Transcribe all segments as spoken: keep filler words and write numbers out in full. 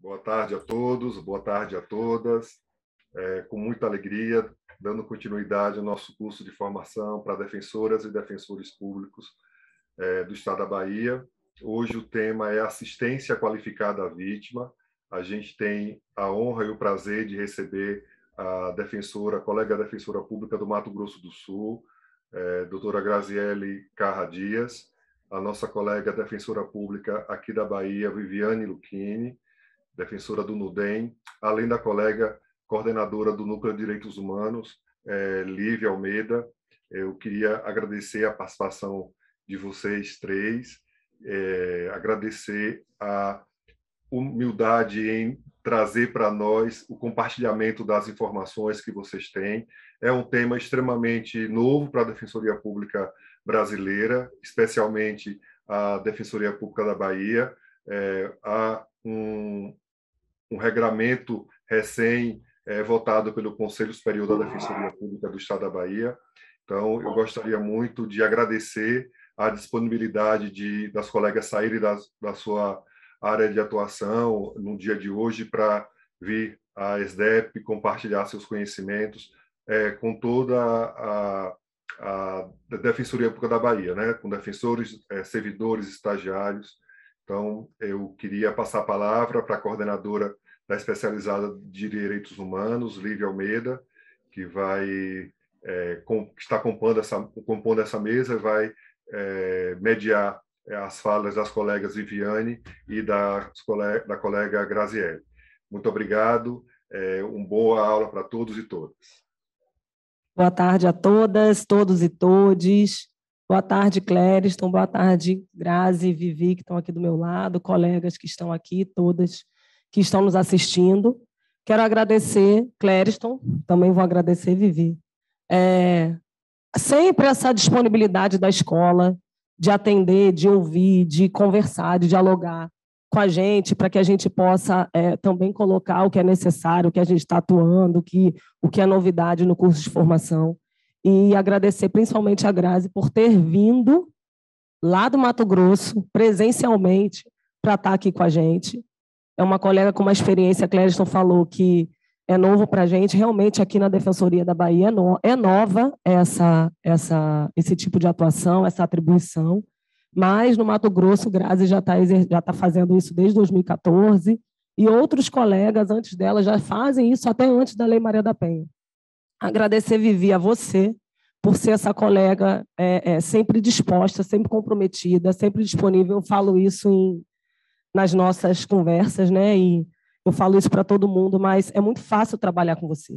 Boa tarde a todos, boa tarde a todas. É, com muita alegria, dando continuidade ao nosso curso de formação para defensoras e defensores públicos é, do Estado da Bahia. Hoje o tema é assistência qualificada à vítima. A gente tem a honra e o prazer de receber a defensora, a colega defensora pública do Mato Grosso do Sul, é, doutora Graziele Carra Dias, a nossa colega defensora pública aqui da Bahia, Viviane Lucchini, defensora do NUDEM, além da colega coordenadora do Núcleo de Direitos Humanos, é, Lívia Almeida. Eu queria agradecer a participação de vocês três, é, agradecer a humildade em trazer para nós o compartilhamento das informações que vocês têm. É um tema extremamente novo para a Defensoria Pública brasileira, especialmente a Defensoria Pública da Bahia. É, há um, um regramento recém é, votado pelo Conselho Superior da Defensoria Pública do Estado da Bahia. Então, eu gostaria muito de agradecer a disponibilidade de, das colegas saírem da, da sua área de atuação no dia de hoje para vir à S D E P compartilhar seus conhecimentos é, com toda a, a Defensoria Pública da Bahia, né? Com defensores, é, servidores, estagiários. Então, eu queria passar a palavra para a coordenadora da especializada de Direitos Humanos, Lívia Almeida, que vai é, com, que está compondo essa, compondo essa mesa, vai é, mediar as falas das colegas Viviane e da, da colega Graziele. Muito obrigado, é, uma boa aula para todos e todas. Boa tarde a todas, todos e todes. Boa tarde, Clériston, boa tarde, Grazi e Vivi, que estão aqui do meu lado, colegas que estão aqui, todas que estão nos assistindo. Quero agradecer, Clériston, também vou agradecer, Vivi, é, sempre essa disponibilidade da escola, de atender, de ouvir, de conversar, de dialogar com a gente, para que a gente possa é, também colocar o que é necessário, o que a gente está atuando, o que, o que é novidade no curso de formação. E agradecer principalmente a Grazi por ter vindo lá do Mato Grosso, presencialmente, para estar aqui com a gente. É uma colega com uma experiência, a Clériston falou que é novo para a gente, realmente aqui na Defensoria da Bahia é nova essa, essa, esse tipo de atuação, essa atribuição, mas no Mato Grosso, Grazi já está já tá fazendo isso desde dois mil e quatorze, e outros colegas antes dela já fazem isso até antes da Lei Maria da Penha. Agradecer, Vivi, a você, por ser essa colega é, é, sempre disposta, sempre comprometida, sempre disponível. Eu falo isso em, nas nossas conversas, né? E eu falo isso para todo mundo, mas é muito fácil trabalhar com você,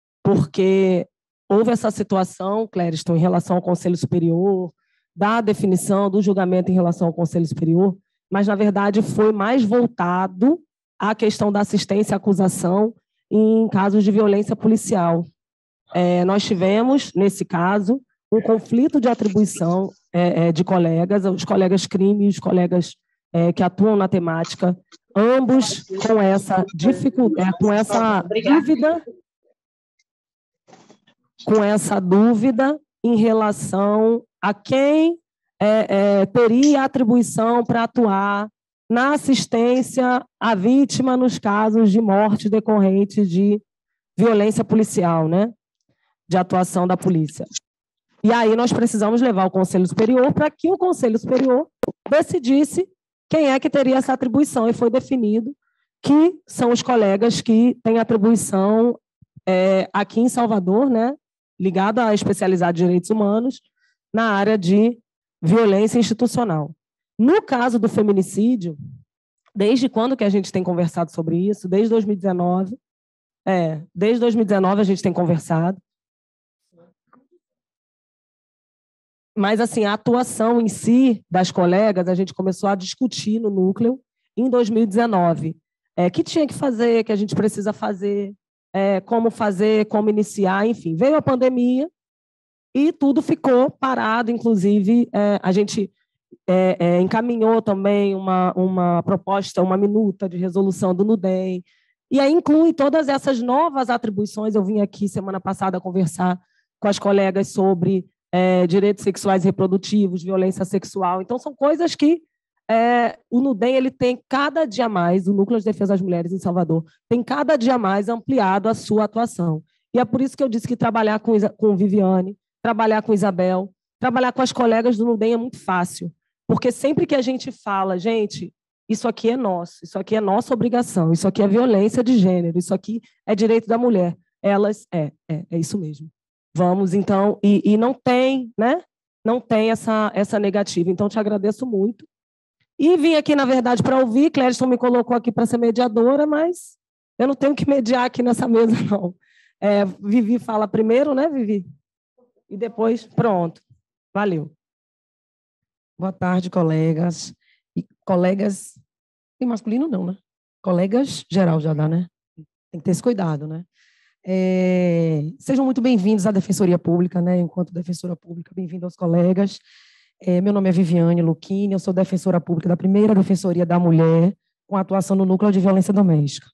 porque houve essa situação, Clériston, em relação ao Conselho Superior, da definição do julgamento em relação ao Conselho Superior, mas, na verdade, foi mais voltado à questão da assistência à acusação em casos de violência policial. É, nós tivemos, nesse caso, um conflito de atribuição é, é, de colegas, os colegas crime e os colegas é, que atuam na temática, ambos com essa dificuldade, com essa dúvida, com essa dúvida em relação a quem é, é, teria atribuição para atuar na assistência à vítima nos casos de morte decorrente de violência policial, né? De atuação da polícia. E aí nós precisamos levar o Conselho Superior para que o Conselho Superior decidisse quem é que teria essa atribuição, e foi definido que são os colegas que têm atribuição é, aqui em Salvador, né, ligado à especializada de direitos humanos, na área de violência institucional. No caso do feminicídio, desde quando que a gente tem conversado sobre isso? Desde dois mil e dezenove. É, desde dois mil e dezenove a gente tem conversado. Mas, assim, a atuação em si das colegas, a gente começou a discutir no núcleo em dois mil e dezenove. É, que tinha que fazer, que a gente precisa fazer, é, como fazer, como iniciar, enfim. Veio a pandemia e tudo ficou parado, inclusive é, a gente é, é, encaminhou também uma, uma proposta, uma minuta de resolução do NUDEM, e aí inclui todas essas novas atribuições. Eu vim aqui semana passada conversar com as colegas sobre É, direitos sexuais e reprodutivos, violência sexual. Então, são coisas que é, o NUDEM ele tem cada dia mais, o Núcleo de Defesa das Mulheres em Salvador, tem cada dia mais ampliado a sua atuação. E é por isso que eu disse que trabalhar com, com Viviane, trabalhar com Isabel, trabalhar com as colegas do NUDEM é muito fácil, porque sempre que a gente fala, gente, isso aqui é nosso, isso aqui é nossa obrigação, isso aqui é violência de gênero, isso aqui é direito da mulher, elas, é, é, é isso mesmo. Vamos, então, e, e não tem, né? Não tem essa, essa negativa. Então, te agradeço muito. E vim aqui, na verdade, para ouvir. Clériston me colocou aqui para ser mediadora, mas eu não tenho que mediar aqui nessa mesa, não. É, Vivi fala primeiro, né, Vivi? E depois, pronto. Valeu. Boa tarde, colegas. E colegas... Tem masculino, não, né? Colegas, geral já dá, né? Tem que ter esse cuidado, né? É, sejam muito bem-vindos à Defensoria Pública, né? Enquanto defensora pública, bem-vindo aos colegas. É, meu nome é Viviane Lucchini, eu sou defensora pública da primeira Defensoria da Mulher, com atuação no Núcleo de Violência Doméstica.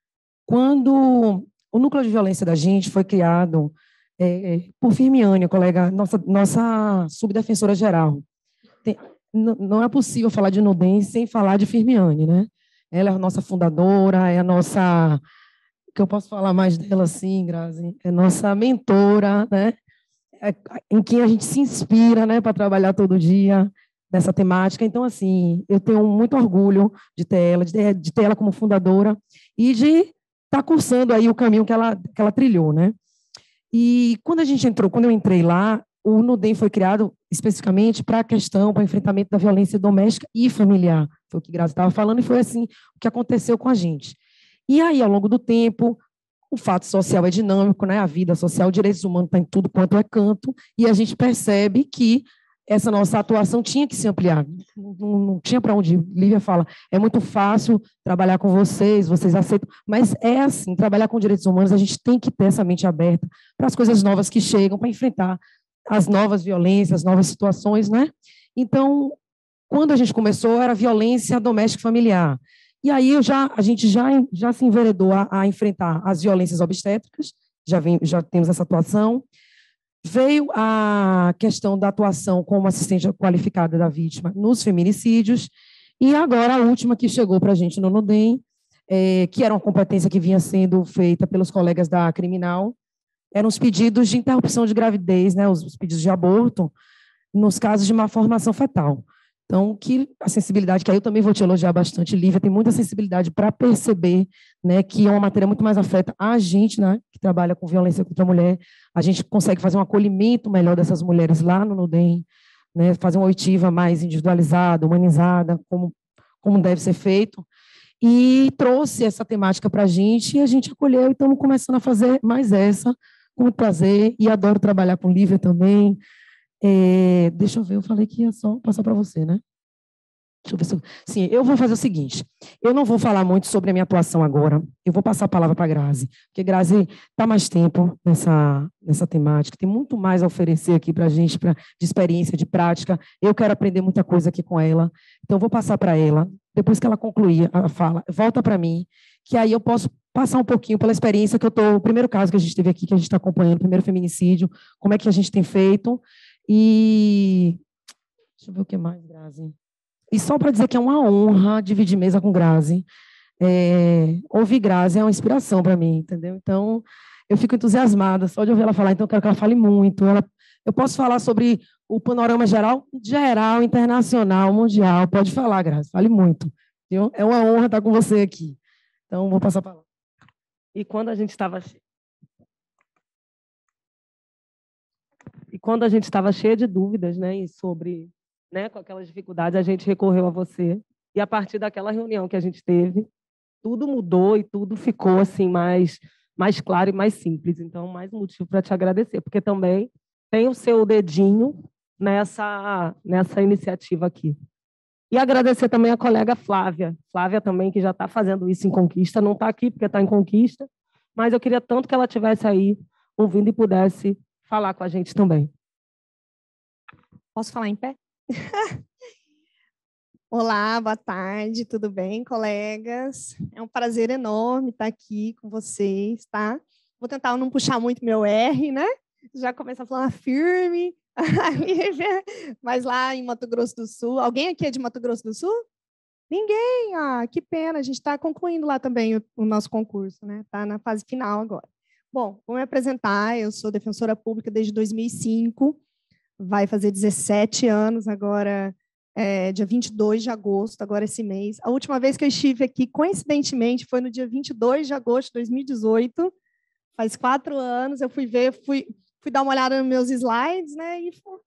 Quando o Núcleo de Violência da gente foi criado é, por Firmiane, colega, nossa, nossa subdefensora geral. Tem, não, não é possível falar de NUDEM sem falar de Firmiane, né? Ela é a nossa fundadora, é a nossa... que eu posso falar mais dela assim, Grazi, é nossa mentora, né? É, em quem a gente se inspira, né, para trabalhar todo dia nessa temática. Então, assim, eu tenho muito orgulho de ter ela, de ter, de ter ela como fundadora e de estar tá cursando aí o caminho que ela, que ela trilhou, né? E quando a gente entrou, quando eu entrei lá, o NUDEM foi criado especificamente para a questão, para o enfrentamento da violência doméstica e familiar. Foi o que Grazi estava falando e foi assim o que aconteceu com a gente. E aí, ao longo do tempo, o fato social é dinâmico, né? A vida social, direitos humanos está em tudo quanto é canto, e a gente percebe que essa nossa atuação tinha que se ampliar. Não, não, não tinha para onde ir. Lívia fala, é muito fácil trabalhar com vocês, vocês aceitam, mas é assim, trabalhar com direitos humanos, a gente tem que ter essa mente aberta para as coisas novas que chegam, para enfrentar as novas violências, as novas situações, né? Então, quando a gente começou, era violência doméstica e familiar. E aí eu já, a gente já, já se enveredou a, a enfrentar as violências obstétricas, já, vem, já temos essa atuação. Veio a questão da atuação como assistente qualificada da vítima nos feminicídios, e agora a última que chegou para a gente no NUDEM, é, que era uma competência que vinha sendo feita pelos colegas da criminal, eram os pedidos de interrupção de gravidez, né, os, os pedidos de aborto, nos casos de malformação fetal. Então, que a sensibilidade, que aí eu também vou te elogiar bastante, Lívia, tem muita sensibilidade para perceber, né, que é uma matéria muito mais afeta a gente, né, que trabalha com violência contra a mulher. A gente consegue fazer um acolhimento melhor dessas mulheres lá no NUDEM, né, fazer uma oitiva mais individualizada, humanizada, como, como deve ser feito. E trouxe essa temática para a gente, e a gente acolheu, e estamos começando a fazer mais essa, com muito prazer, e adoro trabalhar com Lívia também. É, deixa eu ver, eu falei que ia só passar para você, né? Deixa eu ver se eu... Sim, eu vou fazer o seguinte, eu não vou falar muito sobre a minha atuação agora, eu vou passar a palavra para a Grazi, porque Grazi está mais tempo nessa, nessa temática, tem muito mais a oferecer aqui para a gente, pra, de experiência, de prática, eu quero aprender muita coisa aqui com ela, então eu vou passar para ela, depois que ela concluir a fala, volta para mim, que aí eu posso passar um pouquinho pela experiência que eu estou, o primeiro caso que a gente teve aqui, que a gente está acompanhando, o primeiro feminicídio, como é que a gente tem feito. E deixa eu ver o que mais, Grazi. E só para dizer que é uma honra dividir mesa com Grazi. É, ouvir Grazi é uma inspiração para mim, entendeu? Então, eu fico entusiasmada só de ouvir ela falar, então eu quero que ela fale muito. Ela, eu posso falar sobre o panorama geral, geral, internacional, mundial. Pode falar, Grazi, fale muito. Viu? É uma honra estar com você aqui. Então, vou passar a palavra. E quando a gente estava E quando a gente estava cheia de dúvidas, né, e sobre, né, com aquelas dificuldades, a gente recorreu a você. E a partir daquela reunião que a gente teve, tudo mudou e tudo ficou assim mais, mais claro e mais simples. Então, mais um motivo para te agradecer, porque também tem o seu dedinho nessa, nessa iniciativa aqui. E agradecer também a colega Flávia. Flávia também, que já está fazendo isso em Conquista, não está aqui porque está em Conquista, mas eu queria tanto que ela estivesse aí ouvindo e pudesse falar com a gente também. Posso falar em pé? Olá, boa tarde, tudo bem, colegas? É um prazer enorme estar aqui com vocês, tá? Vou tentar não puxar muito meu R, né? Já começar a falar firme, mas lá em Mato Grosso do Sul. Alguém aqui é de Mato Grosso do Sul? Ninguém? Ah, que pena, a gente está concluindo lá também o, o nosso concurso, né? Está na fase final agora. Bom, vou me apresentar, eu sou defensora pública desde dois mil e cinco, vai fazer dezessete anos agora, é, dia vinte e dois de agosto, agora esse mês. A última vez que eu estive aqui, coincidentemente, foi no dia vinte e dois de agosto de dois mil e dezoito, faz quatro anos, eu fui ver, fui, fui dar uma olhada nos meus slides, né, e foi...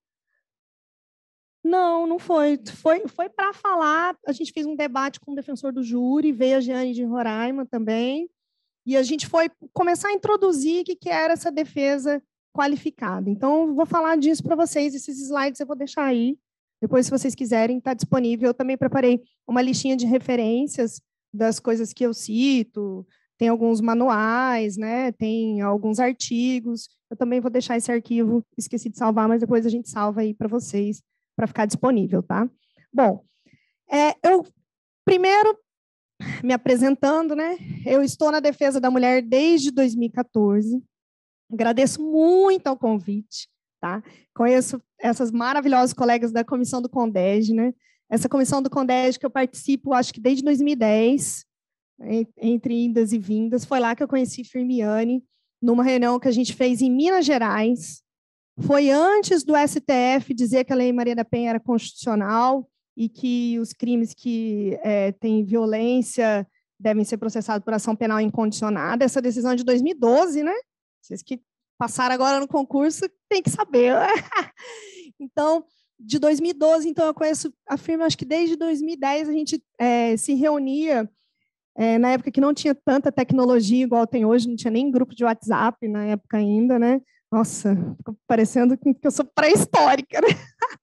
Não, não foi. Foi, foi para falar, a gente fez um debate com o defensor do júri, veio a Jeane de Roraima também, e a gente foi começar a introduzir o que, que era essa defesa qualificada. Então, vou falar disso para vocês, esses slides eu vou deixar aí, depois, se vocês quiserem, está disponível. Eu também preparei uma listinha de referências das coisas que eu cito, tem alguns manuais, né? Tem alguns artigos, eu também vou deixar esse arquivo, esqueci de salvar, mas depois a gente salva aí para vocês, para ficar disponível, tá? Bom, é, eu, primeiro, me apresentando, né? Eu estou na defesa da mulher desde dois mil e quatorze, agradeço muito ao convite, tá? Conheço essas maravilhosas colegas da comissão do CONDEG, né? Essa comissão do CONDEG que eu participo, acho que desde dois mil e dez, entre indas e vindas, foi lá que eu conheci Firmiani, numa reunião que a gente fez em Minas Gerais. Foi antes do S T F dizer que a Lei Maria da Penha era constitucional e que os crimes que é, têm violência devem ser processados por ação penal incondicionada. Essa decisão é de dois mil e doze, né? Vocês que passaram agora no concurso têm que saber. Então, de dois mil e doze, então eu conheço a firma, acho que desde dois mil e dez a gente é, se reunia, é, na época que não tinha tanta tecnologia igual tem hoje, não tinha nem grupo de WhatsApp na época ainda, né? Nossa, ficou parecendo que eu sou pré-histórica, né?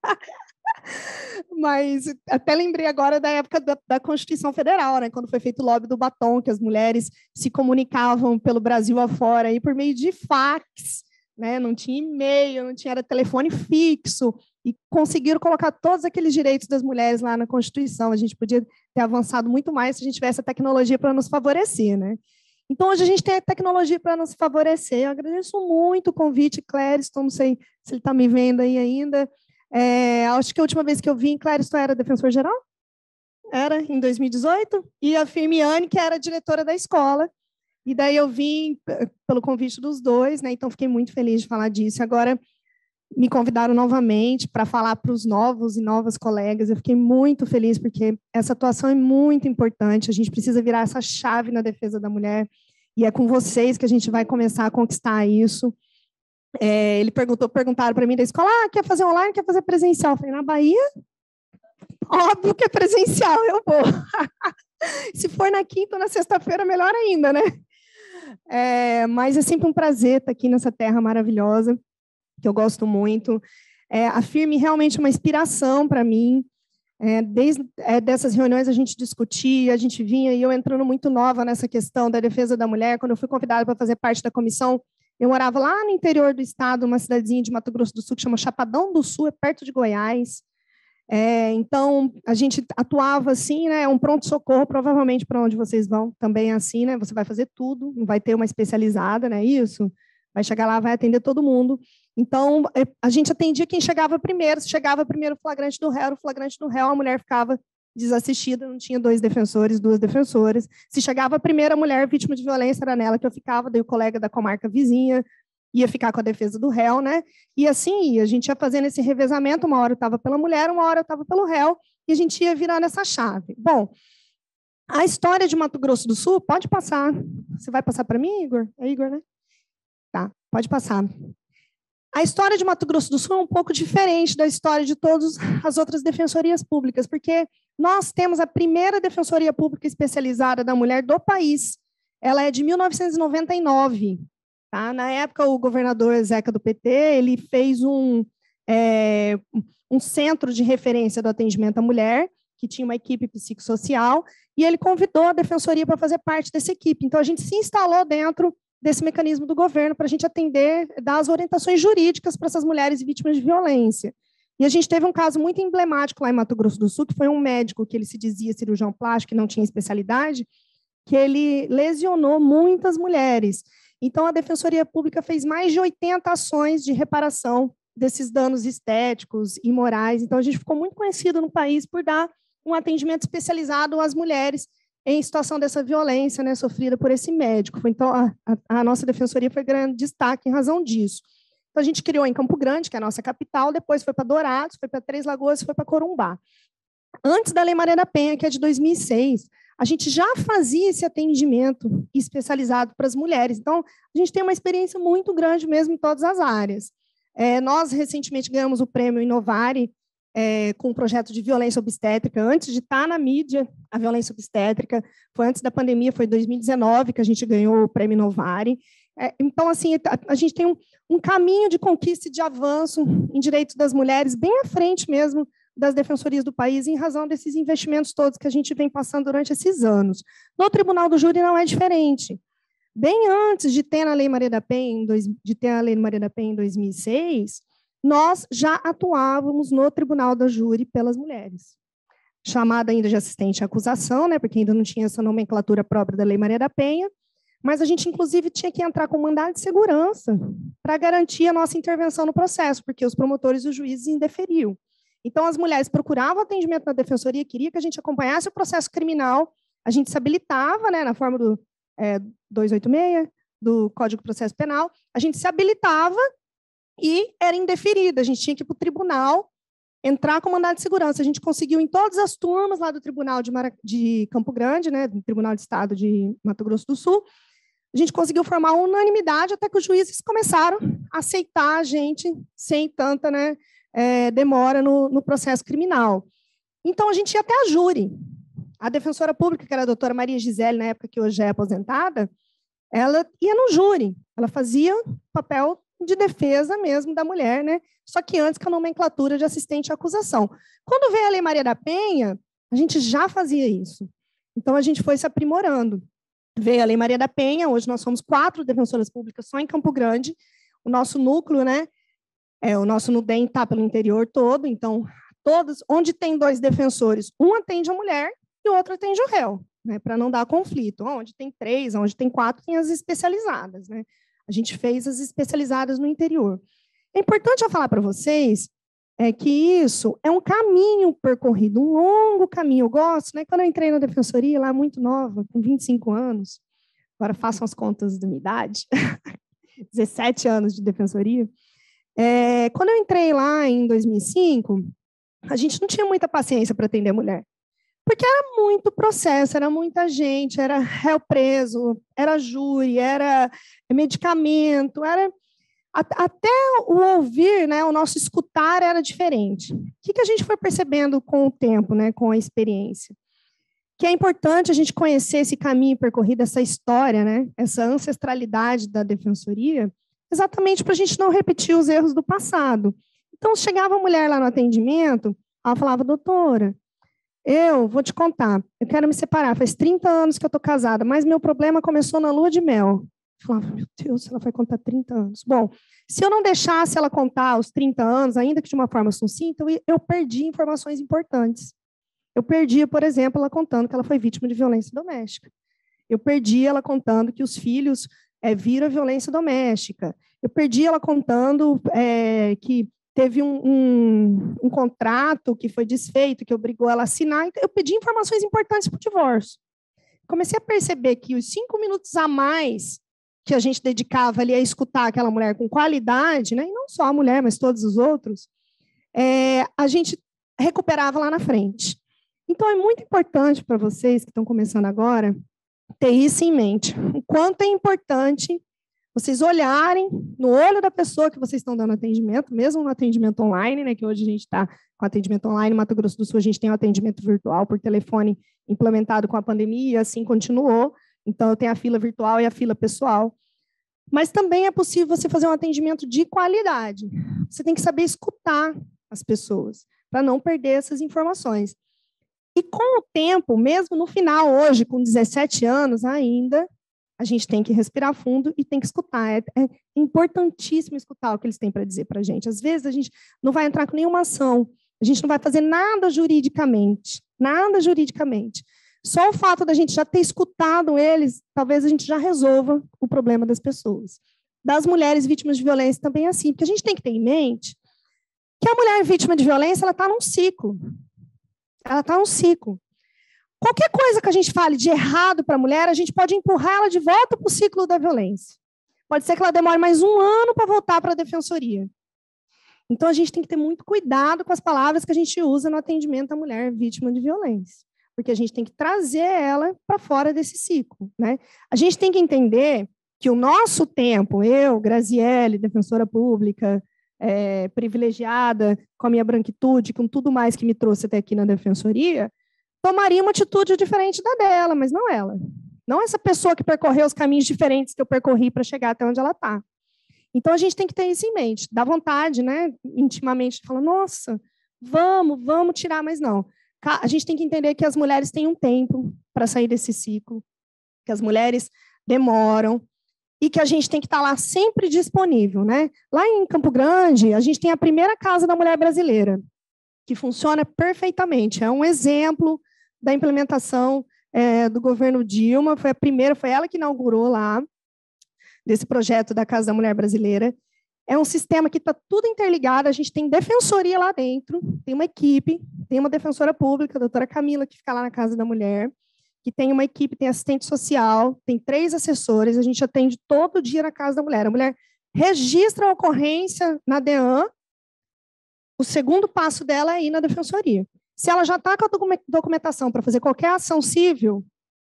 Mas até lembrei agora da época da, da Constituição Federal, né? Quando foi feito o lobby do batom, que as mulheres se comunicavam pelo Brasil afora aí por meio de fax, né? Não tinha e-mail, não tinha era telefone fixo, e conseguiram colocar todos aqueles direitos das mulheres lá na Constituição. A gente podia ter avançado muito mais se a gente tivesse a tecnologia para nos favorecer, né? Então, hoje a gente tem a tecnologia para nos favorecer. Eu agradeço muito o convite, Clériston, não sei se ele está me vendo aí ainda. É, acho que a última vez que eu vim, Clériston era defensor-geral? Era, em dois mil e dezoito. E a Firmiani, que era diretora da escola. E daí eu vim pelo convite dos dois, né? Então, fiquei muito feliz de falar disso. Agora, me convidaram novamente para falar para os novos e novas colegas. Eu fiquei muito feliz, porque essa atuação é muito importante. A gente precisa virar essa chave na defesa da mulher, e é com vocês que a gente vai começar a conquistar isso. É, ele perguntou, perguntaram para mim da escola, ah, quer fazer online, quer fazer presencial? Eu falei, na Bahia? Óbvio que é presencial, eu vou. Se for na quinta ou na sexta-feira, melhor ainda, né? É, mas é sempre um prazer estar aqui nessa terra maravilhosa, que eu gosto muito. É, a Firme realmente é uma inspiração para mim. É, desde é, dessas reuniões a gente discutia, a gente vinha, e eu entrando muito nova nessa questão da defesa da mulher. Quando eu fui convidada para fazer parte da comissão, eu morava lá no interior do estado, uma cidadezinha de Mato Grosso do Sul, que chama Chapadão do Sul, é perto de Goiás. É, então, a gente atuava assim, né, um pronto-socorro, provavelmente para onde vocês vão, também é assim, né, você vai fazer tudo, não vai ter uma especializada, né, isso, vai chegar lá, vai atender todo mundo. Então, a gente atendia quem chegava primeiro, se chegava primeiro o flagrante do réu, o flagrante do réu, a mulher ficava desassistida, não tinha dois defensores, duas defensoras. Se chegava a primeira mulher vítima de violência, era nela que eu ficava, daí o colega da comarca vizinha ia ficar com a defesa do réu, né? E assim, a gente ia fazendo esse revezamento, uma hora eu estava pela mulher, uma hora eu estava pelo réu, e a gente ia virando essa chave. Bom, a história de Mato Grosso do Sul, pode passar. Você vai passar para mim, Igor? É Igor, né? Tá, pode passar. A história de Mato Grosso do Sul é um pouco diferente da história de todas as outras defensorias públicas, porque nós temos a primeira defensoria pública especializada da mulher do país. Ela é de mil novecentos e noventa e nove. Tá? Na época, o governador Zeca do P T, ele fez um, é, um centro de referência do atendimento à mulher, que tinha uma equipe psicossocial, e ele convidou a defensoria para fazer parte dessa equipe. Então, a gente se instalou dentro desse mecanismo do governo para a gente atender, dar as orientações jurídicas para essas mulheres vítimas de violência. E a gente teve um caso muito emblemático lá em Mato Grosso do Sul, que foi um médico que ele se dizia cirurgião plástico, que não tinha especialidade, que ele lesionou muitas mulheres. Então, a Defensoria Pública fez mais de oitenta ações de reparação desses danos estéticos e morais. Então, a gente ficou muito conhecido no país por dar um atendimento especializado às mulheres em situação dessa violência, né, sofrida por esse médico. Então, a, a, a nossa defensoria foi grande destaque em razão disso. Então, a gente criou em Campo Grande, que é a nossa capital, depois foi para Dourados, foi para Três Lagoas e foi para Corumbá. Antes da Lei Maria da Penha, que é de dois mil e seis, a gente já fazia esse atendimento especializado para as mulheres. Então, a gente tem uma experiência muito grande mesmo em todas as áreas. É, nós, recentemente, ganhamos o prêmio Inovare, é, com um projeto de violência obstétrica, antes de estar na mídia, a violência obstétrica, foi antes da pandemia, foi em dois mil e dezenove que a gente ganhou o prêmio Inovare. É, então, assim, a, a gente tem um, um caminho de conquista e de avanço em direitos das mulheres, bem à frente mesmo das defensorias do país, em razão desses investimentos todos que a gente vem passando durante esses anos. No Tribunal do Júri não é diferente. Bem antes de ter a Lei Maria da Penha, em dois, de ter a Lei Maria da Penha em dois mil e seis, nós já atuávamos no Tribunal do Júri pelas mulheres, chamada ainda de assistente à acusação, né, porque ainda não tinha essa nomenclatura própria da Lei Maria da Penha, mas a gente, inclusive, tinha que entrar com mandado de segurança para garantir a nossa intervenção no processo, porque os promotores e os juízes indeferiam. Então, as mulheres procuravam atendimento na defensoria, queria que a gente acompanhasse o processo criminal, a gente se habilitava, né, na forma do é, duzentos e oitenta e seis, do Código de Processo Penal, a gente se habilitava e era indeferida, a gente tinha que ir para o tribunal, entrar com mandado de segurança. A gente conseguiu em todas as turmas lá do Tribunal de, Mara... de Campo Grande, né, do Tribunal de Estado de Mato Grosso do Sul, a gente conseguiu formar unanimidade até que os juízes começaram a aceitar a gente sem tanta, né, é, demora no, no processo criminal. Então, a gente ia até a júri. A defensora pública, que era a doutora Maria Gisele, na época que hoje é aposentada, ela ia no júri, ela fazia papel de defesa mesmo da mulher, né? Só que antes com a nomenclatura de assistente à acusação. Quando veio a Lei Maria da Penha, a gente já fazia isso. Então, a gente foi se aprimorando. Veio a Lei Maria da Penha, hoje nós somos quatro defensoras públicas só em Campo Grande, o nosso núcleo, né? É, o nosso NUDEM está pelo interior todo, então, todos, onde tem dois defensores, um atende a mulher e o outro atende o réu, né? Para não dar conflito. Onde tem três, onde tem quatro, tem as especializadas, né? A gente fez as especializadas no interior. É importante eu falar para vocês é que isso é um caminho percorrido, um longo caminho. Eu gosto, né? Quando eu entrei na defensoria, lá muito nova, com vinte e cinco anos, agora façam as contas da minha idade, dezessete anos de defensoria. É, quando eu entrei lá em dois mil e cinco, a gente não tinha muita paciência para atender a mulher. Porque era muito processo, era muita gente, era réu preso, era júri, era medicamento, era até o ouvir, né, o nosso escutar era diferente. O que, que a gente foi percebendo com o tempo, né, com a experiência? Que é importante a gente conhecer esse caminho percorrido, essa história, né, essa ancestralidade da defensoria, exatamente para a gente não repetir os erros do passado. Então, chegava a mulher lá no atendimento, ela falava, doutora, eu vou te contar, eu quero me separar, faz trinta anos que eu estou casada, mas meu problema começou na lua de mel. Eu falava, meu Deus, ela vai contar trinta anos. Bom, se eu não deixasse ela contar os trinta anos, ainda que de uma forma sucinta, eu, eu perdi informações importantes. Eu perdia, por exemplo, ela contando que ela foi vítima de violência doméstica. Eu perdi ela contando que os filhos é, viram a violência doméstica. Eu perdi ela contando é, que teve um, um, um contrato que foi desfeito, que obrigou ela a assinar. Então, eu pedi informações importantes para o divórcio. Comecei a perceber que os cinco minutos a mais que a gente dedicava ali a escutar aquela mulher com qualidade, né, e não só a mulher, mas todos os outros, é, a gente recuperava lá na frente. Então, é muito importante para vocês que estão começando agora ter isso em mente. O quanto é importante vocês olharem no olho da pessoa que vocês estão dando atendimento, mesmo no atendimento online, né, que hoje a gente está com atendimento online, no Mato Grosso do Sul a gente tem um atendimento virtual por telefone implementado com a pandemia, e assim continuou. Então, eu tenho a fila virtual e a fila pessoal. Mas também é possível você fazer um atendimento de qualidade. Você tem que saber escutar as pessoas, para não perder essas informações. E com o tempo, mesmo no final, hoje, com dezessete anos ainda, a gente tem que respirar fundo e tem que escutar. É, é importantíssimo escutar o que eles têm para dizer para a gente. Às vezes, a gente não vai entrar com nenhuma ação, a gente não vai fazer nada juridicamente, nada juridicamente. Só o fato da gente já ter escutado eles, talvez a gente já resolva o problema das pessoas. Das mulheres vítimas de violência também é assim, porque a gente tem que ter em mente que a mulher vítima de violência ela está num ciclo. Ela está num ciclo. Qualquer coisa que a gente fale de errado para a mulher, a gente pode empurrar ela de volta para o ciclo da violência. Pode ser que ela demore mais um ano para voltar para a defensoria. Então, a gente tem que ter muito cuidado com as palavras que a gente usa no atendimento à mulher vítima de violência, porque a gente tem que trazer ela para fora desse ciclo, né? A gente tem que entender que o nosso tempo, eu, Graziele, defensora pública, é, privilegiada, com a minha branquitude, com tudo mais que me trouxe até aqui na defensoria, tomaria uma atitude diferente da dela, mas não ela. Não essa pessoa que percorreu os caminhos diferentes que eu percorri para chegar até onde ela está. Então, a gente tem que ter isso em mente. Dá vontade, né, intimamente, de falar, nossa, vamos, vamos tirar, mas não. A gente tem que entender que as mulheres têm um tempo para sair desse ciclo, que as mulheres demoram, e que a gente tem que estar lá sempre disponível, né? Lá em Campo Grande, a gente tem a primeira Casa da Mulher Brasileira, que funciona perfeitamente. É um exemplo da implementação é, do governo Dilma. Foi a primeira, foi ela que inaugurou lá, desse projeto da Casa da Mulher Brasileira. É um sistema que está tudo interligado, a gente tem defensoria lá dentro, tem uma equipe, tem uma defensora pública, a doutora Camila, que fica lá na Casa da Mulher, que tem uma equipe, tem assistente social, tem três assessores, a gente atende todo dia na Casa da Mulher. A mulher registra a ocorrência na D E A N, o segundo passo dela é ir na defensoria. Se ela já está com a documentação para fazer qualquer ação civil,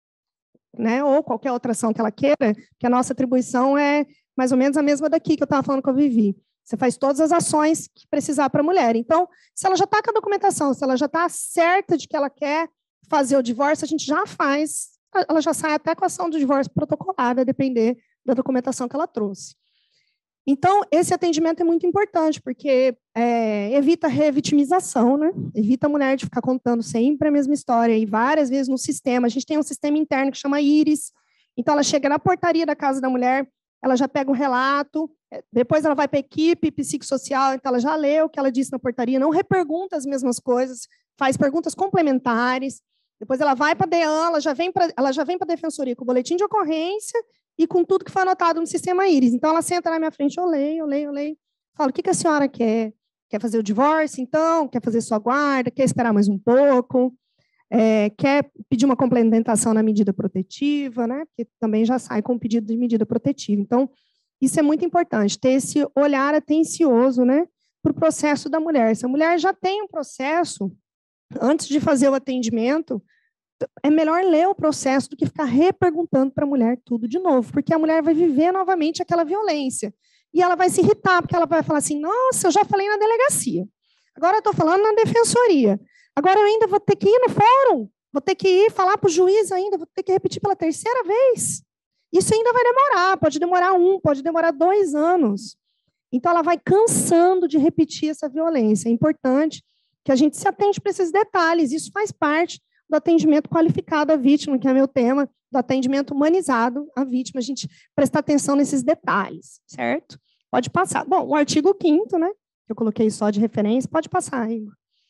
né, ou qualquer outra ação que ela queira, que a nossa atribuição é mais ou menos a mesma daqui que eu estava falando com a Vivi. Você faz todas as ações que precisar para a mulher. Então, se ela já está com a documentação, se ela já está certa de que ela quer fazer o divórcio, a gente já faz, ela já sai até com a ação do divórcio protocolada, a depender da documentação que ela trouxe. Então, esse atendimento é muito importante, porque é, evita a revitimização, né? Evita a mulher de ficar contando sempre a mesma história, e várias vezes no sistema. A gente tem um sistema interno que chama Íris, então ela chega na portaria da Casa da Mulher, ela já pega um relato, depois ela vai para a equipe psicossocial, então ela já lê o que ela disse na portaria, não repergunta as mesmas coisas, faz perguntas complementares, depois ela vai para a D E A N, ela já vem para ela já vem para a defensoria com o boletim de ocorrência e com tudo que foi anotado no sistema Íris. Então, ela senta na minha frente, eu leio, eu leio, eu leio, falo, o que, que a senhora quer? Quer fazer o divórcio, então? Quer fazer sua guarda? Quer esperar mais um pouco? É, quer pedir uma complementação na medida protetiva, né? Porque também já sai com o pedido de medida protetiva. Então, isso é muito importante, ter esse olhar atencioso, né, para o processo da mulher. Se a mulher já tem um processo, antes de fazer o atendimento, é melhor ler o processo do que ficar reperguntando para a mulher tudo de novo, porque a mulher vai viver novamente aquela violência. E ela vai se irritar, porque ela vai falar assim, nossa, eu já falei na delegacia, agora eu estou falando na defensoria, agora eu ainda vou ter que ir no fórum, vou ter que ir falar para o juiz ainda, vou ter que repetir pela terceira vez. Isso ainda vai demorar, pode demorar um, pode demorar dois anos. Então, ela vai cansando de repetir essa violência. É importante que a gente se atente para esses detalhes. Isso faz parte do atendimento qualificado à vítima, que é meu tema, do atendimento humanizado à vítima. A gente prestar atenção nesses detalhes, certo? Pode passar. Bom, o artigo quinto, né? Que eu coloquei só de referência, pode passar, Igor.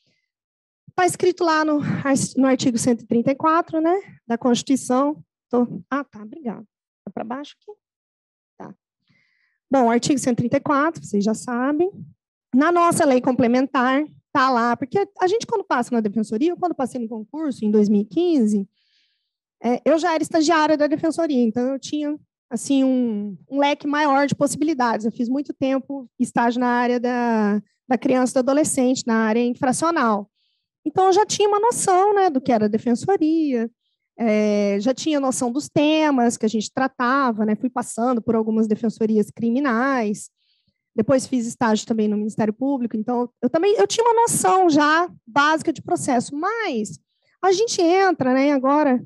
Está escrito lá no, no artigo cento e trinta e quatro, né? Da Constituição. Tô... Ah, tá, obrigada. Tá para baixo aqui? Tá. Bom, o artigo cento e trinta e quatro, vocês já sabem. Na nossa lei complementar, tá lá, porque a gente, quando passa na defensoria, eu, quando passei no concurso, em dois mil e quinze, é, eu já era estagiária da defensoria, então eu tinha, assim, um, um leque maior de possibilidades. Eu fiz muito tempo estágio na área da, da criança e do adolescente, na área infracional. Então, eu já tinha uma noção, né, do que era a defensoria, É, já tinha noção dos temas que a gente tratava, né? Fui passando por algumas defensorias criminais, depois fiz estágio também no Ministério Público, então eu também eu tinha uma noção já básica de processo, mas a gente entra, né? Agora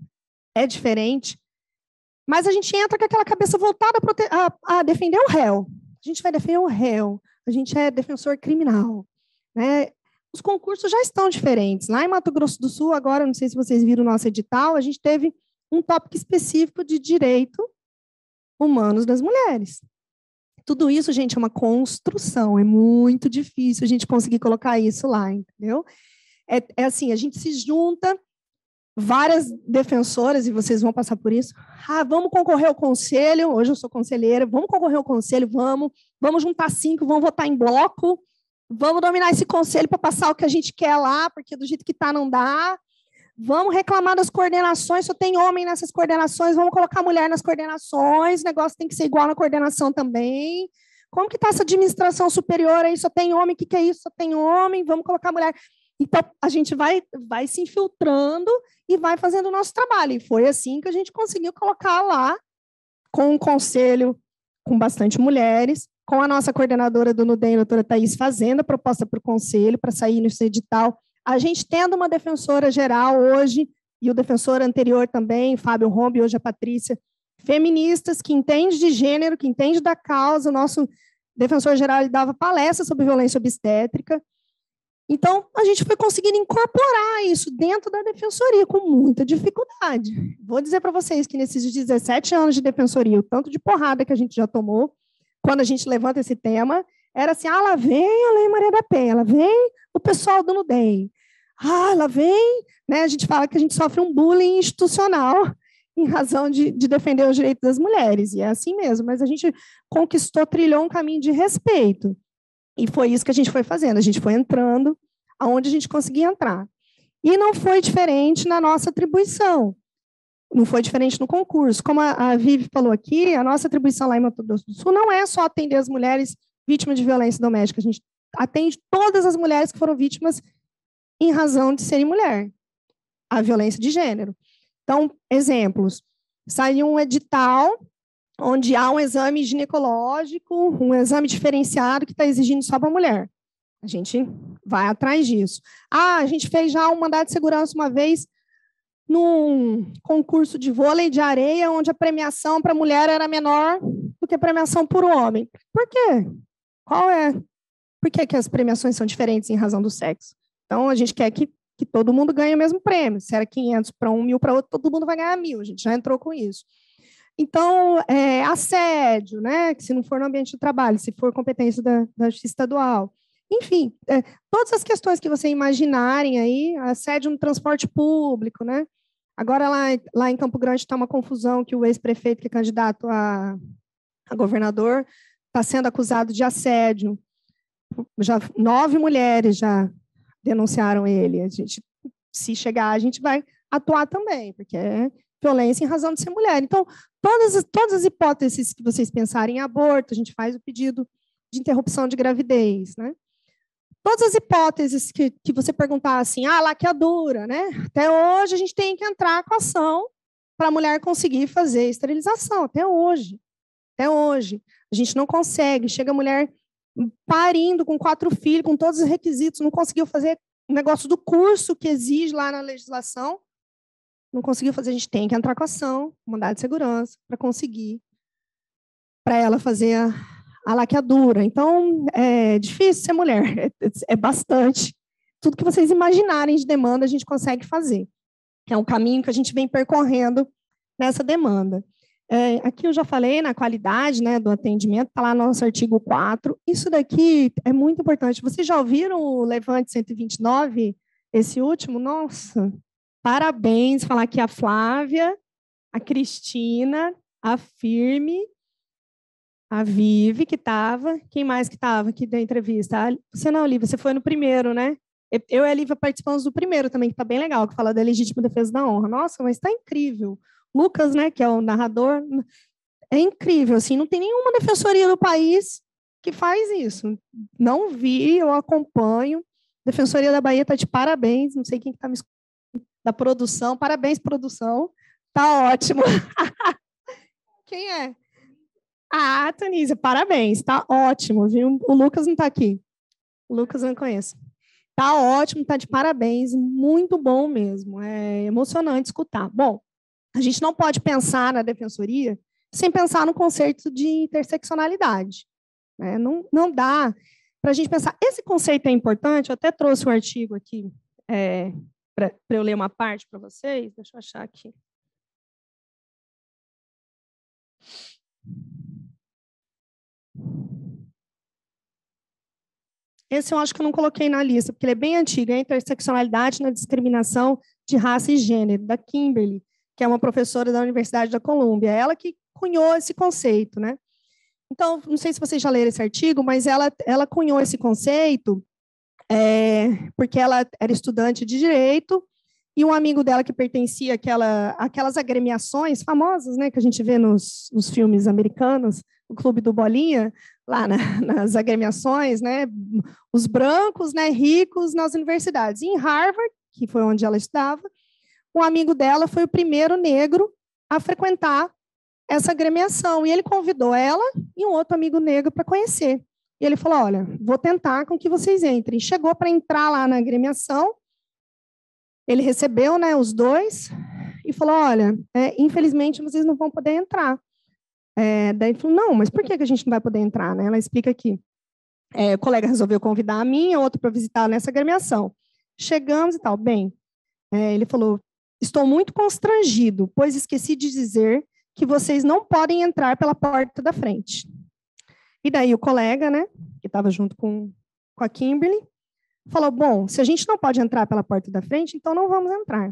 é diferente, mas a gente entra com aquela cabeça voltada a, a, a defender o réu. A gente vai defender o réu, a gente é defensor criminal, né? Os concursos já estão diferentes. Lá em Mato Grosso do Sul, agora, não sei se vocês viram o nosso edital, a gente teve um tópico específico de direito humanos das mulheres. Tudo isso, gente, é uma construção, é muito difícil a gente conseguir colocar isso lá, entendeu? É, é assim, a gente se junta, várias defensoras, e vocês vão passar por isso, ah, vamos concorrer ao conselho, hoje eu sou conselheira, vamos concorrer ao conselho, vamos, vamos juntar cinco, vamos votar em bloco, Vamos dominar esse conselho para passar o que a gente quer lá, porque do jeito que está não dá. Vamos reclamar das coordenações, só tem homem nessas coordenações, vamos colocar mulher nas coordenações, o negócio tem que ser igual na coordenação também. Como que está essa administração superior aí? Só tem homem, o que, que é isso? Só tem homem, vamos colocar mulher. Então, a gente vai, vai se infiltrando e vai fazendo o nosso trabalho. E foi assim que a gente conseguiu colocar lá, com um conselho com bastante mulheres, com a nossa coordenadora do NUDEM, a doutora Thaís, fazendo a proposta para o conselho, para sair nesse edital. A gente tendo uma defensora geral hoje, e o defensor anterior também, Fábio Rombi, hoje a Patrícia, feministas, que entende de gênero, que entende da causa. O nosso defensor geral ele dava palestras sobre violência obstétrica. Então, a gente foi conseguindo incorporar isso dentro da defensoria, com muita dificuldade. Vou dizer para vocês que nesses dezessete anos de defensoria, o tanto de porrada que a gente já tomou, quando a gente levanta esse tema, era assim, ah, lá vem a Lei Maria da Penha, lá vem o pessoal do NUDEM. Ah, lá vem, né? A gente fala que a gente sofre um bullying institucional em razão de, de defender os direitos das mulheres, e é assim mesmo, mas a gente conquistou, trilhou um caminho de respeito, e foi isso que a gente foi fazendo, a gente foi entrando aonde a gente conseguia entrar. E não foi diferente na nossa atribuição, não foi diferente no concurso. Como a, a Vivi falou aqui, a nossa atribuição lá em Mato Grosso do Sul não é só atender as mulheres vítimas de violência doméstica, a gente atende todas as mulheres que foram vítimas em razão de serem mulher, a violência de gênero. Então, exemplos, saiu um edital onde há um exame ginecológico, um exame diferenciado que está exigindo só para a mulher. A gente vai atrás disso. Ah, a gente fez já um mandado de segurança uma vez num concurso de vôlei de areia, onde a premiação para a mulher era menor do que a premiação para o homem. Por quê? Qual é? Por que, que as premiações são diferentes em razão do sexo? Então, a gente quer que, que todo mundo ganhe o mesmo prêmio. Se era quinhentos para um, mil para outro, todo mundo vai ganhar mil. A gente já entrou com isso. Então, é, assédio, né? Que se não for no ambiente de trabalho, se for competência da, da Justiça Estadual. Enfim, é, todas as questões que você imaginarem aí, assédio no transporte público, né? Agora, lá, lá em Campo Grande está uma confusão que o ex-prefeito, que é candidato a, a governador, está sendo acusado de assédio. Já, nove mulheres já denunciaram ele. A gente, se chegar, a gente vai atuar também, porque é violência em razão de ser mulher. Então, todas, todas as hipóteses que vocês pensarem em aborto, a gente faz o pedido de interrupção de gravidez, né? Todas as hipóteses que, que você perguntar assim, ah, laqueadura, né? Até hoje a gente tem que entrar com ação para a mulher conseguir fazer esterilização, até hoje. Até hoje. A gente não consegue. Chega a mulher parindo com quatro filhos, com todos os requisitos, não conseguiu fazer o negócio do curso que exige lá na legislação, não conseguiu fazer, a gente tem que entrar com ação, mandado de segurança, para conseguir, para ela fazer a, a laqueadura. Então, é difícil ser mulher, é, é bastante. Tudo que vocês imaginarem de demanda, a gente consegue fazer. É um caminho que a gente vem percorrendo nessa demanda. É, aqui eu já falei na qualidade, né, do atendimento, está lá no nosso artigo quatro. Isso daqui é muito importante. Vocês já ouviram o Levante cento e vinte e nove, esse último? Nossa, parabéns, falar aqui a Flávia, a Cristina, a Firme, a Vivi, que estava. Quem mais que estava aqui da entrevista? Você não, Olivia, você foi no primeiro, né? Eu e a Lívia participamos do primeiro também, que está bem legal, que fala da legítima defesa da honra. Nossa, mas está incrível. Lucas, né, que é o narrador, é incrível, assim, não tem nenhuma defensoria no país que faz isso. Não vi, eu acompanho. Defensoria da Bahia está de parabéns, não sei quem está me escutando, da produção, parabéns, produção, tá ótimo. Quem é? Ah, Tanísia, parabéns, tá ótimo, viu? O Lucas não está aqui. O Lucas eu não conheço. Tá ótimo, tá de parabéns, muito bom mesmo, é emocionante escutar. Bom, a gente não pode pensar na defensoria sem pensar no conceito de interseccionalidade, né? Não, não dá para a gente pensar. Esse conceito é importante, eu até trouxe um artigo aqui é, para eu ler uma parte para vocês. Deixa eu achar aqui. Esse eu acho que eu não coloquei na lista, porque ele é bem antigo, é a interseccionalidade na discriminação de raça e gênero, da Kimberly, que é uma professora da Universidade da Colômbia, ela que cunhou esse conceito, né? Então, não sei se vocês já leram esse artigo, mas ela, ela cunhou esse conceito é, porque ela era estudante de direito e um amigo dela que pertencia àquela, àquelas agremiações famosas, né, que a gente vê nos, nos filmes americanos, o Clube do Bolinha, lá na, nas agremiações, né, os brancos, né, ricos nas universidades. E em Harvard, que foi onde ela estudava, um amigo dela foi o primeiro negro a frequentar essa agremiação, e ele convidou ela e um outro amigo negro para conhecer. E ele falou, olha, vou tentar com que vocês entrem. Chegou para entrar lá na agremiação, ele recebeu, né, os dois e falou, olha, é, infelizmente vocês não vão poder entrar. É, daí ele falou, não, mas por que, que a gente não vai poder entrar? Né? Ela explica aqui. É, o colega resolveu convidar a mim e outro para visitar nessa agremiação. Chegamos e tal. Bem, é, ele falou, estou muito constrangido, pois esqueci de dizer que vocês não podem entrar pela porta da frente. E daí o colega, né, que estava junto com, com a Kimberly, falou, bom, se a gente não pode entrar pela porta da frente, então não vamos entrar.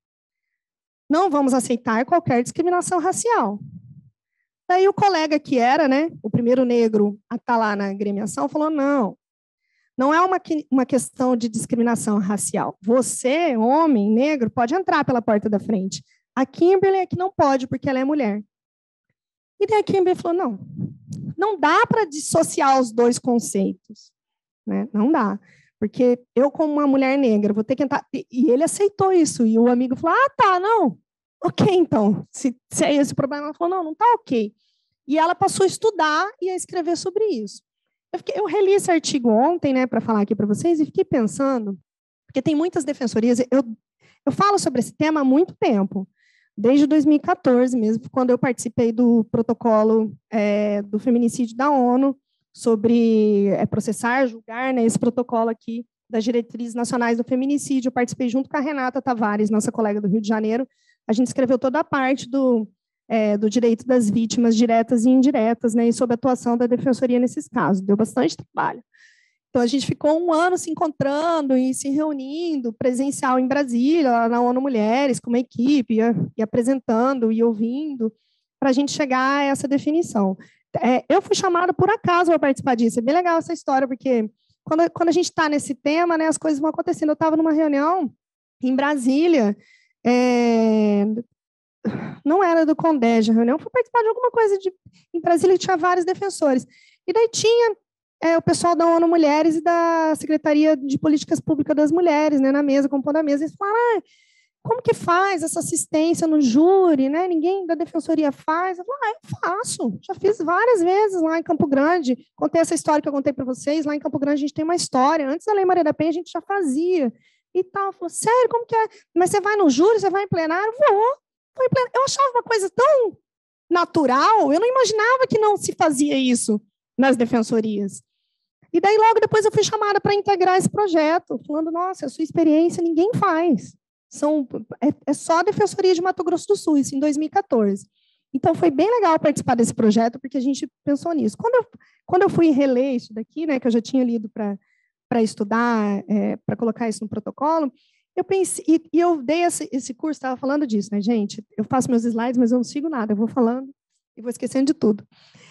Não vamos aceitar qualquer discriminação racial. Daí o colega que era, né, o primeiro negro a estar lá na agremiação, falou, não, não é uma, uma questão de discriminação racial. Você, homem, negro, pode entrar pela porta da frente. A Kimberly é que não pode, porque ela é mulher. E daí a Kimberly falou, não, não dá para dissociar os dois conceitos. Né? Não dá. Porque eu, como uma mulher negra, vou ter que entrar... E ele aceitou isso. E o amigo falou, ah, tá, não. Ok, então. Se, se é esse o problema, ela falou, não, não tá ok. E ela passou a estudar e a escrever sobre isso. Eu, fiquei, eu reli esse artigo ontem, né, para falar aqui para vocês, e fiquei pensando, porque tem muitas defensorias, eu, eu falo sobre esse tema há muito tempo, desde dois mil e quatorze mesmo, quando eu participei do protocolo é, do feminicídio da ONU, sobre é, processar, julgar, né, esse protocolo aqui das diretrizes nacionais do feminicídio. Eu participei junto com a Renata Tavares, nossa colega do Rio de Janeiro. A gente escreveu toda a parte do, é, do direito das vítimas diretas e indiretas, né, e sobre a atuação da defensoria nesses casos. Deu bastante trabalho. Então, a gente ficou um ano se encontrando e se reunindo, presencial em Brasília, lá na ONU Mulheres, com uma equipe, e apresentando e ouvindo, para a gente chegar a essa definição. É, eu fui chamada por acaso para participar disso. É bem legal essa história, porque quando, quando a gente está nesse tema, né, as coisas vão acontecendo. Eu estava numa reunião em Brasília, é, não era do Condege a reunião, fui participar de alguma coisa de, em Brasília que tinha vários defensores. E daí tinha é, o pessoal da ONU Mulheres e da Secretaria de Políticas Públicas das Mulheres, né, na mesa, compondo a mesa. Eles falaram, ah, como que faz essa assistência no júri, né? Ninguém da defensoria faz. Eu falei, ah, eu faço. Já fiz várias vezes lá em Campo Grande. Contei essa história que eu contei para vocês. Lá em Campo Grande a gente tem uma história. Antes da Lei Maria da Penha a gente já fazia. E tal. Falei, sério, como que é? Mas você vai no júri, você vai em plenário? Vou. Vou em plenário. Eu achava uma coisa tão natural. Eu não imaginava que não se fazia isso nas defensorias. E daí logo depois eu fui chamada para integrar esse projeto, falando, nossa, a sua experiência ninguém faz. São, é, é só a Defensoria de Mato Grosso do Sul, isso em dois mil e quatorze. Então, foi bem legal participar desse projeto, porque a gente pensou nisso. Quando eu, quando eu fui reler isso daqui, né, que eu já tinha lido para estudar, é, para colocar isso no protocolo, eu pensei, e, e eu dei esse, esse curso, estava falando disso, né, gente? Eu faço meus slides, mas eu não sigo nada, eu vou falando e vou esquecendo de tudo.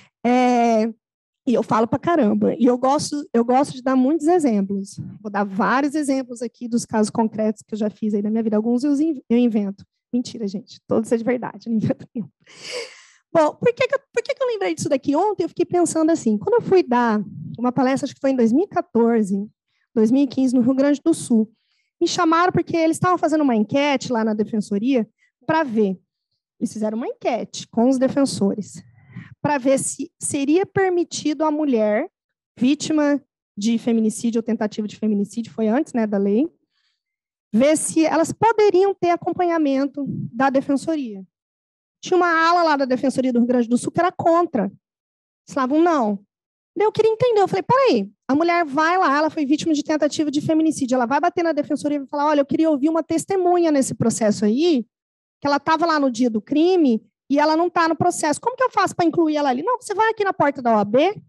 É, e eu falo para caramba. E eu gosto, eu gosto de dar muitos exemplos. Vou dar vários exemplos aqui dos casos concretos que eu já fiz aí na minha vida. Alguns eu invento. Mentira, gente. Todos é de verdade, não invento nenhum. Bom, por que, que, eu, por que, que eu lembrei disso daqui ontem? Eu fiquei pensando assim, quando eu fui dar uma palestra, acho que foi em dois mil e quatorze, dois mil e quinze, no Rio Grande do Sul, me chamaram porque eles estavam fazendo uma enquete lá na defensoria para ver. Eles fizeram uma enquete com os defensores para ver se seria permitido a mulher vítima de feminicídio ou tentativa de feminicídio, foi antes, né, da lei, ver se elas poderiam ter acompanhamento da defensoria. Tinha uma ala lá da Defensoria do Rio Grande do Sul que era contra. Eles falavam, não. Eu queria entender, eu falei, peraí, a mulher vai lá, ela foi vítima de tentativa de feminicídio, ela vai bater na defensoria e vai falar, olha, eu queria ouvir uma testemunha nesse processo aí, que ela estava lá no dia do crime e ela não está no processo. Como que eu faço para incluir ela ali? Não, você vai aqui na porta da O A B,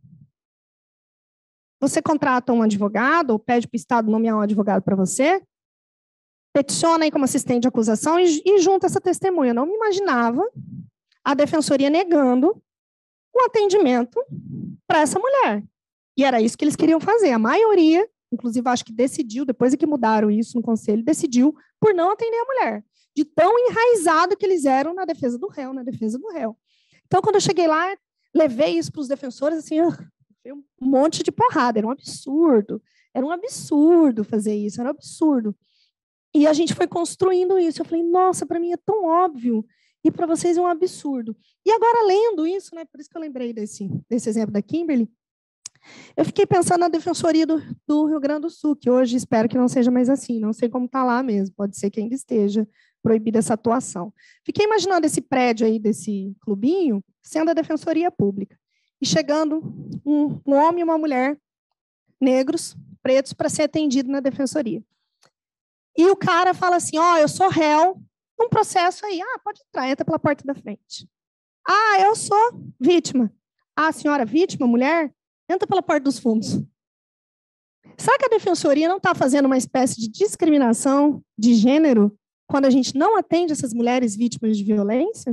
você contrata um advogado, ou pede para o Estado nomear um advogado para você, peticiona aí como assistente de acusação e, e junta essa testemunha. Eu não me imaginava a defensoria negando um atendimento para essa mulher. E era isso que eles queriam fazer. A maioria, inclusive, acho que decidiu, depois é que mudaram isso no conselho, decidiu por não atender a mulher, de tão enraizado que eles eram na defesa do réu, na defesa do réu. Então, quando eu cheguei lá, levei isso para os defensores, assim, um monte de porrada, era um absurdo, era um absurdo fazer isso, era um absurdo. E a gente foi construindo isso, eu falei, nossa, para mim é tão óbvio, e para vocês é um absurdo. E agora, lendo isso, né, por isso que eu lembrei desse, desse exemplo da Kimberly, eu fiquei pensando na Defensoria do, do Rio Grande do Sul, que hoje espero que não seja mais assim, não sei como está lá mesmo, pode ser que ainda esteja proibida essa atuação. Fiquei imaginando esse prédio aí, desse clubinho, sendo a Defensoria Pública, e chegando um, um homem e uma mulher, negros, pretos, para ser atendido na Defensoria. E o cara fala assim, ó, oh, eu sou réu, um processo aí, ah, pode entrar, entra pela porta da frente. Ah, eu sou vítima. Ah, senhora, vítima, mulher, entra pela porta dos fundos. Será que a Defensoria não está fazendo uma espécie de discriminação de gênero quando a gente não atende essas mulheres vítimas de violência?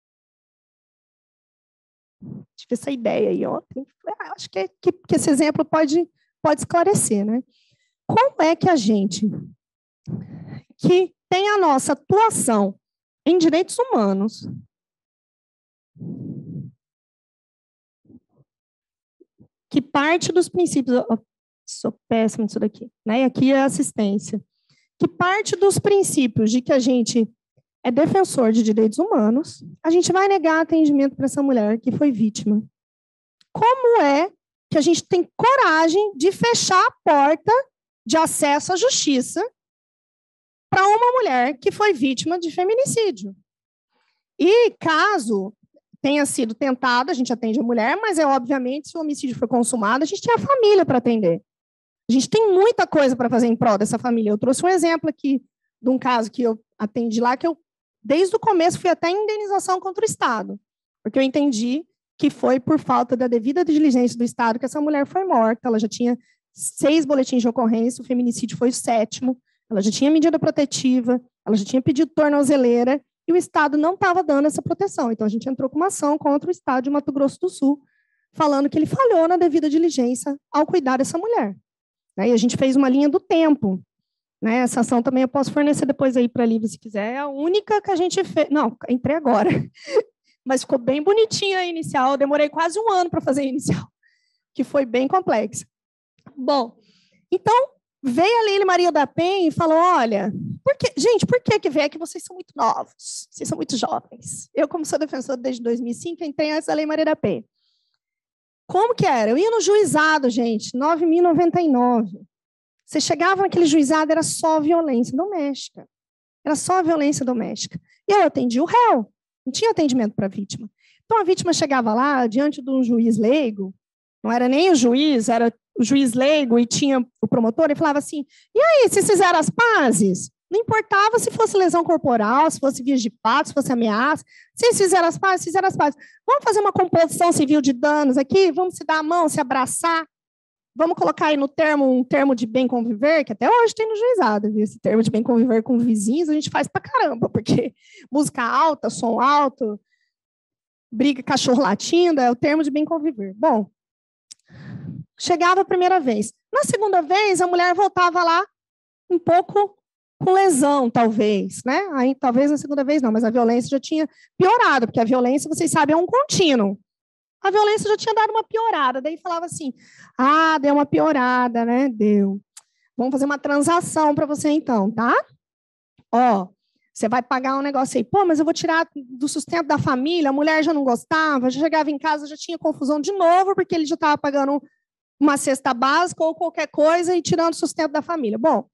Tive essa ideia aí, ó. Acho que, que, que esse exemplo pode, pode esclarecer, né? Como é que a gente, que tem a nossa atuação em direitos humanos, que parte dos princípios, oh, sou péssima nisso daqui, né? E aqui é assistência, que parte dos princípios de que a gente é defensor de direitos humanos, a gente vai negar atendimento para essa mulher que foi vítima. Como é que a gente tem coragem de fechar a porta de acesso à justiça para uma mulher que foi vítima de feminicídio? E caso tenha sido tentada, a gente atende a mulher, mas é obviamente, se o homicídio for consumado, a gente tem a família para atender. A gente tem muita coisa para fazer em prol dessa família. Eu trouxe um exemplo aqui de um caso que eu atendi lá, que eu, desde o começo, fui até indenização contra o Estado, porque eu entendi que foi por falta da devida diligência do Estado que essa mulher foi morta. Ela já tinha seis boletins de ocorrência, o feminicídio foi o sétimo, ela já tinha medida protetiva, ela já tinha pedido tornozeleira, e o Estado não estava dando essa proteção. Então, a gente entrou com uma ação contra o Estado de Mato Grosso do Sul, falando que ele falhou na devida diligência ao cuidar dessa mulher. E a gente fez uma linha do tempo. Essa ação também eu posso fornecer depois aí para a Lívia, se quiser. É a única que a gente fez. Não, entrei agora. Mas ficou bem bonitinha a inicial. Eu demorei quase um ano para fazer a inicial, que foi bem complexa. Bom, então, veio a Lei Maria da Penha e falou, olha, por que, gente, por que que veio? É que vocês são muito novos, vocês são muito jovens. Eu, como sou defensora desde dois mil e cinco, entrei antes da Lei Maria da Penha. Como que era? Eu ia no juizado, gente, nove mil e noventa e nove. Você chegava naquele juizado, era só violência doméstica. Era só violência doméstica. E eu atendi o réu, não tinha atendimento para a vítima. Então, a vítima chegava lá, diante de um juiz leigo, não era nem o juiz, era o juiz leigo, e tinha o promotor, e falava assim, e aí, vocês fizeram as pazes? Não importava se fosse lesão corporal, se fosse vias de fato, se fosse ameaça. Vocês fizeram as pazes, fizeram as pazes. Vamos fazer uma composição civil de danos aqui? Vamos se dar a mão, se abraçar? Vamos colocar aí no termo um termo de bem conviver, que até hoje tem no juizado, viu? Esse termo de bem conviver com vizinhos, a gente faz pra caramba, porque música alta, som alto, briga, cachorro latindo, é o termo de bem conviver. Bom, chegava a primeira vez. Na segunda vez, a mulher voltava lá um pouco com lesão, talvez, né? Aí, talvez na segunda vez não, mas a violência já tinha piorado, porque a violência, vocês sabem, é um contínuo. A violência já tinha dado uma piorada, daí falava assim, ah, deu uma piorada, né? Deu. Vamos fazer uma transação para você então, tá? Ó, você vai pagar um negócio aí, pô, mas eu vou tirar do sustento da família, a mulher já não gostava, já chegava em casa, já tinha confusão de novo, porque ele já estava pagando uma cesta básica ou qualquer coisa e tirando o sustento da família. Bom,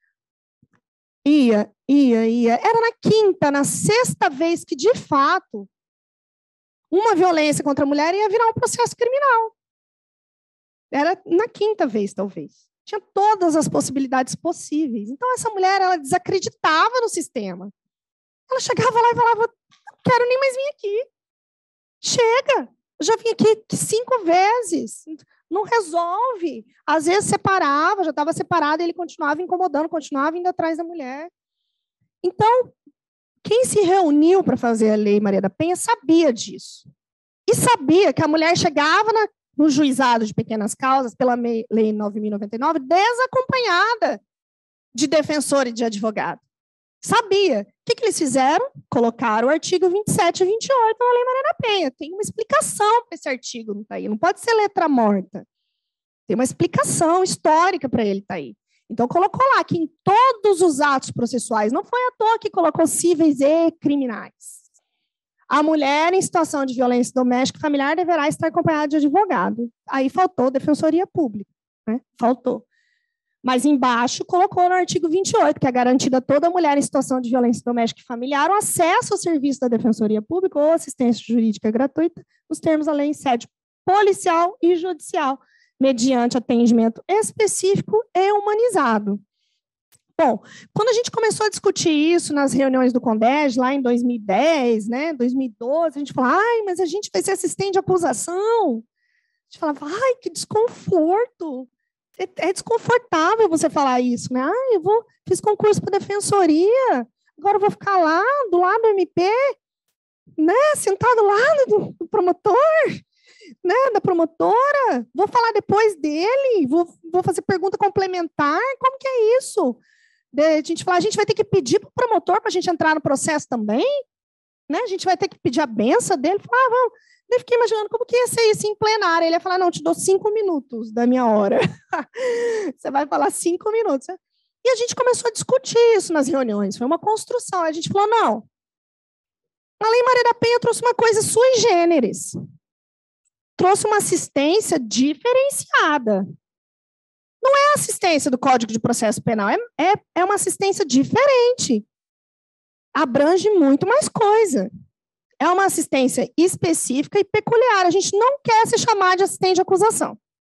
ia, ia, ia. Era na quinta, na sexta vez que, de fato, uma violência contra a mulher ia virar um processo criminal. Era na quinta vez, talvez. Tinha todas as possibilidades possíveis. Então, essa mulher, ela desacreditava no sistema. Ela chegava lá e falava, não quero nem mais vir aqui. Chega, eu já vim aqui cinco vezes. Não resolve. Às vezes separava, já estava separado, e ele continuava incomodando, continuava indo atrás da mulher. Então, quem se reuniu para fazer a Lei Maria da Penha sabia disso. e sabia que a mulher chegava na, no juizado de pequenas causas, pela Lei nove mil e noventa e nove, desacompanhada de defensor e de advogado. Sabia. O que, que eles fizeram? Colocaram o artigo vinte e sete e vinte e oito na Lei Maria da Penha. Tem uma explicação para esse artigo não tá aí. Não pode ser letra morta. Tem uma explicação histórica para ele estar tá aí. Então, colocou lá que em todos os atos processuais, não foi à toa que colocou cíveis e criminais. A mulher em situação de violência doméstica e familiar deverá estar acompanhada de advogado. Aí faltou defensoria pública, né? Faltou. Mas embaixo colocou no artigo vinte e oito, que é garantida a toda mulher em situação de violência doméstica e familiar o acesso ao serviço da defensoria pública ou assistência jurídica gratuita, nos termos da lei em sede policial e judicial, mediante atendimento específico e humanizado. Bom, quando a gente começou a discutir isso nas reuniões do CONDEG, lá em dois mil e dez, né, dois mil e doze, a gente falava, ai, mas a gente vai ser assistente de acusação. A gente falava, ai, que desconforto. É, é desconfortável você falar isso, né? Ah, eu vou, fiz concurso para defensoria, agora eu vou ficar lá, do lado do M P, né, sentado lá do, do promotor, né, da promotora, vou falar depois dele, vou, vou fazer pergunta complementar, como que é isso? De, a gente fala, a gente vai ter que pedir para o promotor para a gente entrar no processo também, né? A gente vai ter que pedir a benção dele, falar, ah, vamos. Eu fiquei imaginando como que ia ser isso em plenário. Ele ia falar, não, te dou cinco minutos da minha hora. Você vai falar cinco minutos. E a gente começou a discutir isso nas reuniões. Foi uma construção. A gente falou, não. A Lei Maria da Penha trouxe uma coisa sui generis. Trouxe uma assistência diferenciada. Não é a assistência do Código de Processo Penal, é, é, é uma assistência diferente. Abrange muito mais coisa. É uma assistência específica e peculiar. A gente não quer se chamar de assistente de acusação.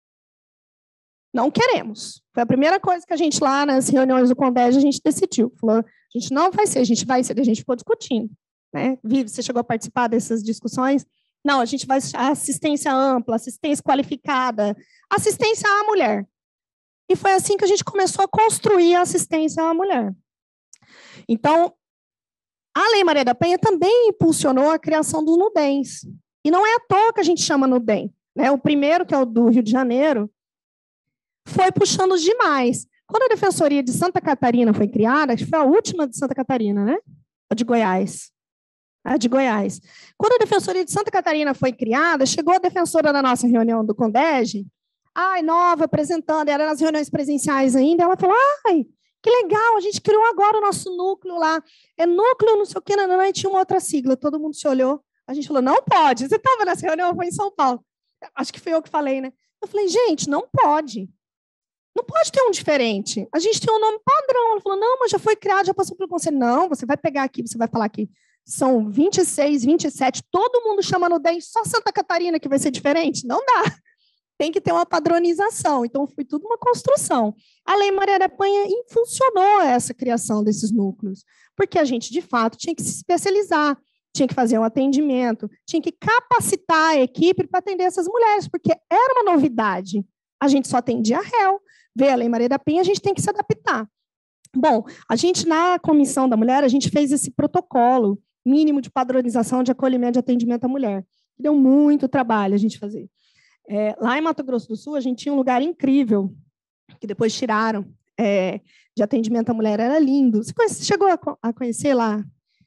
Não queremos. Foi a primeira coisa que a gente lá nas reuniões do CONDEG a gente decidiu. Falou, a gente não vai ser, a gente vai ser. A gente ficou discutindo. Né? Vivi, você chegou a participar dessas discussões? Não, a gente vai assistência ampla, assistência qualificada, assistência à mulher. E foi assim que a gente começou a construir a assistência à mulher. Então, a Lei Maria da Penha também impulsionou a criação do NUDEMs. E não é à toa que a gente chama NUDEM. Né? O primeiro, que é o do Rio de Janeiro, foi puxando os demais. Quando a Defensoria de Santa Catarina foi criada, acho que foi a última de Santa Catarina, né? A de Goiás. A de Goiás. Quando a Defensoria de Santa Catarina foi criada, chegou a defensora na nossa reunião do CONDEG, ai, nova, apresentando, era nas reuniões presenciais ainda, ela falou, ai, que legal, a gente criou agora o nosso núcleo lá. É núcleo, não sei o quê, não, não, e tinha uma outra sigla. Todo mundo se olhou. A gente falou, não pode. Você estava nessa reunião, foi em São Paulo. Acho que foi eu que falei, né? Eu falei, gente, não pode. Não pode ter um diferente. A gente tem um nome padrão. Ela falou, não, mas já foi criado, já passou pelo conselho. Não, você vai pegar aqui, você vai falar aqui. São vinte e seis, vinte e sete, todo mundo chama no D E M, só Santa Catarina que vai ser diferente? Não dá. Tem que ter uma padronização. Então, foi tudo uma construção. A Lei Maria da Penha impulsionou essa criação desses núcleos, porque a gente, de fato, tinha que se especializar, tinha que fazer um atendimento, tinha que capacitar a equipe para atender essas mulheres, porque era uma novidade. A gente só atendia réu. Vê a Lei Maria da Penha, a gente tem que se adaptar. Bom, a gente, na Comissão da Mulher, a gente fez esse protocolo mínimo de padronização de acolhimento e atendimento à mulher. Deu muito trabalho a gente fazer. É, lá em Mato Grosso do Sul, a gente tinha um lugar incrível, que depois tiraram, é, de atendimento à mulher, era lindo. Você conhece, chegou a, a conhecer lá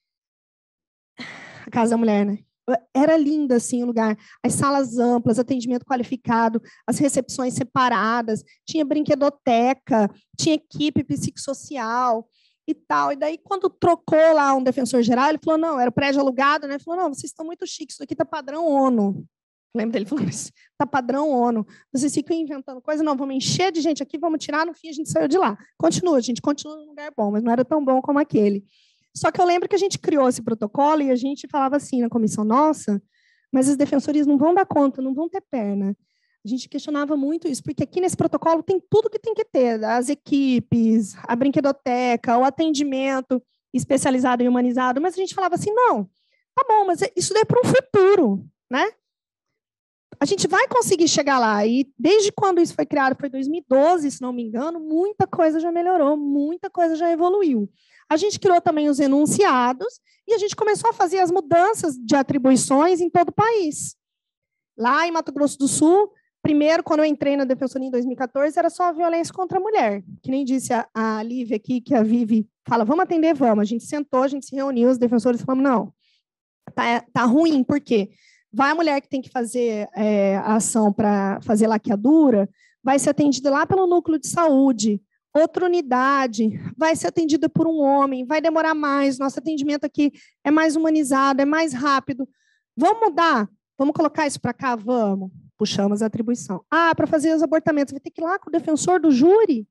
a Casa da Mulher, né? Era linda, assim, o lugar. As salas amplas, atendimento qualificado, as recepções separadas, tinha brinquedoteca, tinha equipe psicossocial e tal. E daí, quando trocou lá um defensor geral, ele falou, não, era o prédio alugado, né? Ele falou, não, vocês estão muito chiques, isso aqui está padrão ONU. Lembra dele falando isso? Está padrão ONU. Vocês ficam inventando coisa, não, vamos encher de gente aqui, vamos tirar, no fim a gente saiu de lá. Continua, a gente continua num lugar bom, mas não era tão bom como aquele. Só que eu lembro que a gente criou esse protocolo e a gente falava assim na comissão, nossa, mas as defensorias não vão dar conta, não vão ter perna. A gente questionava muito isso, porque aqui nesse protocolo tem tudo que tem que ter, as equipes, a brinquedoteca, o atendimento especializado e humanizado, mas a gente falava assim, não, tá bom, mas isso daí é para um futuro, né? A gente vai conseguir chegar lá, e desde quando isso foi criado, foi dois mil e doze, se não me engano, muita coisa já melhorou, muita coisa já evoluiu. A gente criou também os enunciados e a gente começou a fazer as mudanças de atribuições em todo o país. Lá em Mato Grosso do Sul, primeiro, quando eu entrei na Defensoria em dois mil e quatorze, era só a violência contra a mulher. Que nem disse a, a Lívia aqui, que a Vivi fala, vamos atender, vamos. A gente sentou, a gente se reuniu, os defensores falamos, não, tá, tá ruim, por quê? Vai a mulher que tem que fazer é, a ação para fazer laqueadura, vai ser atendida lá pelo núcleo de saúde, outra unidade, vai ser atendida por um homem, vai demorar mais, nosso atendimento aqui é mais humanizado, é mais rápido. Vamos mudar? Vamos colocar isso para cá? Vamos. Puxamos a atribuição. Ah, para fazer os abortamentos, vai ter que ir lá com o defensor do júri.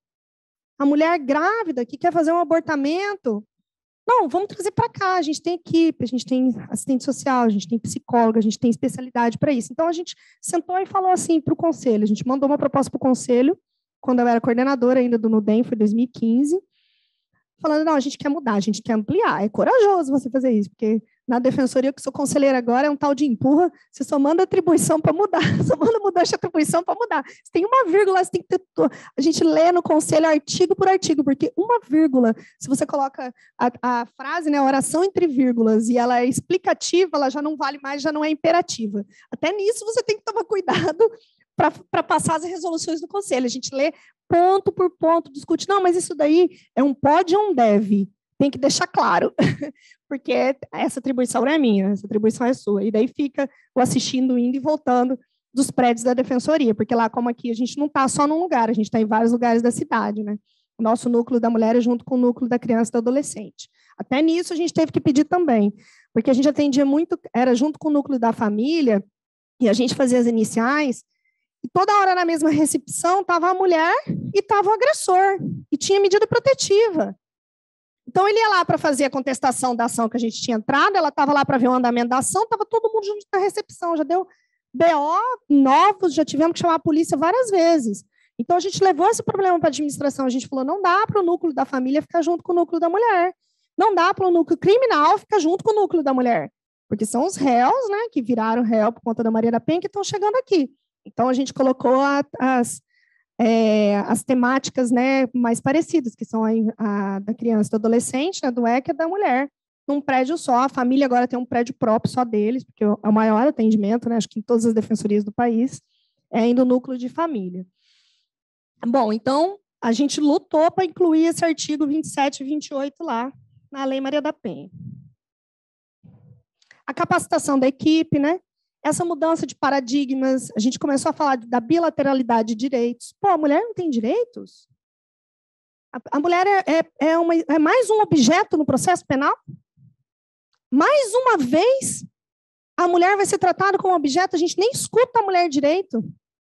A mulher grávida que quer fazer um abortamento. Não, vamos trazer para cá. A gente tem equipe, a gente tem assistente social, a gente tem psicóloga, a gente tem especialidade para isso. Então, a gente sentou e falou assim para o conselho. A gente mandou uma proposta para o conselho, quando eu era coordenadora ainda do NUDEM, foi em dois mil e quinze, falando, não, a gente quer mudar, a gente quer ampliar. É corajoso você fazer isso, porque na defensoria, que sou conselheira agora, é um tal de empurra, você só manda atribuição para mudar, só manda mudança de atribuição para mudar. Você tem uma vírgula, você tem que ter... A gente lê no conselho artigo por artigo, porque uma vírgula, se você coloca a, a frase, né, a oração entre vírgulas, e ela é explicativa, ela já não vale mais, já não é imperativa. Até nisso você tem que tomar cuidado para passar as resoluções do conselho. A gente lê ponto por ponto, discute, não, mas isso daí é um pode ou um deve. Tem que deixar claro, porque essa atribuição não é minha, essa atribuição é sua. E daí fica o assistindo, indo e voltando dos prédios da defensoria, porque lá, como aqui, a gente não está só num lugar, a gente está em vários lugares da cidade, né? O nosso núcleo da mulher é junto com o núcleo da criança e do adolescente. Até nisso a gente teve que pedir também, porque a gente atendia muito, era junto com o núcleo da família, e a gente fazia as iniciais, e toda hora na mesma recepção estava a mulher e estava o agressor, e tinha medida protetiva. Então, ele ia lá para fazer a contestação da ação que a gente tinha entrado, ela estava lá para ver o andamento da ação, estava todo mundo junto na recepção, já deu B O novos, já tivemos que chamar a polícia várias vezes. Então, a gente levou esse problema para a administração, a gente falou, não dá para o núcleo da família ficar junto com o núcleo da mulher, não dá para o núcleo criminal ficar junto com o núcleo da mulher, porque são os réus, né, que viraram réu por conta da Maria da Penha, que estão chegando aqui. Então, a gente colocou a, as... É, as temáticas, né, mais parecidas, que são a, a da criança e do adolescente, né, do E C A e da mulher, num prédio só. A família agora tem um prédio próprio só deles, porque é o maior atendimento, né, acho que em todas as defensorias do país, é ainda o núcleo de família. Bom, então, a gente lutou para incluir esse artigo vinte e sete e vinte e oito lá, na Lei Maria da Penha. A capacitação da equipe, né, essa mudança de paradigmas, a gente começou a falar da bilateralidade de direitos. Pô, a mulher não tem direitos? A, a mulher é, é, é, uma, é mais um objeto no processo penal? Mais uma vez, a mulher vai ser tratada como objeto, a gente nem escuta a mulher direito.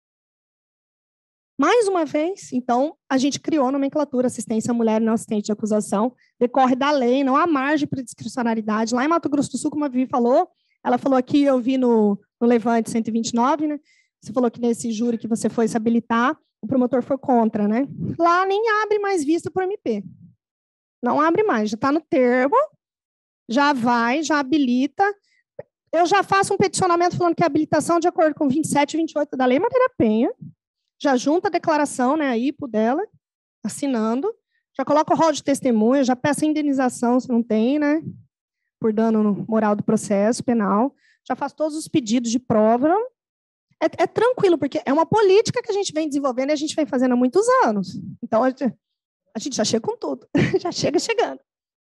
Mais uma vez, então, a gente criou a nomenclatura assistência à mulher e não assistente de acusação, decorre da lei, não há margem para discricionariedade. Lá em Mato Grosso do Sul, como a Vivi falou, ela falou aqui, eu vi no, no Levante cento e vinte e nove, né? Você falou que nesse júri que você foi se habilitar, o promotor foi contra, né? Lá nem abre mais vista por M P. Não abre mais, já está no termo, já vai, já habilita. Eu já faço um peticionamento falando que a habilitação de acordo com vinte e sete e vinte e oito da Lei Maria da Penha, já junta a declaração, né, a I P O dela, assinando, já coloca o rol de testemunha, já peço a indenização, se não tem, né? Por dano moral do processo penal, já faz todos os pedidos de prova. É, é tranquilo, porque é uma política que a gente vem desenvolvendo e a gente vem fazendo há muitos anos. Então, a gente, a gente já chega com tudo, já chega chegando.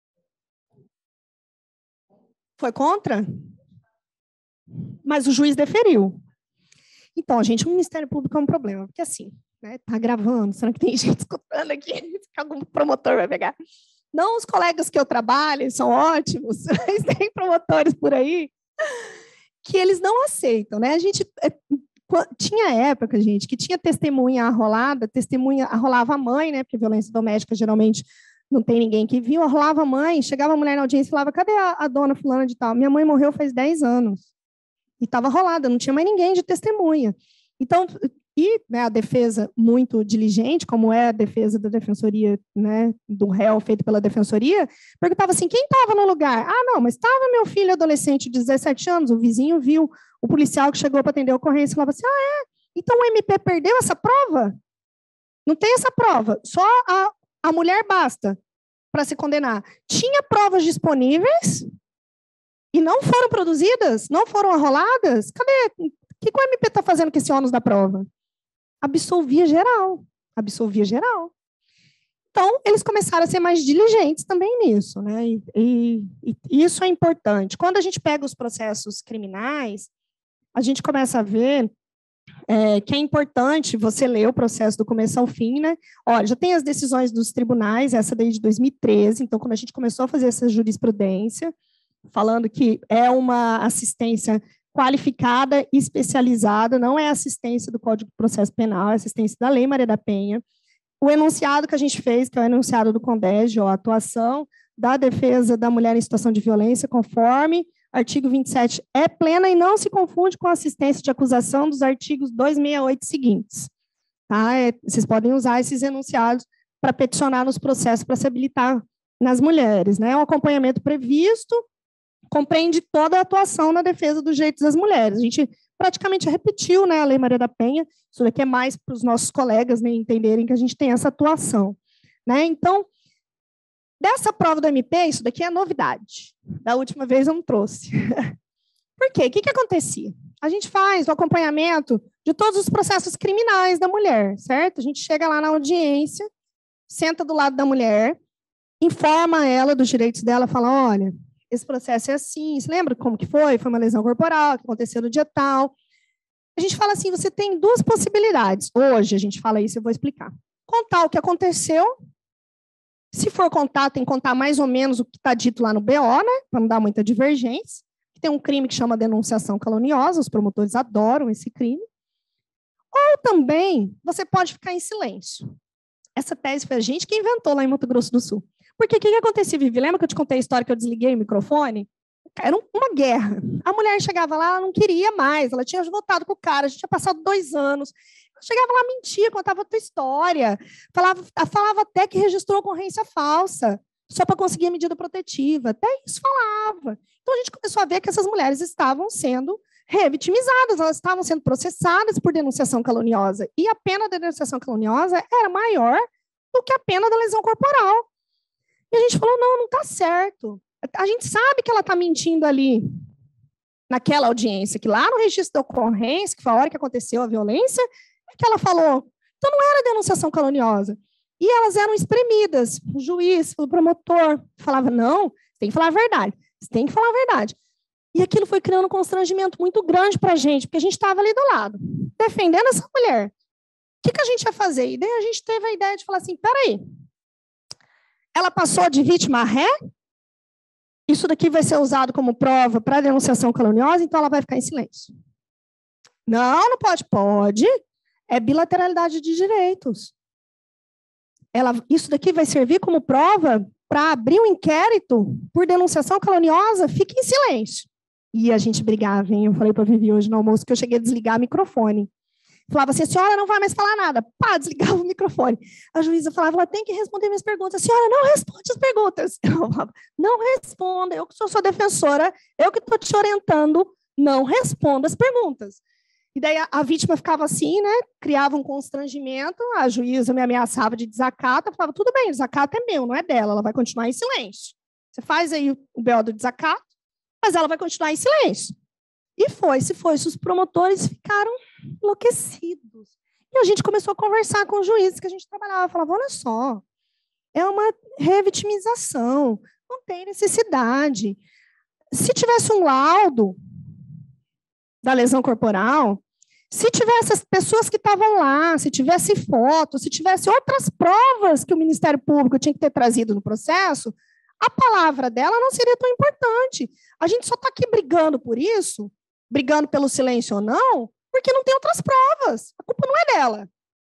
Foi contra? Mas o juiz deferiu. Então, a gente, o Ministério Público é um problema, porque assim, né, tá gravando, será que tem gente escutando aqui? Algum promotor vai pegar? Não os colegas que eu trabalho, são ótimos, mas tem promotores por aí que eles não aceitam, né? A gente tinha época, gente, que tinha testemunha arrolada, testemunha arrolava a mãe, né? Porque violência doméstica geralmente não tem ninguém que viu, arrolava a mãe, chegava a mulher na audiência e falava, cadê a, a dona fulana de tal? Minha mãe morreu faz dez anos. E estava arrolada, não tinha mais ninguém de testemunha. Então, e né, a defesa muito diligente, como é a defesa da defensoria, né, do réu feito pela defensoria, perguntava assim, quem estava no lugar? Ah, não, mas estava meu filho adolescente de dezessete anos, o vizinho viu, o policial que chegou para atender a ocorrência falava assim, ah, é? Então o M P perdeu essa prova? Não tem essa prova, só a, a mulher basta para se condenar. Tinha provas disponíveis e não foram produzidas? Não foram arroladas? Cadê? que, que o M P está fazendo com esse ônus da prova? Absolvia geral. Absolvia geral. Então, eles começaram a ser mais diligentes também nisso, né? E, e, e isso é importante. Quando a gente pega os processos criminais, a gente começa a ver é, que é importante você ler o processo do começo ao fim, né? Olha, já tem as decisões dos tribunais, essa daí de dois mil e treze, então, quando a gente começou a fazer essa jurisprudência, falando que é uma assistência qualificada e especializada, não é assistência do Código de Processo Penal, é assistência da Lei Maria da Penha. O enunciado que a gente fez, que é o enunciado do CONDEG, a atuação da defesa da mulher em situação de violência, conforme artigo vinte e sete, é plena e não se confunde com a assistência de acusação dos artigos duzentos e sessenta e oito seguintes. Tá? É, vocês podem usar esses enunciados para peticionar nos processos para se habilitar nas mulheres. Né? O acompanhamento previsto compreende toda a atuação na defesa dos direitos das mulheres. A gente praticamente repetiu, né, a Lei Maria da Penha, isso daqui é mais para os nossos colegas, né, entenderem que a gente tem essa atuação. Né? Então, dessa prova do M P, isso daqui é novidade. Da última vez eu não trouxe. Por quê? O que, que acontecia? A gente faz o acompanhamento de todos os processos criminais da mulher, certo? A gente chega lá na audiência, senta do lado da mulher, informa ela dos direitos dela, fala, olha, esse processo é assim, você lembra como que foi? Foi uma lesão corporal, que aconteceu no dia tal. A gente fala assim, você tem duas possibilidades. Hoje a gente fala isso, eu vou explicar. Contar o que aconteceu. Se for contar, tem que contar mais ou menos o que está dito lá no B O, né? Para não dar muita divergência. Tem um crime que chama denunciação caluniosa, os promotores adoram esse crime. Ou também, você pode ficar em silêncio. Essa tese foi a gente que inventou lá em Mato Grosso do Sul. Porque o que, que acontecia, Vivi? Lembra que eu te contei a história que eu desliguei o microfone? Era uma guerra. A mulher chegava lá, ela não queria mais, ela tinha voltado com o cara, a gente tinha passado dois anos. Ela chegava lá, mentia, contava a tua história, falava, falava até que registrou ocorrência falsa, só para conseguir a medida protetiva. Até isso falava. Então, a gente começou a ver que essas mulheres estavam sendo revitimizadas, elas estavam sendo processadas por denunciação caluniosa. E a pena da denunciação caluniosa era maior do que a pena da lesão corporal. E a gente falou, não, não está certo. A gente sabe que ela está mentindo ali, naquela audiência, que lá no registro da ocorrência, que foi a hora que aconteceu a violência, é que ela falou. Então, não era denunciação caluniosa. E elas eram espremidas. O juiz, o promotor, falava, não, você tem que falar a verdade. Você tem que falar a verdade. E aquilo foi criando um constrangimento muito grande para a gente, porque a gente estava ali do lado, defendendo essa mulher. O que, que a gente ia fazer? E daí a gente teve a ideia de falar assim, peraí, ela passou de vítima a ré? Isso daqui vai ser usado como prova para denunciação caluniosa, então ela vai ficar em silêncio. Não, não pode. Pode. É bilateralidade de direitos. Ela, isso daqui vai servir como prova para abrir um inquérito por denunciação caluniosa, fique em silêncio. E a gente brigava, hein? Eu falei para a Vivi hoje no almoço que eu cheguei a desligar o microfone. Falava assim, a senhora não vai mais falar nada. Pá, desligava o microfone. A juíza falava, ela tem que responder minhas perguntas. A senhora não responde as perguntas. Eu falava, não responda, eu que sou sua defensora, eu que estou te orientando, não responda as perguntas. E daí a, a vítima ficava assim, né? Criava um constrangimento, a juíza me ameaçava de desacato, eu falava, tudo bem, o desacato é meu, não é dela, ela vai continuar em silêncio. Você faz aí o B O do desacato, mas ela vai continuar em silêncio. E foi, se foi, os promotores ficaram enlouquecidos. E a gente começou a conversar com os juízes que a gente trabalhava, falava, olha só, é uma revitimização, não tem necessidade. Se tivesse um laudo da lesão corporal, se tivesse as pessoas que estavam lá, se tivesse foto, se tivesse outras provas que o Ministério Público tinha que ter trazido no processo, a palavra dela não seria tão importante. A gente só está aqui brigando por isso, brigando pelo silêncio ou não, porque não tem outras provas. A culpa não é dela.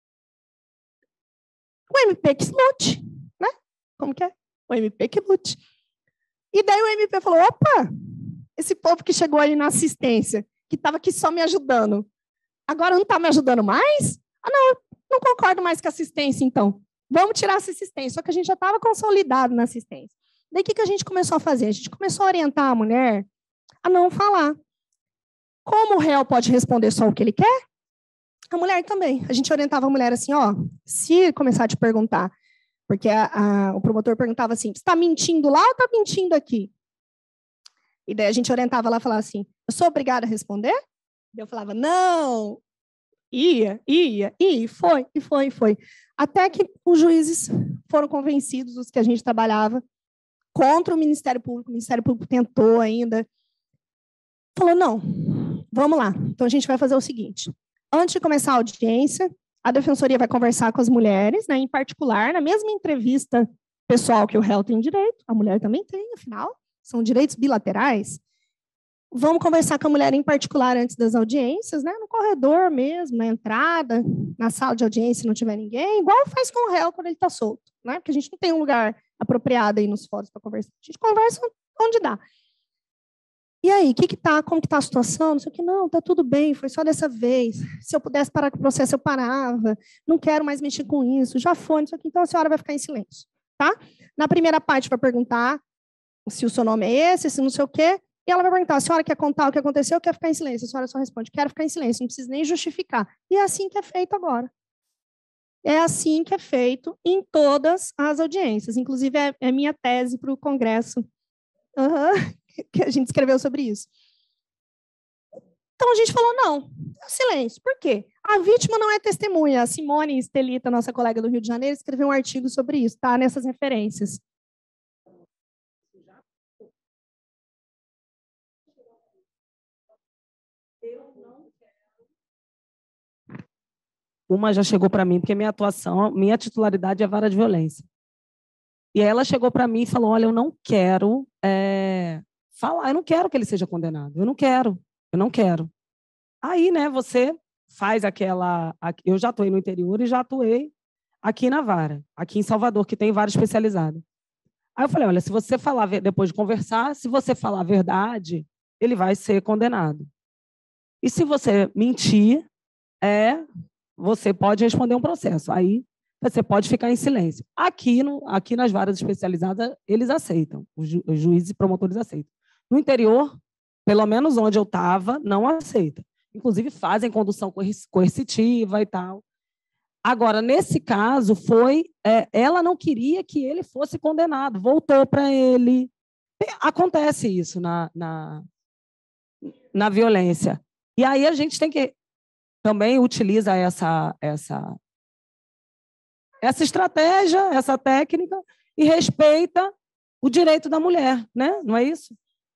O M P que lute, né? Como que é? O M P que lute. E daí o M P falou, opa, esse povo que chegou ali na assistência, que estava aqui só me ajudando, agora não está me ajudando mais? Ah, não, não concordo mais com a assistência, então. Vamos tirar essa assistência. Só que a gente já estava consolidado na assistência. Daí o que, que a gente começou a fazer? A gente começou a orientar a mulher a não falar. Como o réu pode responder só o que ele quer, a mulher também. A gente orientava a mulher assim, ó, se começar a te perguntar, porque a, a, o promotor perguntava assim, você está mentindo lá ou está mentindo aqui? E daí a gente orientava ela a falar assim, eu sou obrigada a responder? Eu falava, não, ia, ia, e foi, e foi, e foi. Até que os juízes foram convencidos, os que a gente trabalhava, contra o Ministério Público. O Ministério Público tentou ainda. Falou, não, vamos lá. Então, a gente vai fazer o seguinte. Antes de começar a audiência, a Defensoria vai conversar com as mulheres, né, em particular, na mesma entrevista pessoal que o réu tem direito, a mulher também tem, afinal, são direitos bilaterais. Vamos conversar com a mulher em particular antes das audiências, né, no corredor mesmo, na entrada, na sala de audiência, se não tiver ninguém, igual faz com o réu quando ele está solto, né, porque a gente não tem um lugar apropriado aí nos fóruns para conversar. A gente conversa onde dá. E aí, o que que tá, como que está a situação? Não sei o que, não, está tudo bem, foi só dessa vez. Se eu pudesse parar com o processo, eu parava. Não quero mais mexer com isso, já foi, não sei o que, então a senhora vai ficar em silêncio. Tá? Na primeira parte, vai perguntar se o seu nome é esse, se não sei o quê, e ela vai perguntar, a senhora quer contar o que aconteceu ou quer ficar em silêncio? A senhora só responde, quero ficar em silêncio, não precisa nem justificar. E é assim que é feito agora. É assim que é feito em todas as audiências. Inclusive, é, é minha tese para o Congresso, uhum, que a gente escreveu sobre isso. Então, a gente falou, não, silêncio. Por quê? A vítima não é testemunha. A Simone Stelita, nossa colega do Rio de Janeiro, escreveu um artigo sobre isso, tá? Nessas referências. Uma já chegou para mim, porque minha atuação, minha titularidade é vara de violência. E aí ela chegou para mim e falou, olha, eu não quero é, falar, eu não quero que ele seja condenado, eu não quero, eu não quero. Aí, né, você faz aquela... Eu já atuei no interior e já atuei aqui na vara, aqui em Salvador, que tem vara especializada. Aí eu falei, olha, se você falar, depois de conversar, se você falar a verdade, ele vai ser condenado. E se você mentir, é, você pode responder um processo. Aí você pode ficar em silêncio. Aqui, no, aqui nas varas especializadas, eles aceitam, os, ju, os juízes e promotores aceitam. No interior, pelo menos onde eu estava, não aceita. Inclusive, fazem condução coercitiva e tal. Agora, nesse caso, foi, é, ela não queria que ele fosse condenado, voltou para ele. Acontece isso na, na, na violência. E aí a gente tem que também utiliza essa, essa, essa estratégia, essa técnica, e respeita o direito da mulher, né? Não é isso?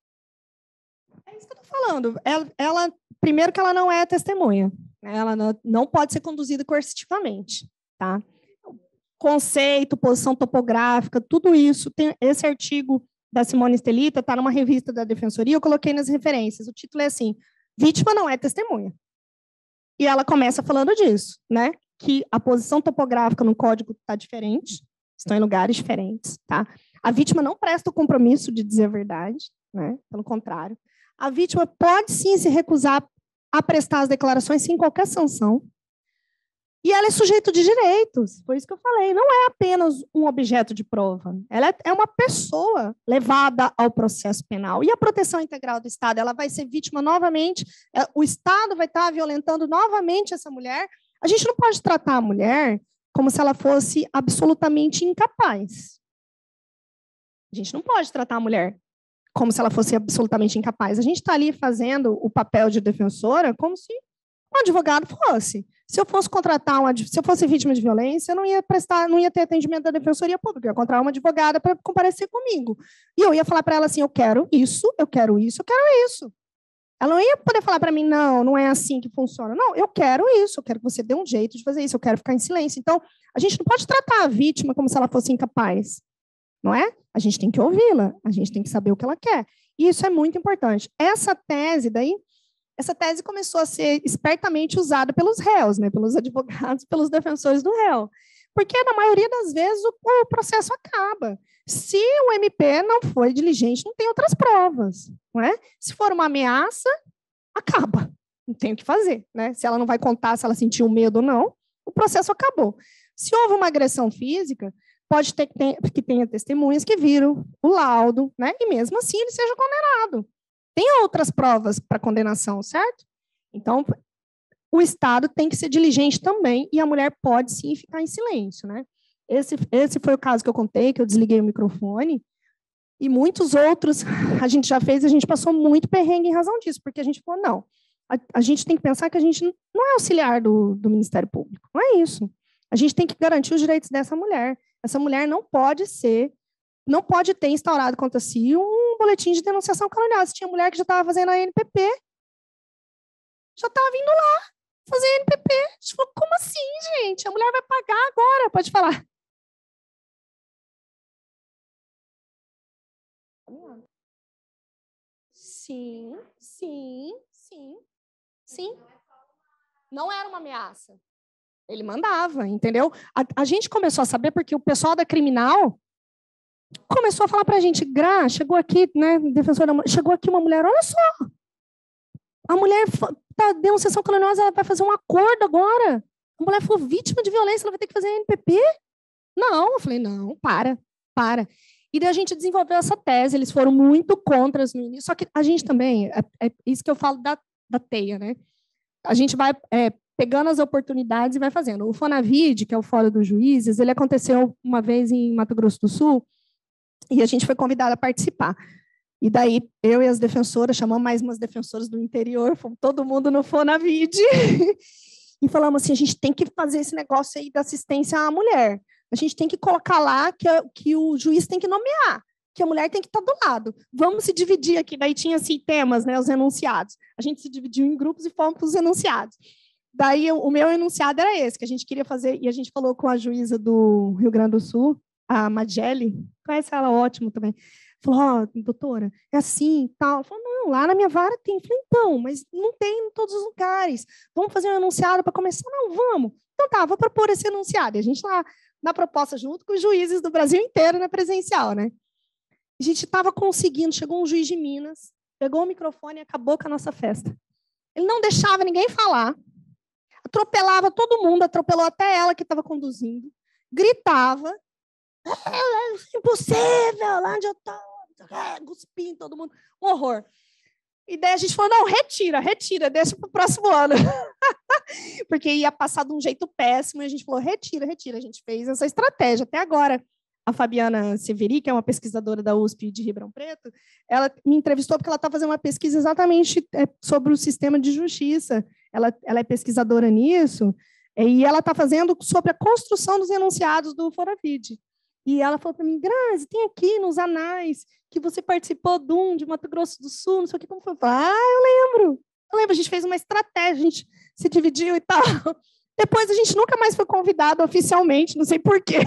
É isso que eu estou falando. Ela, ela, primeiro que ela não é testemunha. Ela não, não pode ser conduzida coercitivamente. Tá? Conceito, posição topográfica, tudo isso. Tem esse artigo da Simone Stelita, está numa revista da Defensoria, eu coloquei nas referências. O título é assim, vítima não é testemunha. E ela começa falando disso, né? Que a posição topográfica no código está diferente, estão em lugares diferentes. Tá? A vítima não presta o compromisso de dizer a verdade, né? Pelo contrário. A vítima pode, sim, se recusar a prestar as declarações sem qualquer sanção. E ela é sujeito de direitos, foi isso que eu falei. Não é apenas um objeto de prova. Ela é uma pessoa levada ao processo penal. E a proteção integral do Estado, ela vai ser vítima novamente, o Estado vai estar violentando novamente essa mulher. A gente não pode tratar a mulher como se ela fosse absolutamente incapaz. A gente não pode tratar a mulher como se ela fosse absolutamente incapaz. A gente está ali fazendo o papel de defensora como se um advogado fosse. Se eu fosse contratar uma, se eu fosse vítima de violência, eu não ia prestar, não ia ter atendimento da Defensoria Pública, eu ia contratar uma advogada para comparecer comigo. E eu ia falar para ela assim, eu quero isso, eu quero isso, eu quero isso. Ela não ia poder falar para mim, não, não é assim que funciona. Não, eu quero isso, eu quero que você dê um jeito de fazer isso, eu quero ficar em silêncio. Então, a gente não pode tratar a vítima como se ela fosse incapaz, não é? A gente tem que ouvi-la, a gente tem que saber o que ela quer. E isso é muito importante. Essa tese daí, essa tese começou a ser espertamente usada pelos réus, né, pelos advogados, pelos defensores do réu. Porque, na maioria das vezes, o, o processo acaba. Se o M P não foi diligente, não tem outras provas. Não é? Se for uma ameaça, acaba. Não tem o que fazer. Né? Se ela não vai contar se ela sentiu medo ou não, o processo acabou. Se houve uma agressão física, pode ter que tenha testemunhas que viram o laudo, né? E mesmo assim ele seja condenado. Tem outras provas para condenação, certo? Então, o Estado tem que ser diligente também e a mulher pode sim ficar em silêncio, né? Esse, esse foi o caso que eu contei, que eu desliguei o microfone, e muitos outros a gente já fez, a gente passou muito perrengue em razão disso, porque a gente falou, não, a, a gente tem que pensar que a gente não é auxiliar do, do Ministério Público, não é isso. A gente tem que garantir os direitos dessa mulher. Essa mulher não pode ser, não pode ter instaurado contra si um boletim de denunciação caluniosa. Tinha mulher que já estava fazendo a N P P, já estava vindo lá fazer a N P P. A gente falou, como assim, gente? A mulher vai pagar agora, pode falar. Sim, sim, sim, sim. Não era uma ameaça. Ele mandava, entendeu? A, a gente começou a saber porque o pessoal da criminal começou a falar para a gente, Gra, chegou aqui, né, defensora, chegou aqui uma mulher, olha só, a mulher está denunciação caluniosa, ela vai fazer um acordo agora. A mulher foi vítima de violência, ela vai ter que fazer N P P? Não, eu falei, não, para, para. E daí a gente desenvolveu essa tese, eles foram muito contra no início, só que a gente também, é, é isso que eu falo da, da teia, né? A gente vai é, pegando as oportunidades e vai fazendo. O Fonavid, que é o Fórum dos Juízes, ele aconteceu uma vez em Mato Grosso do Sul, e a gente foi convidada a participar. E daí, eu e as defensoras, chamamos mais umas defensoras do interior, fomos todo mundo no Fonavid, e falamos assim, a gente tem que fazer esse negócio aí da assistência à mulher. A gente tem que colocar lá que, que o juiz tem que nomear, que a mulher tem que estar do lado. Vamos se dividir aqui. Daí tinha assim, temas, né, os enunciados. A gente se dividiu em grupos e fomos para os enunciados. Daí o meu enunciado era esse, que a gente queria fazer, e a gente falou com a juíza do Rio Grande do Sul, a Mageli, conhece ela, ótimo também. Falou, ó, oh, doutora, é assim, tal. Ela falou, não, lá na minha vara tem. Eu falei, então, mas não tem em todos os lugares. Vamos fazer um enunciado para começar? Não, vamos. Então tá, vou propor esse enunciado. E a gente lá na proposta junto com os juízes do Brasil inteiro na presencial, né? A gente estava conseguindo, chegou um juiz de Minas, pegou o microfone e acabou com a nossa festa. Ele não deixava ninguém falar, atropelava todo mundo, atropelou até ela que estava conduzindo, gritava, é impossível, lá onde eu estou, cuspindo todo mundo, um horror. E daí a gente falou, não, retira, retira, deixa para o próximo ano. Porque ia passar de um jeito péssimo, e a gente falou, retira, retira. A gente fez essa estratégia. Até agora, a Fabiana Severi, que é uma pesquisadora da U S P de Ribeirão Preto, ela me entrevistou porque ela está fazendo uma pesquisa exatamente sobre o sistema de justiça. Ela, ela é pesquisadora nisso, e ela está fazendo sobre a construção dos enunciados do Fonavid. E ela falou para mim, Grazi, tem aqui nos anais que você participou de um de Mato Grosso do Sul, não sei o que, como foi. Eu falei, ah, eu lembro. Eu lembro, a gente fez uma estratégia, a gente se dividiu e tal. Depois a gente nunca mais foi convidado oficialmente, não sei por quê.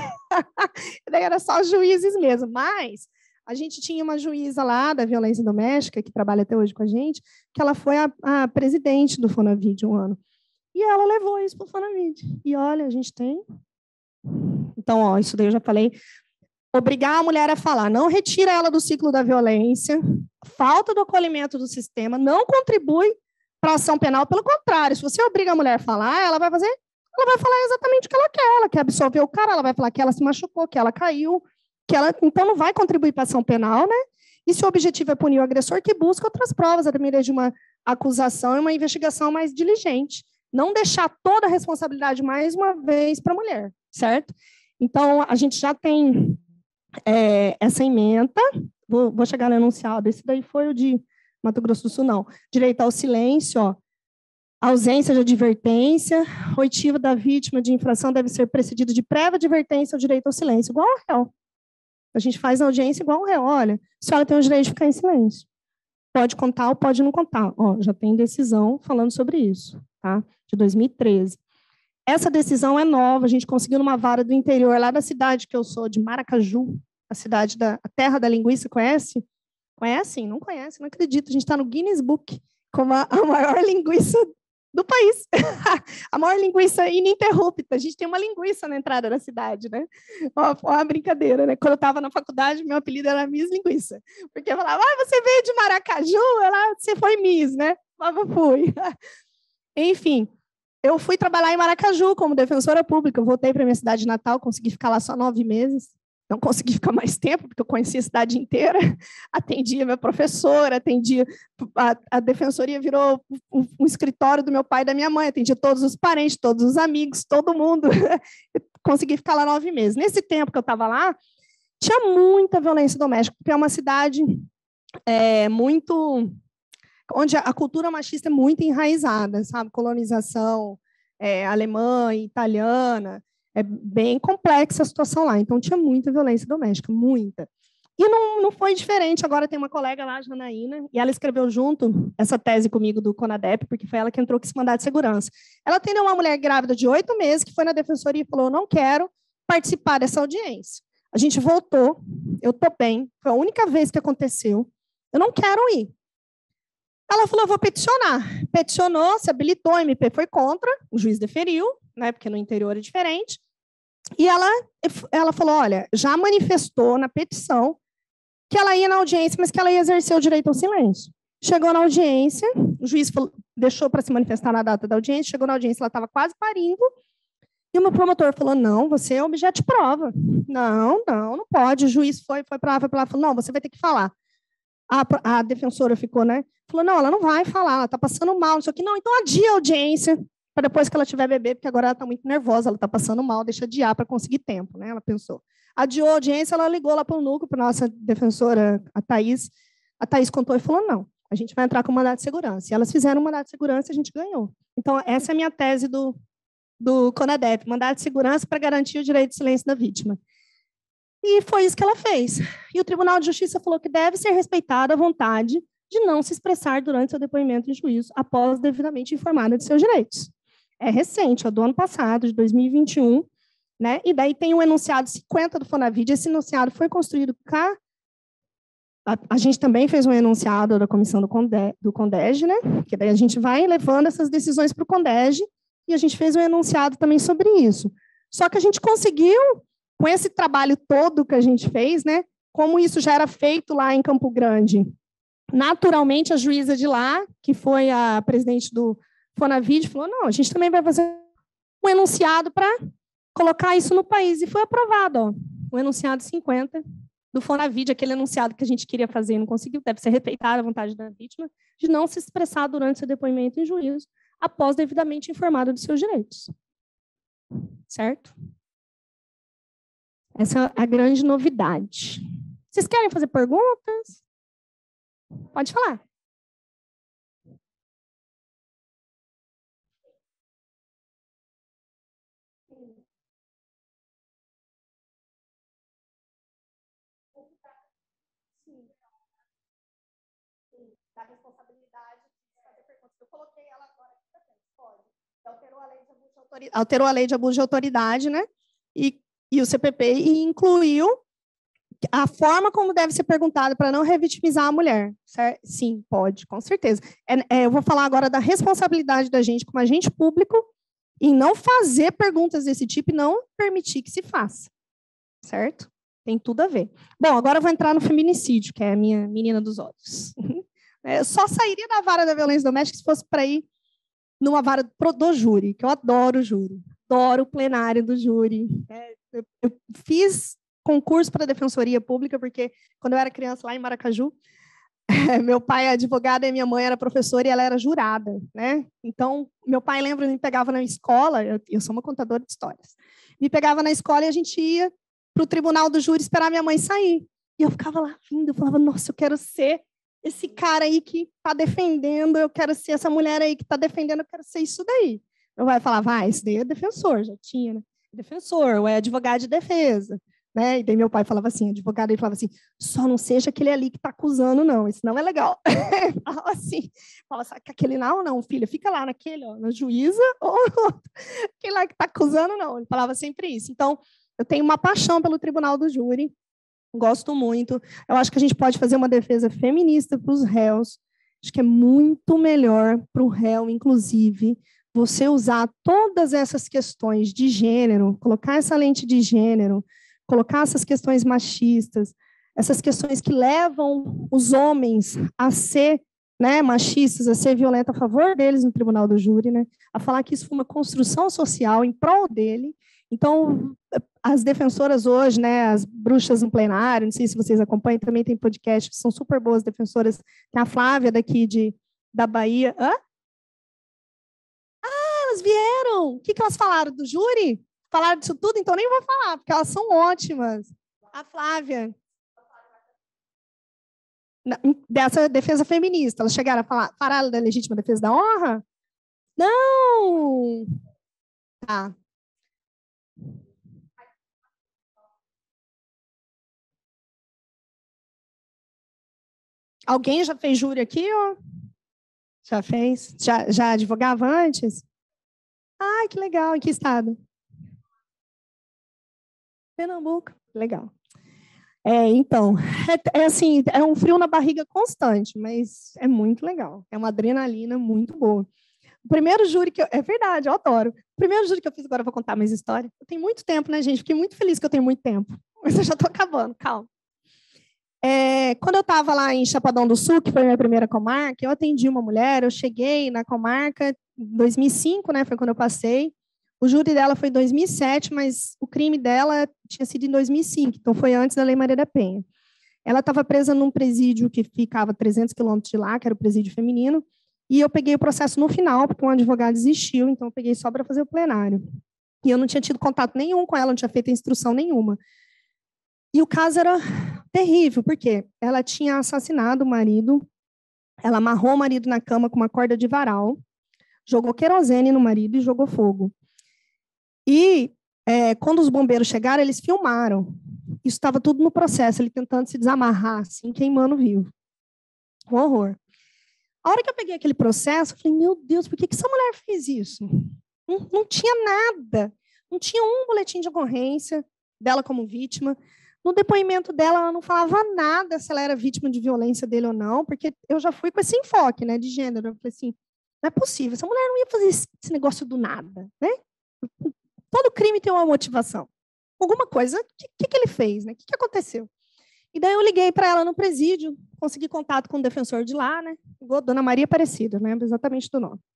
Daí era só juízes mesmo. Mas a gente tinha uma juíza lá da violência doméstica, que trabalha até hoje com a gente, que ela foi a, a presidente do Fonavid um ano. E ela levou isso para o Fonavid. E olha, a gente tem... Então, ó, isso daí eu já falei. Obrigar a mulher a falar, não retira ela do ciclo da violência, falta do acolhimento do sistema, não contribui para a ação penal, pelo contrário, se você obriga a mulher a falar, ela vai fazer, ela vai falar exatamente o que ela quer, ela quer absolver o cara, ela vai falar que ela se machucou, que ela caiu, que ela, então não vai contribuir para a ação penal, né? E se o objetivo é punir o agressor, que busca outras provas, a depender de uma acusação e uma investigação mais diligente. Não deixar toda a responsabilidade, mais uma vez, para a mulher, certo? Então, a gente já tem é, essa ementa, vou, vou chegar no enunciado, esse daí foi o de Mato Grosso do Sul, não. Direito ao silêncio, ó, ausência de advertência, oitiva da vítima de infração deve ser precedido de prévia advertência ao direito ao silêncio, igual ao réu. A gente faz na audiência igual ao réu, olha, a senhora tem o direito de ficar em silêncio. Pode contar ou pode não contar. Ó, já tem decisão falando sobre isso, tá? De dois mil e treze. Essa decisão é nova, a gente conseguiu numa vara do interior, lá da cidade que eu sou, de Maracaju, a cidade da a terra da linguiça, conhece? Conhecem? Não conhece, não acredito. A gente está no Guinness Book como a, a maior linguiça do país. A maior linguiça ininterrupta. A gente tem uma linguiça na entrada da cidade, né? Ó, uma brincadeira, né? Quando eu estava na faculdade, meu apelido era Miss Linguiça. Porque eu falava, ah, você veio de Maracaju? Ela, você foi Miss, né? Eu fui. Enfim, eu fui trabalhar em Maracaju como defensora pública. Eu voltei para minha cidade natal, consegui ficar lá só nove meses. Não consegui ficar mais tempo, porque eu conhecia a cidade inteira. Atendia minha professora, atendia... A, a defensoria virou um, um escritório do meu pai e da minha mãe. Atendia todos os parentes, todos os amigos, todo mundo. Consegui ficar lá nove meses. Nesse tempo que eu estava lá, tinha muita violência doméstica, porque é uma cidade é, muito... onde a cultura machista é muito enraizada, sabe? Colonização é, alemã, italiana, é bem complexa a situação lá. Então, tinha muita violência doméstica, muita. E não, não foi diferente. Agora tem uma colega lá, Janaína, e ela escreveu junto essa tese comigo do CONADEP, porque foi ela que entrou com esse mandado de segurança. Ela atendeu uma mulher grávida de oito meses, que foi na defensoria e falou, não quero participar dessa audiência. A gente voltou, eu estou bem, foi a única vez que aconteceu, eu não quero ir. Ela falou, eu vou peticionar. Peticionou, se habilitou, a M P foi contra, o juiz deferiu, né, porque no interior é diferente, e ela, ela falou, olha, já manifestou na petição que ela ia na audiência, mas que ela ia exercer o direito ao silêncio. Chegou na audiência, o juiz falou, deixou para se manifestar na data da audiência, chegou na audiência, ela estava quase parindo, e o meu promotor falou, não, você é objeto de prova. Não, não, não pode. O juiz foi, foi para lá, foi para lá, falou, não, você vai ter que falar. A, a defensora ficou, né? Falou, não, ela não vai falar, ela está passando mal, não sei o que. Não, então adia a audiência, para depois que ela tiver bebê, porque agora ela está muito nervosa, ela está passando mal, deixa adiar para conseguir tempo, né? Ela pensou. Adiou a audiência, ela ligou lá para o núcleo, para a nossa defensora, a Thaís. A Thaís contou e falou, não, a gente vai entrar com mandado de segurança. E elas fizeram um mandado de segurança e a gente ganhou. Então, essa é a minha tese do, do CONADEP, mandado de segurança para garantir o direito de silêncio da vítima. E foi isso que ela fez. E o Tribunal de Justiça falou que deve ser respeitada a vontade de não se expressar durante seu depoimento em juízo, após devidamente informada de seus direitos. É recente, é do ano passado, de dois mil e vinte e um, né? E daí tem o enunciado cinquenta do Fonavide. Esse enunciado foi construído cá. A, a gente também fez um enunciado da comissão do, Conde, do CONDEG, né? Que daí a gente vai levando essas decisões para o CONDEG, e a gente fez um enunciado também sobre isso. Só que a gente conseguiu, com esse trabalho todo que a gente fez, né? Como isso já era feito lá em Campo Grande, naturalmente a juíza de lá, que foi a presidente do Fonavide, falou, não, a gente também vai fazer um enunciado para colocar isso no país, e foi aprovado, ó, o enunciado cinquenta do Fonavide, aquele enunciado que a gente queria fazer e não conseguiu, deve ser respeitada a vontade da vítima, de não se expressar durante seu depoimento em juízo, após devidamente informada dos seus direitos. Certo? Essa é a grande novidade. Vocês querem fazer perguntas? Pode falar. Da responsabilidade de fazer perguntas. Eu coloquei ela agora aqui para frente, pode. Alterou a lei de abuso de autoridade, alterou a lei de abuso de autoridade, né? E, e o C P P e incluiu a forma como deve ser perguntado para não revitimizar a mulher. Certo? Sim, pode, com certeza. É, é, eu vou falar agora da responsabilidade da gente como agente público em não fazer perguntas desse tipo e não permitir que se faça. Certo? Tem tudo a ver. Bom, agora eu vou entrar no feminicídio, que é a minha menina dos olhos. Eu só sairia da vara da violência doméstica se fosse para ir numa vara do júri, que eu adoro o júri, adoro o plenário do júri. Eu, eu fiz concurso para a Defensoria Pública, porque quando eu era criança lá em Maracaju, meu pai é advogado e minha mãe era professora e ela era jurada, né? Então, meu pai, lembra, me pegava na escola, eu, eu sou uma contadora de histórias, me pegava na escola e a gente ia para o tribunal do júri esperar minha mãe sair. E eu ficava lá rindo, eu falava, nossa, eu quero ser esse cara aí que está defendendo, eu quero ser essa mulher aí que está defendendo, eu quero ser isso daí. Eu vai falar, vai, isso daí é defensor, já tinha, né? Defensor, ou é advogado de defesa, né? E daí meu pai falava assim, advogado, ele falava assim, só não seja aquele ali que está acusando, não, isso não é legal. Falava assim, fala assim, aquele não, não, filha, fica lá naquele, ó, na juíza, ou aquele lá que está acusando, não. Ele falava sempre isso. Então, eu tenho uma paixão pelo tribunal do júri, gosto muito. Eu acho que a gente pode fazer uma defesa feminista para os réus. Acho que é muito melhor para o réu, inclusive, você usar todas essas questões de gênero, colocar essa lente de gênero, colocar essas questões machistas, essas questões que levam os homens a ser, né, machistas, a ser violentos a favor deles no tribunal do júri, né, a falar que isso foi uma construção social em prol dele. Então, as defensoras hoje, né, as bruxas no plenário, não sei se vocês acompanham, também tem podcast, são super boas defensoras. Tem a Flávia daqui de, da Bahia. Hã? Ah, elas vieram! O que, que elas falaram? Do júri? Falaram disso tudo? Então nem vou falar, porque elas são ótimas. A Flávia. dessa defesa feminista. Elas chegaram a falar, falaram da legítima defesa da honra? Não! Tá. Alguém já fez júri aqui? Ó? Já fez? Já, já advogava antes? Ai, que legal. Em que estado? Pernambuco. Legal. É, então, é, é assim, é um frio na barriga constante, mas é muito legal. É uma adrenalina muito boa. O primeiro júri que eu... É verdade, eu adoro. O primeiro júri que eu fiz, agora eu vou contar mais história. Eu tenho muito tempo, né, gente? Fiquei muito feliz que eu tenho muito tempo. Mas eu já estou acabando, calma. É, quando eu estava lá em Chapadão do Sul, que foi a minha primeira comarca, eu atendi uma mulher, eu cheguei na comarca em dois mil e cinco, né, foi quando eu passei. O júri dela foi em dois mil e sete, mas o crime dela tinha sido em dois mil e cinco, então foi antes da Lei Maria da Penha. Ela estava presa num presídio que ficava a trezentos quilômetros de lá, que era o presídio feminino, e eu peguei o processo no final, porque um advogado desistiu, então eu peguei só para fazer o plenário. E eu não tinha tido contato nenhum com ela, não tinha feito instrução nenhuma. E o caso era terrível, porque ela tinha assassinado o marido, ela amarrou o marido na cama com uma corda de varal, jogou querosene no marido e jogou fogo. E é, quando os bombeiros chegaram, eles filmaram. Isso estava tudo no processo, ele tentando se desamarrar, assim, queimando vivo. Um horror. A hora que eu peguei aquele processo, eu falei, meu Deus, por que, que essa mulher fez isso? Não, não tinha nada. Não tinha um boletim de ocorrência dela como vítima. No depoimento dela, ela não falava nada se ela era vítima de violência dele ou não, porque eu já fui com esse enfoque, né, de gênero. Eu falei assim, não é possível, essa mulher não ia fazer esse, esse negócio do nada, né? Todo crime tem uma motivação. Alguma coisa, o que, que, que ele fez, né? O que, que aconteceu? E daí eu liguei para ela no presídio, consegui contato com o defensor de lá, né? Igual Dona Maria Aparecida, né? Exatamente do nome.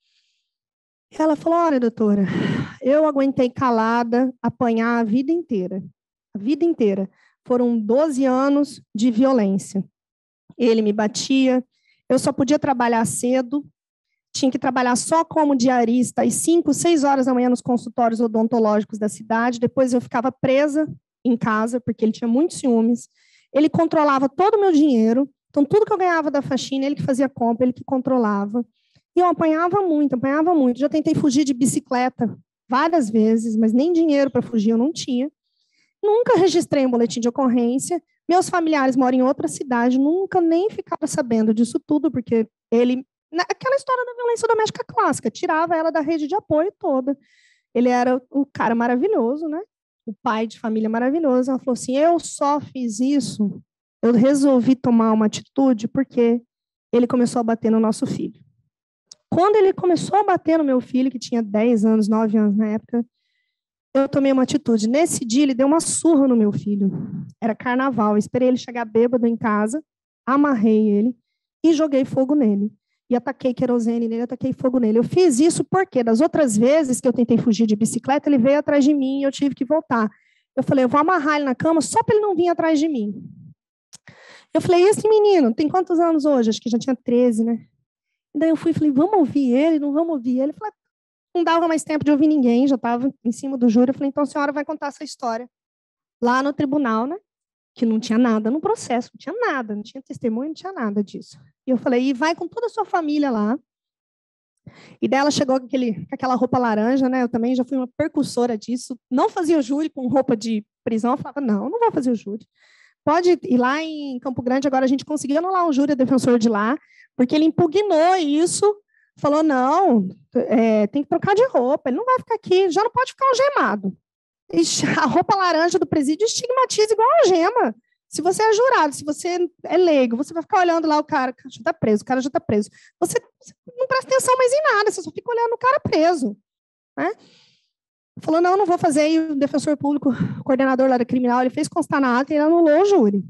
Ela falou, olha, doutora, eu aguentei calada, apanhar a vida inteira. A vida inteira. Foram doze anos de violência. Ele me batia, eu só podia trabalhar cedo, tinha que trabalhar só como diarista às cinco, seis horas da manhã nos consultórios odontológicos da cidade, depois eu ficava presa em casa, porque ele tinha muitos ciúmes, ele controlava todo o meu dinheiro, então tudo que eu ganhava da faxina, ele que fazia compra, ele que controlava, e eu apanhava muito, apanhava muito, já tentei fugir de bicicleta várias vezes, mas nem dinheiro para fugir eu não tinha. Nunca registrei um boletim de ocorrência. Meus familiares moram em outra cidade, nunca nem ficaram sabendo disso tudo, porque ele, aquela história da violência doméstica clássica, tirava ela da rede de apoio toda. Ele era o cara maravilhoso, né? O pai de família maravilhoso. Ela falou assim, eu só fiz isso, eu resolvi tomar uma atitude porque ele começou a bater no nosso filho. Quando ele começou a bater no meu filho, que tinha dez anos, nove anos na época, eu tomei uma atitude. Nesse dia, ele deu uma surra no meu filho. Era carnaval. Eu esperei ele chegar bêbado em casa, amarrei ele e joguei fogo nele. E ataquei querosene nele, ataquei fogo nele. Eu fiz isso porque, das outras vezes que eu tentei fugir de bicicleta, ele veio atrás de mim e eu tive que voltar. Eu falei, eu vou amarrar ele na cama só para ele não vir atrás de mim. Eu falei, esse menino tem quantos anos hoje? Acho que já tinha treze, né? E daí eu fui e falei, vamos ouvir ele? Não vamos ouvir ele? Eu falei, não dava mais tempo de ouvir ninguém, já estava em cima do júri. Eu falei, então a senhora vai contar essa história lá no tribunal, né? Que não tinha nada no processo, não tinha nada, não tinha testemunho, não tinha nada disso. E eu falei, e vai com toda a sua família lá. E daí ela chegou com, aquele, com aquela roupa laranja, né? Eu também já fui uma percussora disso. Não fazia o júri com roupa de prisão. Eu falava, não, não vou fazer o júri. Pode ir lá em Campo Grande, agora a gente conseguiu anular o júri, o defensor de lá, porque ele impugnou isso, falou, não, é, tem que trocar de roupa, ele não vai ficar aqui, já não pode ficar algemado. E a roupa laranja do presídio estigmatiza igual a algema. Se você é jurado, se você é leigo, você vai ficar olhando lá o cara, o cara já está preso, o cara já está preso. Você, você não presta atenção mais em nada, você só fica olhando o cara preso. Né? Falou, não, não vou fazer. E o defensor público, o coordenador lá da criminal, ele fez constar na ata e ele anulou o júri.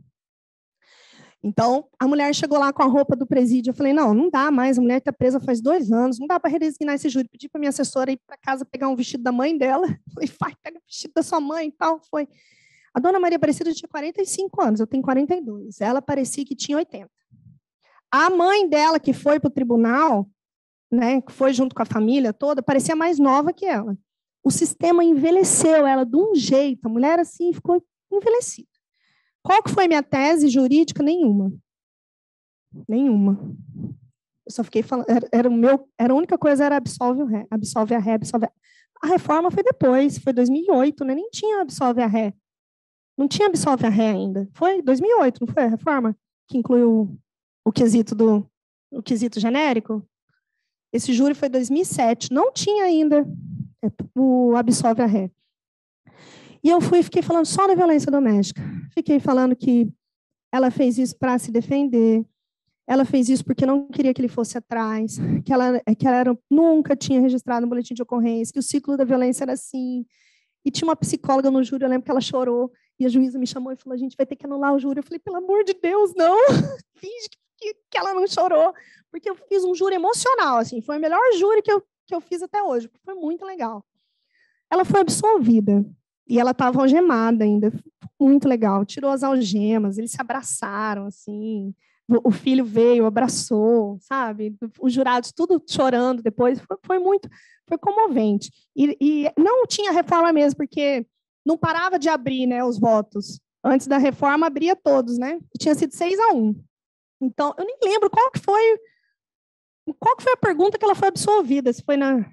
Então, a mulher chegou lá com a roupa do presídio. Eu falei, não, não dá mais, a mulher está presa faz dois anos, não dá para redesignar esse júri. Pedi para minha assessora ir para casa pegar um vestido da mãe dela. Falei, vai, pega o vestido da sua mãe e tal. Foi. A dona Maria Aparecida tinha quarenta e cinco anos, eu tenho quarenta e dois. Ela parecia que tinha oitenta. A mãe dela, que foi para o tribunal, né, que foi junto com a família toda, parecia mais nova que ela. O sistema envelheceu ela de um jeito, a mulher assim ficou envelhecida. Qual que foi minha tese jurídica? Nenhuma. Nenhuma. Eu só fiquei falando, era, era o meu, era a única coisa era absolve o ré, absolve a ré, absolve a... a reforma foi depois, foi dois mil e oito, né? Nem tinha absolve a ré. Não tinha absolve a ré ainda. Foi dois mil e oito, não foi a reforma? Que incluiu o quesito do o quesito genérico? Esse júri foi dois mil e sete, não tinha ainda o absolve a ré. E eu fui fiquei falando só da violência doméstica. Fiquei falando que ela fez isso para se defender, ela fez isso porque não queria que ele fosse atrás, que ela, que ela era, nunca tinha registrado um boletim de ocorrência, que o ciclo da violência era assim. E tinha uma psicóloga no júri, eu lembro que ela chorou, e a juíza me chamou e falou, a gente vai ter que anular o júri. Eu falei, pelo amor de Deus, não. Finge que, que ela não chorou, porque eu fiz um júri emocional, assim, foi o melhor júri que eu, que eu fiz até hoje, foi muito legal. Ela foi absolvida, e ela estava algemada ainda, muito legal, tirou as algemas, eles se abraçaram, assim, o filho veio, abraçou, sabe? Os jurados tudo chorando depois, foi, foi muito, foi comovente. E, e não tinha reforma mesmo, porque não parava de abrir, né, os votos. Antes da reforma, abria todos, né? E tinha sido seis a um. Então, eu nem lembro qual que foi, qual que foi a pergunta que ela foi absolvida, se foi na...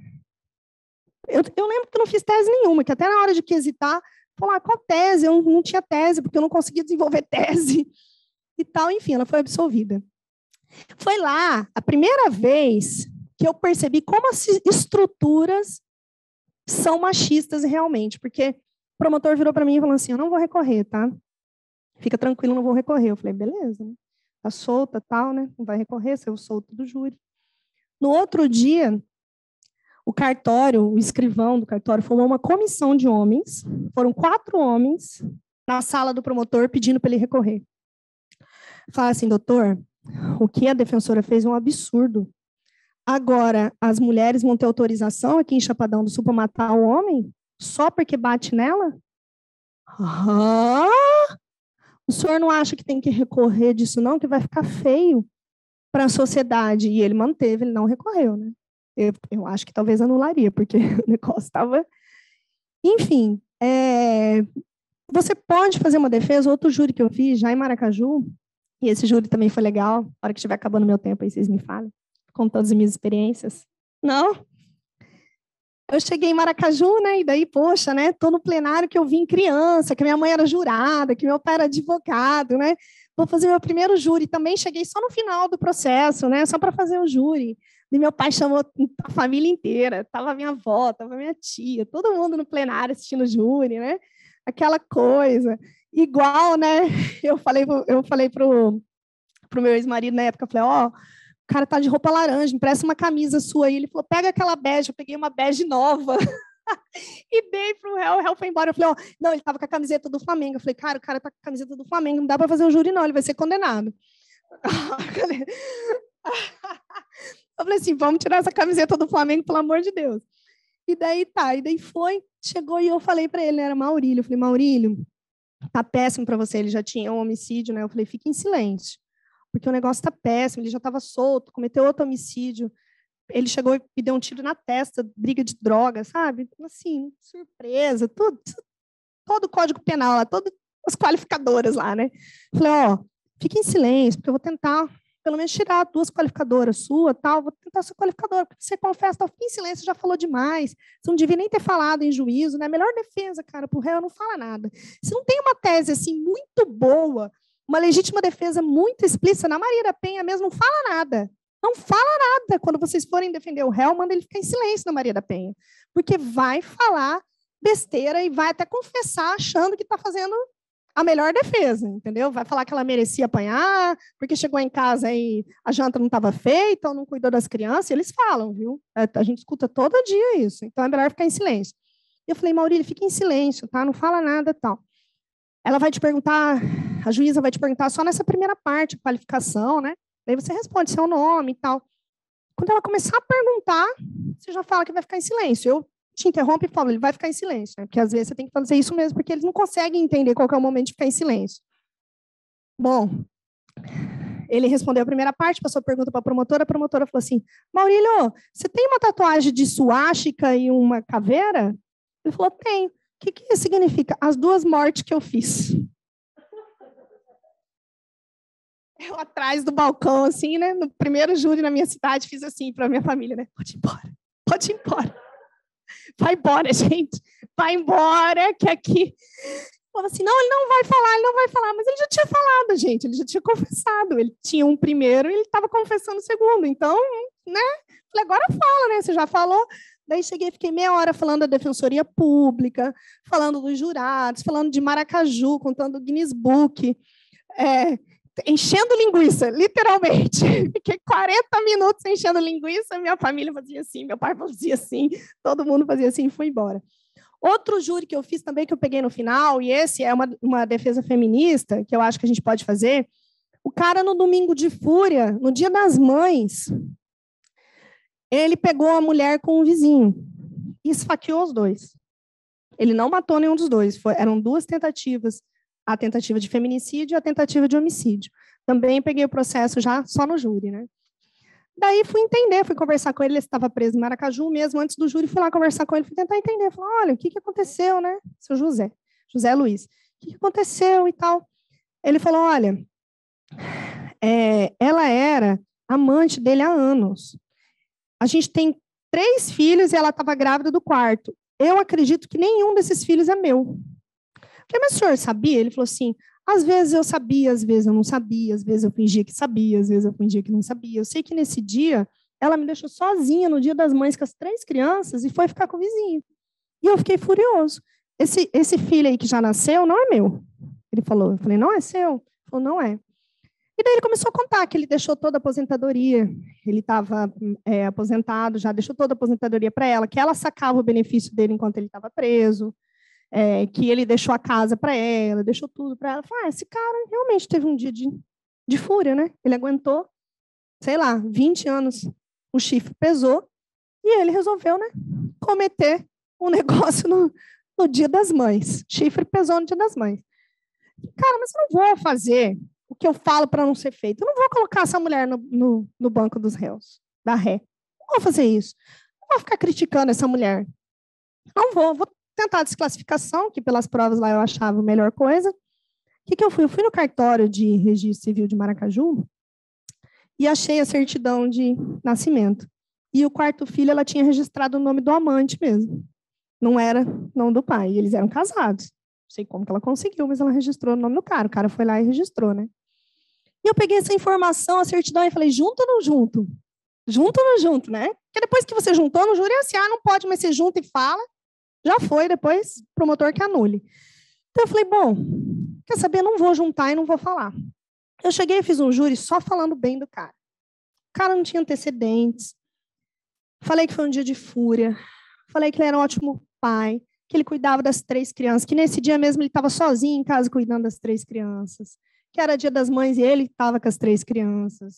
Eu, eu lembro que eu não fiz tese nenhuma, que até na hora de quesitar, falar qual tese, eu não tinha tese, porque eu não conseguia desenvolver tese e tal, enfim, ela foi absolvida. Foi lá a primeira vez que eu percebi como as estruturas são machistas realmente, porque o promotor virou para mim e falou assim, eu não vou recorrer, tá? Fica tranquilo, não vou recorrer. Eu falei, beleza, né? Tá solta, tal, né? Não vai recorrer, saiu solto do júri. No outro dia, o cartório, o escrivão do cartório, formou uma comissão de homens, foram quatro homens na sala do promotor pedindo para ele recorrer. Fala assim, doutor, o que a defensora fez é um absurdo. Agora, as mulheres vão ter autorização aqui em Chapadão do Sul para matar o homem só porque bate nela? Ah, o senhor não acha que tem que recorrer disso não, que vai ficar feio para a sociedade? E ele manteve, ele não recorreu, né? Eu, eu acho que talvez anularia, porque o negócio estava... Enfim, é... você pode fazer uma defesa, outro júri que eu fiz, já em Maracaju, e esse júri também foi legal, na hora que estiver acabando meu tempo aí, vocês me falem, contando as minhas experiências. Não? Eu cheguei em Maracaju, né, e daí, poxa, né, tô no plenário que eu vim criança, que minha mãe era jurada, que meu pai era advogado, né, vou fazer meu primeiro júri, também cheguei só no final do processo, né, só para fazer o júri. E meu pai chamou a família inteira, tava minha avó, tava minha tia, todo mundo no plenário assistindo o júri, né? Aquela coisa. Igual, né? Eu falei, eu falei pro, pro meu ex-marido na época, eu falei, ó, oh, o cara tá de roupa laranja, me presta uma camisa sua aí. Ele falou, pega aquela bege, eu peguei uma bege nova. E dei pro réu, o réu foi embora. Eu falei, ó, oh, não, ele tava com a camiseta do Flamengo. Eu falei, cara, o cara tá com a camiseta do Flamengo, não dá para fazer o júri, não, ele vai ser condenado. Eu falei assim, vamos tirar essa camiseta do Flamengo, pelo amor de Deus. E daí tá, e daí foi, chegou e eu falei para ele, era Maurílio, eu falei, Maurílio, tá péssimo para você, ele já tinha um homicídio, né? Eu falei, fica em silêncio, porque o negócio tá péssimo, ele já estava solto, cometeu outro homicídio, ele chegou e me deu um tiro na testa, briga de droga, sabe? Assim, surpresa, tudo, todo o Código Penal lá, todas as qualificadoras lá, né? Eu falei, ó, fica em silêncio, porque eu vou tentar pelo menos tirar duas qualificadoras sua, tal, vou tentar sua qualificadora, porque você confessa, tá, fica em silêncio, já falou demais, você não devia nem ter falado em juízo, né? Melhor defesa, cara, pro réu não fala nada. Se não tem uma tese, assim, muito boa, uma legítima defesa muito explícita, na Maria da Penha mesmo, não fala nada. Não fala nada. Quando vocês forem defender o réu, manda ele ficar em silêncio na Maria da Penha, porque vai falar besteira e vai até confessar achando que está fazendo a melhor defesa, entendeu? Vai falar que ela merecia apanhar, porque chegou em casa e a janta não estava feita, ou não cuidou das crianças, eles falam, viu? A gente escuta todo dia isso, então é melhor ficar em silêncio. Eu falei, Maurílio, fica em silêncio, tá? Não fala nada, tal. Ela vai te perguntar, a juíza vai te perguntar só nessa primeira parte, qualificação, né? Daí você responde seu nome e tal. Quando ela começar a perguntar, você já fala que vai ficar em silêncio. Eu te interrompe e falo, ele vai ficar em silêncio, né? Porque às vezes você tem que fazer isso mesmo, porque eles não conseguem entender qual que é o momento de ficar em silêncio. Bom, ele respondeu a primeira parte, passou a pergunta para a promotora, a promotora falou assim, Maurílio, você tem uma tatuagem de suástica e uma caveira? Ele falou, tenho. O que, que significa? As duas mortes que eu fiz. eu atrás do balcão, assim, né? No primeiro júri na minha cidade, fiz assim para a minha família, né? Pode ir embora, pode ir embora. Vai embora, gente. Vai embora, que aqui... Falava assim, não, ele não vai falar, ele não vai falar. Mas ele já tinha falado, gente, ele já tinha confessado. Ele tinha um primeiro e ele estava confessando o segundo. Então, né? Falei, agora fala, né? Você já falou. Daí cheguei, fiquei meia hora falando da Defensoria Pública, falando dos jurados, falando de Maracaju, contando o Guinness Book, é, enchendo linguiça, literalmente. Fiquei quarenta minutos enchendo linguiça, minha família fazia assim, meu pai fazia assim, todo mundo fazia assim e foi embora. Outro júri que eu fiz também, que eu peguei no final, e esse é uma, uma defesa feminista, que eu acho que a gente pode fazer, o cara no domingo de fúria, no Dia das Mães, ele pegou a mulher com o vizinho e esfaqueou os dois. Ele não matou nenhum dos dois, foi, eram duas tentativas, a tentativa de feminicídio e a tentativa de homicídio. Também peguei o processo já só no júri, né? Daí fui entender, fui conversar com ele, ele estava preso em Maracaju mesmo, antes do júri, fui lá conversar com ele, fui tentar entender, falei, olha, o que, que aconteceu, né? Seu José, José Luiz, o que, que aconteceu e tal? Ele falou, olha, é, ela era amante dele há anos. A gente tem três filhos e ela estava grávida do quarto. Eu acredito que nenhum desses filhos é meu. Falei, mas o senhor sabia? Ele falou assim, às vezes eu sabia, às vezes eu não sabia, às vezes eu fingia que sabia, às vezes eu fingia que não sabia. Eu sei que nesse dia, ela me deixou sozinha no Dia das Mães com as três crianças e foi ficar com o vizinho. E eu fiquei furioso. Esse, esse filho aí que já nasceu não é meu. Ele falou, eu falei, não é seu? Ele falou, não é. E daí ele começou a contar que ele deixou toda a aposentadoria, ele estava é, aposentado, já deixou toda a aposentadoria para ela, que ela sacava o benefício dele enquanto ele estava preso, É, que ele deixou a casa para ela, deixou tudo para ela. Falei, ah, esse cara realmente teve um dia de, de fúria, né? Ele aguentou, sei lá, vinte anos, o chifre pesou, e ele resolveu, né, cometer um negócio no, no Dia das Mães. Chifre pesou no Dia das Mães. Cara, mas eu não vou fazer o que eu falo para não ser feito. Eu não vou colocar essa mulher no, no, no banco dos réus, da ré. Não vou fazer isso. Não vou ficar criticando essa mulher. Não vou, vou tentar a desclassificação, que pelas provas lá eu achava a melhor coisa. O que, que eu fui? Eu fui no cartório de registro civil de Maracaju e achei a certidão de nascimento. E o quarto filho, ela tinha registrado o nome do amante mesmo. Não era nome do pai. E eles eram casados. Não sei como que ela conseguiu, mas ela registrou o nome do cara. O cara foi lá e registrou, né? E eu peguei essa informação, a certidão, e falei, junto ou não junto? Junto ou não junto, né? Porque depois que você juntou no júri, é assim, ah, não pode, mas você junta e fala. Já foi, depois, promotor que anule. Então, eu falei, bom, quer saber, não vou juntar e não vou falar. Eu cheguei e fiz um júri só falando bem do cara. O cara não tinha antecedentes. Falei que foi um dia de fúria. Falei que ele era um ótimo pai, que ele cuidava das três crianças, que nesse dia mesmo ele estava sozinho em casa cuidando das três crianças, que era Dia das Mães e ele estava com as três crianças.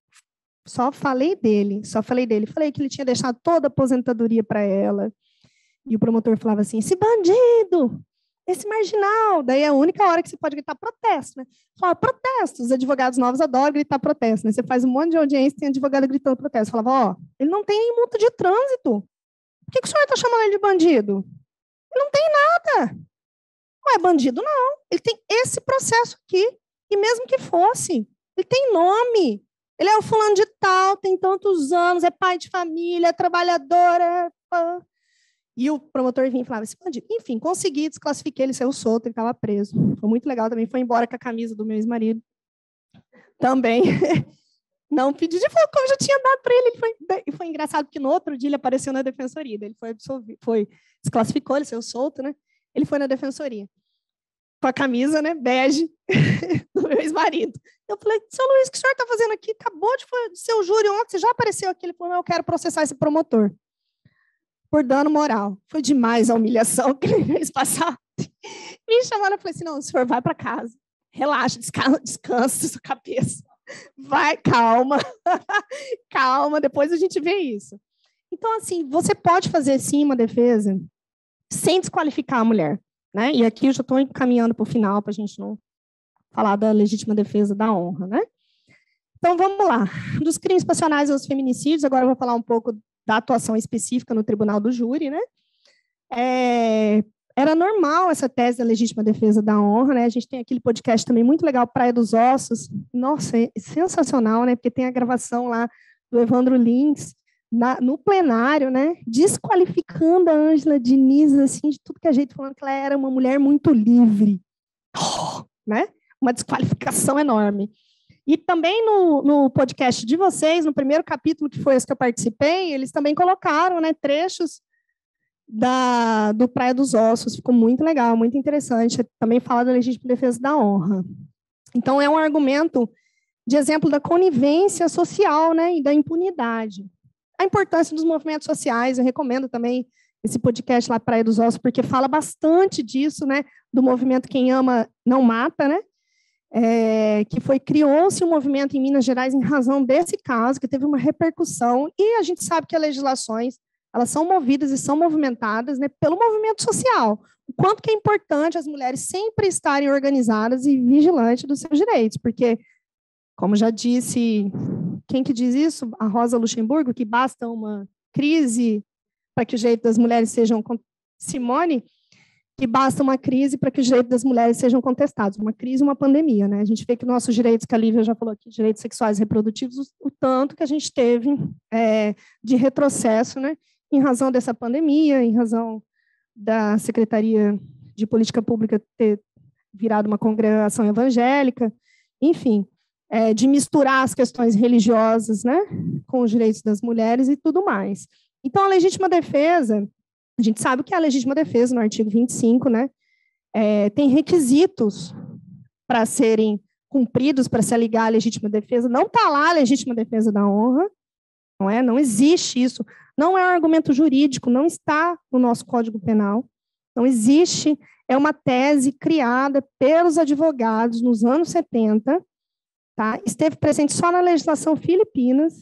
Só falei dele, só falei dele. Falei que ele tinha deixado toda a aposentadoria para ela. E o promotor falava assim, esse bandido, esse marginal. Daí é a única hora que você pode gritar protesto, né? Falava, protesto. Os advogados novos adoram gritar protesto, né? Você faz um monte de audiência e tem advogado gritando protesto. Falava, ó, oh, ele não tem multa de trânsito. Por que, que o senhor está chamando ele de bandido? Ele não tem nada. Não é bandido, não. Ele tem esse processo aqui. E mesmo que fosse, ele tem nome. Ele é o fulano de tal, tem tantos anos, é pai de família, é trabalhador, é... E o promotor vinha e falava, esse bandido. Enfim, consegui, desclassifiquei, ele saiu solto, ele estava preso. Foi muito legal também, foi embora com a camisa do meu ex-marido. Também. Não pedi de volta, como eu já tinha dado para ele. ele foi, e foi engraçado, porque no outro dia ele apareceu na defensoria. Ele foi absolvido, foi, desclassificou, ele saiu solto, né? Ele foi na defensoria. Com a camisa, né, bege, do meu ex-marido. Eu falei, seu Luiz, o que o senhor está fazendo aqui? Acabou de ser o júri ontem, você já apareceu aqui. Ele falou, eu quero processar esse promotor. Por dano moral. Foi demais a humilhação que ele fez passar. Me chamaram e falei assim, não, o senhor vai para casa. Relaxa, descansa, descansa sua cabeça. Vai, calma. Calma, depois a gente vê isso. Então, assim, você pode fazer, sim, uma defesa sem desqualificar a mulher. Né? E aqui eu já estou encaminhando para o final, para a gente não falar da legítima defesa da honra. Né? Então, vamos lá. Dos crimes passionais aos feminicídios, agora eu vou falar um pouco da atuação específica no tribunal do júri, né? É, era normal essa tese da legítima defesa da honra, né? A gente tem aquele podcast também muito legal, Praia dos Ossos. Nossa, é sensacional, né? Porque tem a gravação lá do Evandro Lins, na, no plenário, né? Desqualificando a Ângela Diniz, assim, de tudo que a gente falando que ela era uma mulher muito livre. Oh, né? Uma desqualificação enorme. E também no, no podcast de vocês, no primeiro capítulo, que foi esse que eu participei, eles também colocaram, né, trechos da, do Praia dos Ossos. Ficou muito legal, muito interessante. Também fala da legítima defesa da honra. Então, é um argumento de exemplo da conivência social, né, e da impunidade. A importância dos movimentos sociais, eu recomendo também esse podcast lá, Praia dos Ossos, porque fala bastante disso, né, do movimento Quem Ama Não Mata, né, É, que foi, criou-se um movimento em Minas Gerais em razão desse caso, que teve uma repercussão, e a gente sabe que as legislações, elas são movidas e são movimentadas, né, pelo movimento social. O quanto que é importante as mulheres sempre estarem organizadas e vigilantes dos seus direitos, porque, como já disse, quem que diz isso? A Rosa Luxemburgo, que basta uma crise para que os direitos das mulheres sejam... Simone... que basta uma crise para que os direitos das mulheres sejam contestados, uma crise, uma pandemia, né? A gente vê que nossos direitos, que a Lívia já falou aqui, direitos sexuais e reprodutivos, o, o tanto que a gente teve é, de retrocesso, né? Em razão dessa pandemia, em razão da Secretaria de Política Pública ter virado uma congregação evangélica, enfim, é, de misturar as questões religiosas, né? Com os direitos das mulheres e tudo mais. Então, a legítima defesa... A gente sabe que a legítima defesa, no artigo vinte e cinco, né, é, tem requisitos para serem cumpridos, para se aligar à legítima defesa. Não está lá a legítima defesa da honra, não é? Não existe isso. Não é um argumento jurídico, não está no nosso Código Penal. Não existe. É uma tese criada pelos advogados nos anos setenta, tá? Esteve presente só na legislação Filipinas,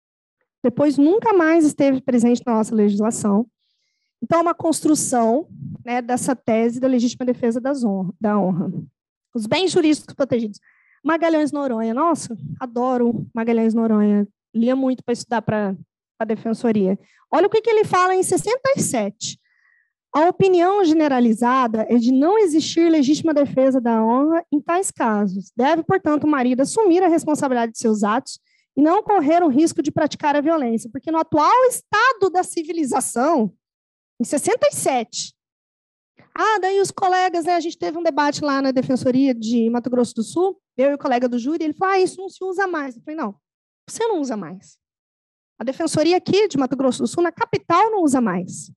depois nunca mais esteve presente na nossa legislação. Então, é uma construção, né, dessa tese da legítima defesa das honra, da honra. Os bens jurídicos protegidos. Magalhães Noronha, nossa, adoro Magalhães Noronha, lia muito para estudar para a defensoria. Olha o que, que ele fala em sessenta e sete. A opinião generalizada é de não existir legítima defesa da honra em tais casos. Deve, portanto, o marido assumir a responsabilidade de seus atos e não correr o risco de praticar a violência, porque no atual estado da civilização, em sessenta e sete. Ah, daí os colegas, né, a gente teve um debate lá na Defensoria de Mato Grosso do Sul, eu e o colega do júri, ele falou, ah, isso não se usa mais. Eu falei, não, você não usa mais. A Defensoria aqui de Mato Grosso do Sul, na capital, não usa mais.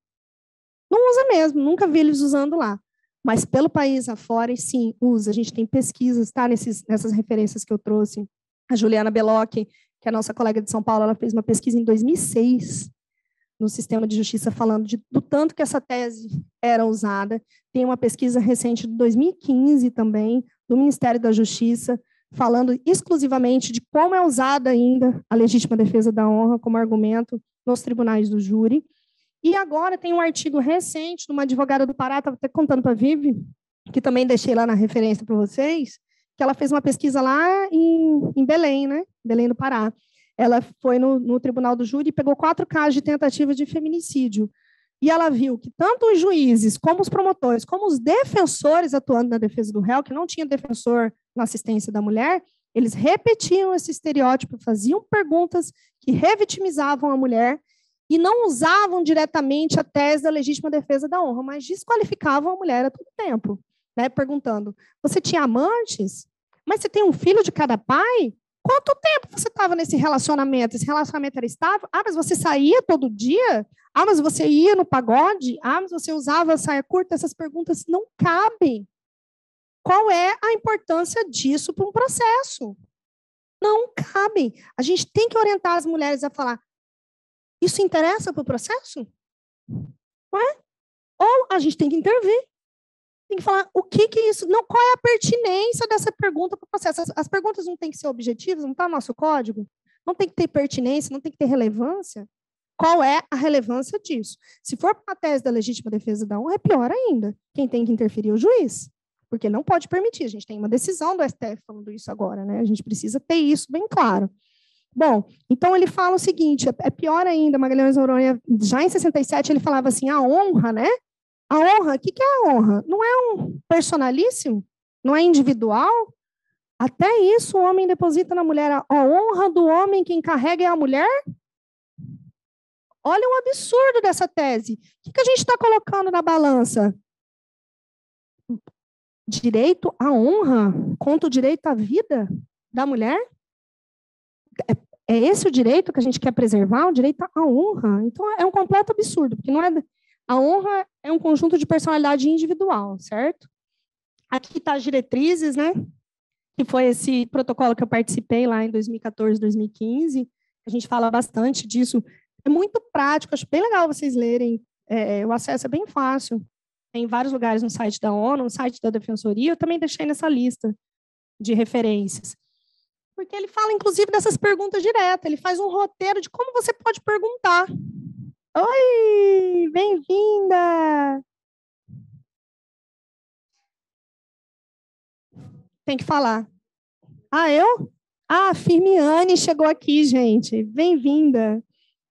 Não usa mesmo, nunca vi eles usando lá. Mas pelo país afora, sim, usa. A gente tem pesquisas, tá, nesses, nessas referências que eu trouxe. A Juliana Belocchi, que é a nossa colega de São Paulo, ela fez uma pesquisa em dois mil e seis, no sistema de justiça, falando de, do tanto que essa tese era usada. Tem uma pesquisa recente de dois mil e quinze também, do Ministério da Justiça, falando exclusivamente de como é usada ainda a legítima defesa da honra como argumento nos tribunais do júri. E agora tem um artigo recente de uma advogada do Pará, estava até contando para a Vivi, que também deixei lá na referência para vocês, que ela fez uma pesquisa lá em, em Belém, né? Belém do Pará. Ela foi no, no tribunal do júri e pegou quatro casos de tentativa de feminicídio. E ela viu que tanto os juízes, como os promotores, como os defensores atuando na defesa do réu, que não tinha defensor na assistência da mulher, eles repetiam esse estereótipo, faziam perguntas que revitimizavam a mulher e não usavam diretamente a tese da legítima defesa da honra, mas desqualificavam a mulher a todo tempo, né? Perguntando, você tinha amantes? Mas você tem um filho de cada pai? Quanto tempo você estava nesse relacionamento? Esse relacionamento era estável? Ah, mas você saía todo dia? Ah, mas você ia no pagode? Ah, mas você usava saia curta? Essas perguntas não cabem. Qual é a importância disso para um processo? Não cabem. A gente tem que orientar as mulheres a falar, isso interessa para o processo? Não é? Ou a gente tem que intervir. Tem que falar o que que isso... Não, qual é a pertinência dessa pergunta para o processo? As, as perguntas não têm que ser objetivas, não está no nosso código? Não tem que ter pertinência, não tem que ter relevância? Qual é a relevância disso? Se for para a tese da legítima defesa da honra, é pior ainda. Quem tem que interferir é o juiz, porque não pode permitir. A gente tem uma decisão do S T F falando isso agora, né? A gente precisa ter isso bem claro. Bom, então ele fala o seguinte, é pior ainda, Magalhães Noronha, já em sessenta e sete, ele falava assim, a honra, né? A honra, o que, que é a honra? Não é um personalíssimo? Não é individual? Até isso o homem deposita na mulher. A honra do homem quem carrega é a mulher? Olha o absurdo dessa tese. O que, que a gente está colocando na balança? Direito à honra contra o direito à vida da mulher? É, é esse o direito que a gente quer preservar? O direito à honra? Então, é um completo absurdo, porque não é... A honra é um conjunto de personalidade individual, certo? Aqui está as diretrizes, né? Que foi esse protocolo que eu participei lá em dois mil e quatorze, dois mil e quinze. A gente fala bastante disso. É muito prático, acho bem legal vocês lerem. É, o acesso é bem fácil. Tem vários lugares no site da ONU, no site da Defensoria. Eu também deixei nessa lista de referências. Porque ele fala, inclusive, dessas perguntas diretas. Ele faz um roteiro de como você pode perguntar. Oi, bem-vinda! Tem que falar. Ah, eu? Ah, a Firmiane chegou aqui, gente. Bem-vinda.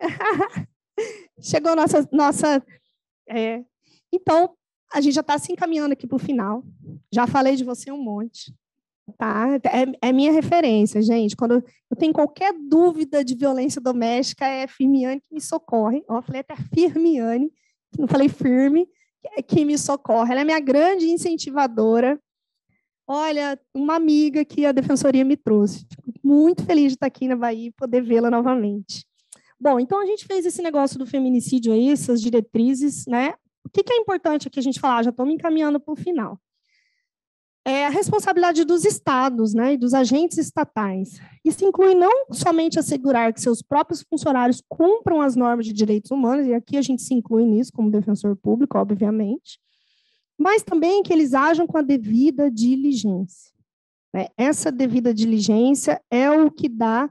Chegou nossa... nossa é. Então, a gente já está se encaminhando aqui para o final. Já falei de você um monte. Tá? É, é minha referência, gente. Quando eu tenho qualquer dúvida de violência doméstica, é Firmiane que me socorre. Ó, eu falei até Firmiane, não falei firme, que me socorre. Ela é minha grande incentivadora. Olha, uma amiga que a Defensoria me trouxe. Fico muito feliz de estar aqui na Bahia e poder vê-la novamente. Bom, então a gente fez esse negócio do feminicídio aí, essas diretrizes, né? O que, que é importante aqui a gente falar? Já estou me encaminhando para o final. É a responsabilidade dos estados, né, e dos agentes estatais. Isso inclui não somente assegurar que seus próprios funcionários cumpram as normas de direitos humanos, e aqui a gente se inclui nisso como defensor público, obviamente, mas também que eles ajam com a devida diligência. Né? Essa devida diligência é o que dá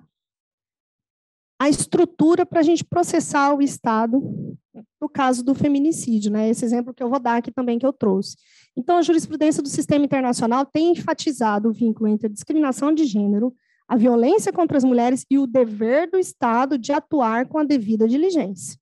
a estrutura para a gente processar o Estado no caso do feminicídio, né? Esse exemplo que eu vou dar aqui também que eu trouxe. Então, a jurisprudência do sistema internacional tem enfatizado o vínculo entre a discriminação de gênero, a violência contra as mulheres e o dever do Estado de atuar com a devida diligência.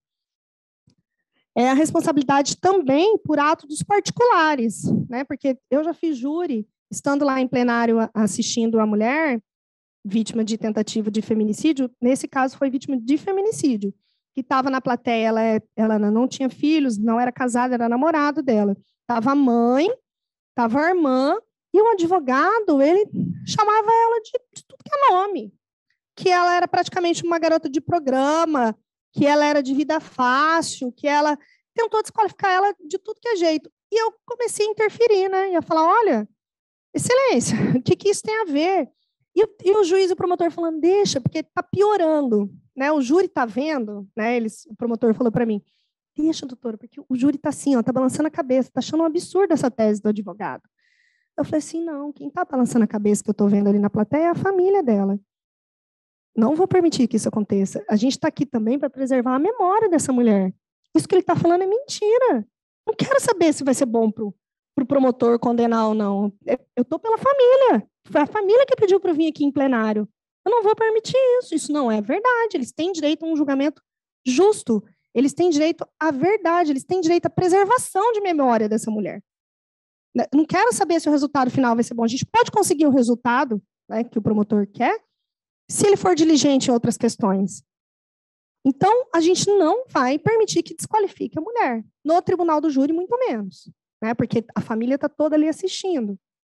É a responsabilidade também por ato dos particulares, né? Porque eu já fiz júri, estando lá em plenário assistindo a mulher vítima de tentativa de feminicídio, nesse caso foi vítima de feminicídio, que estava na plateia, ela, ela não tinha filhos, não era casada, era namorado dela. Estava a mãe, estava a irmã, e o advogado, ele chamava ela de, de tudo que é nome, que ela era praticamente uma garota de programa, que ela era de vida fácil, que ela tentou desqualificar ela de tudo que é jeito. E eu comecei a interferir, né? E a falar, olha, excelência, o que, que isso tem a ver? E, e o juiz e o promotor falando, deixa, porque está piorando. Né? O júri está vendo, né? Eles, o promotor falou para mim, deixa, doutora, porque o júri está assim, está balançando a cabeça, está achando um absurdo essa tese do advogado. Eu falei assim, não, quem está balançando a cabeça que eu estou vendo ali na plateia é a família dela. Não vou permitir que isso aconteça. A gente está aqui também para preservar a memória dessa mulher. Isso que ele está falando é mentira. Não quero saber se vai ser bom para o pro promotor condenar ou não. Eu estou pela família. Foi a família que pediu para eu vir aqui em plenário. Eu não vou permitir isso. Isso não é verdade. Eles têm direito a um julgamento justo. Eles têm direito à verdade. Eles têm direito à preservação de memória dessa mulher. Não quero saber se o resultado final vai ser bom. A gente pode conseguir o resultado, né, que o promotor quer, se ele for diligente em outras questões. Então, a gente não vai permitir que desqualifique a mulher. No tribunal do júri, muito menos. Né, porque a família está toda ali assistindo.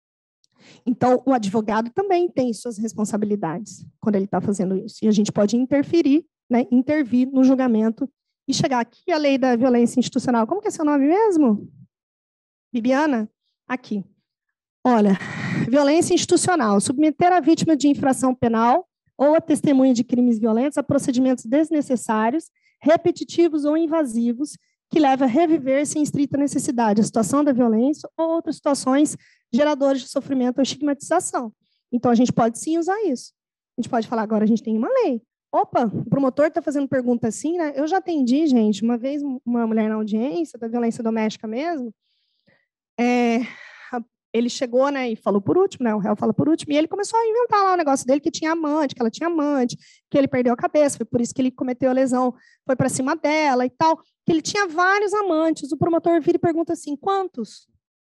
Então, o advogado também tem suas responsabilidades quando ele está fazendo isso. E a gente pode interferir, né, intervir no julgamento e chegar aqui a lei da violência institucional. Como que é seu nome mesmo? Bibiana? Aqui. Olha, violência institucional. Submeter a vítima de infração penal ou a testemunha de crimes violentos a procedimentos desnecessários, repetitivos ou invasivos, que leva a reviver sem estrita necessidade a situação da violência ou outras situações geradoras de sofrimento ou estigmatização. Então, a gente pode sim usar isso. A gente pode falar, agora a gente tem uma lei. Opa, o promotor está fazendo pergunta assim, né? Eu já atendi, gente, uma vez uma mulher na audiência da violência doméstica mesmo, é, ele chegou, né, e falou por último, né, o réu fala por último, e ele começou a inventar lá o negócio dele, que tinha amante, que ela tinha amante, que ele perdeu a cabeça, foi por isso que ele cometeu a lesão, foi para cima dela e tal, que ele tinha vários amantes. O promotor vira e pergunta assim, quantos?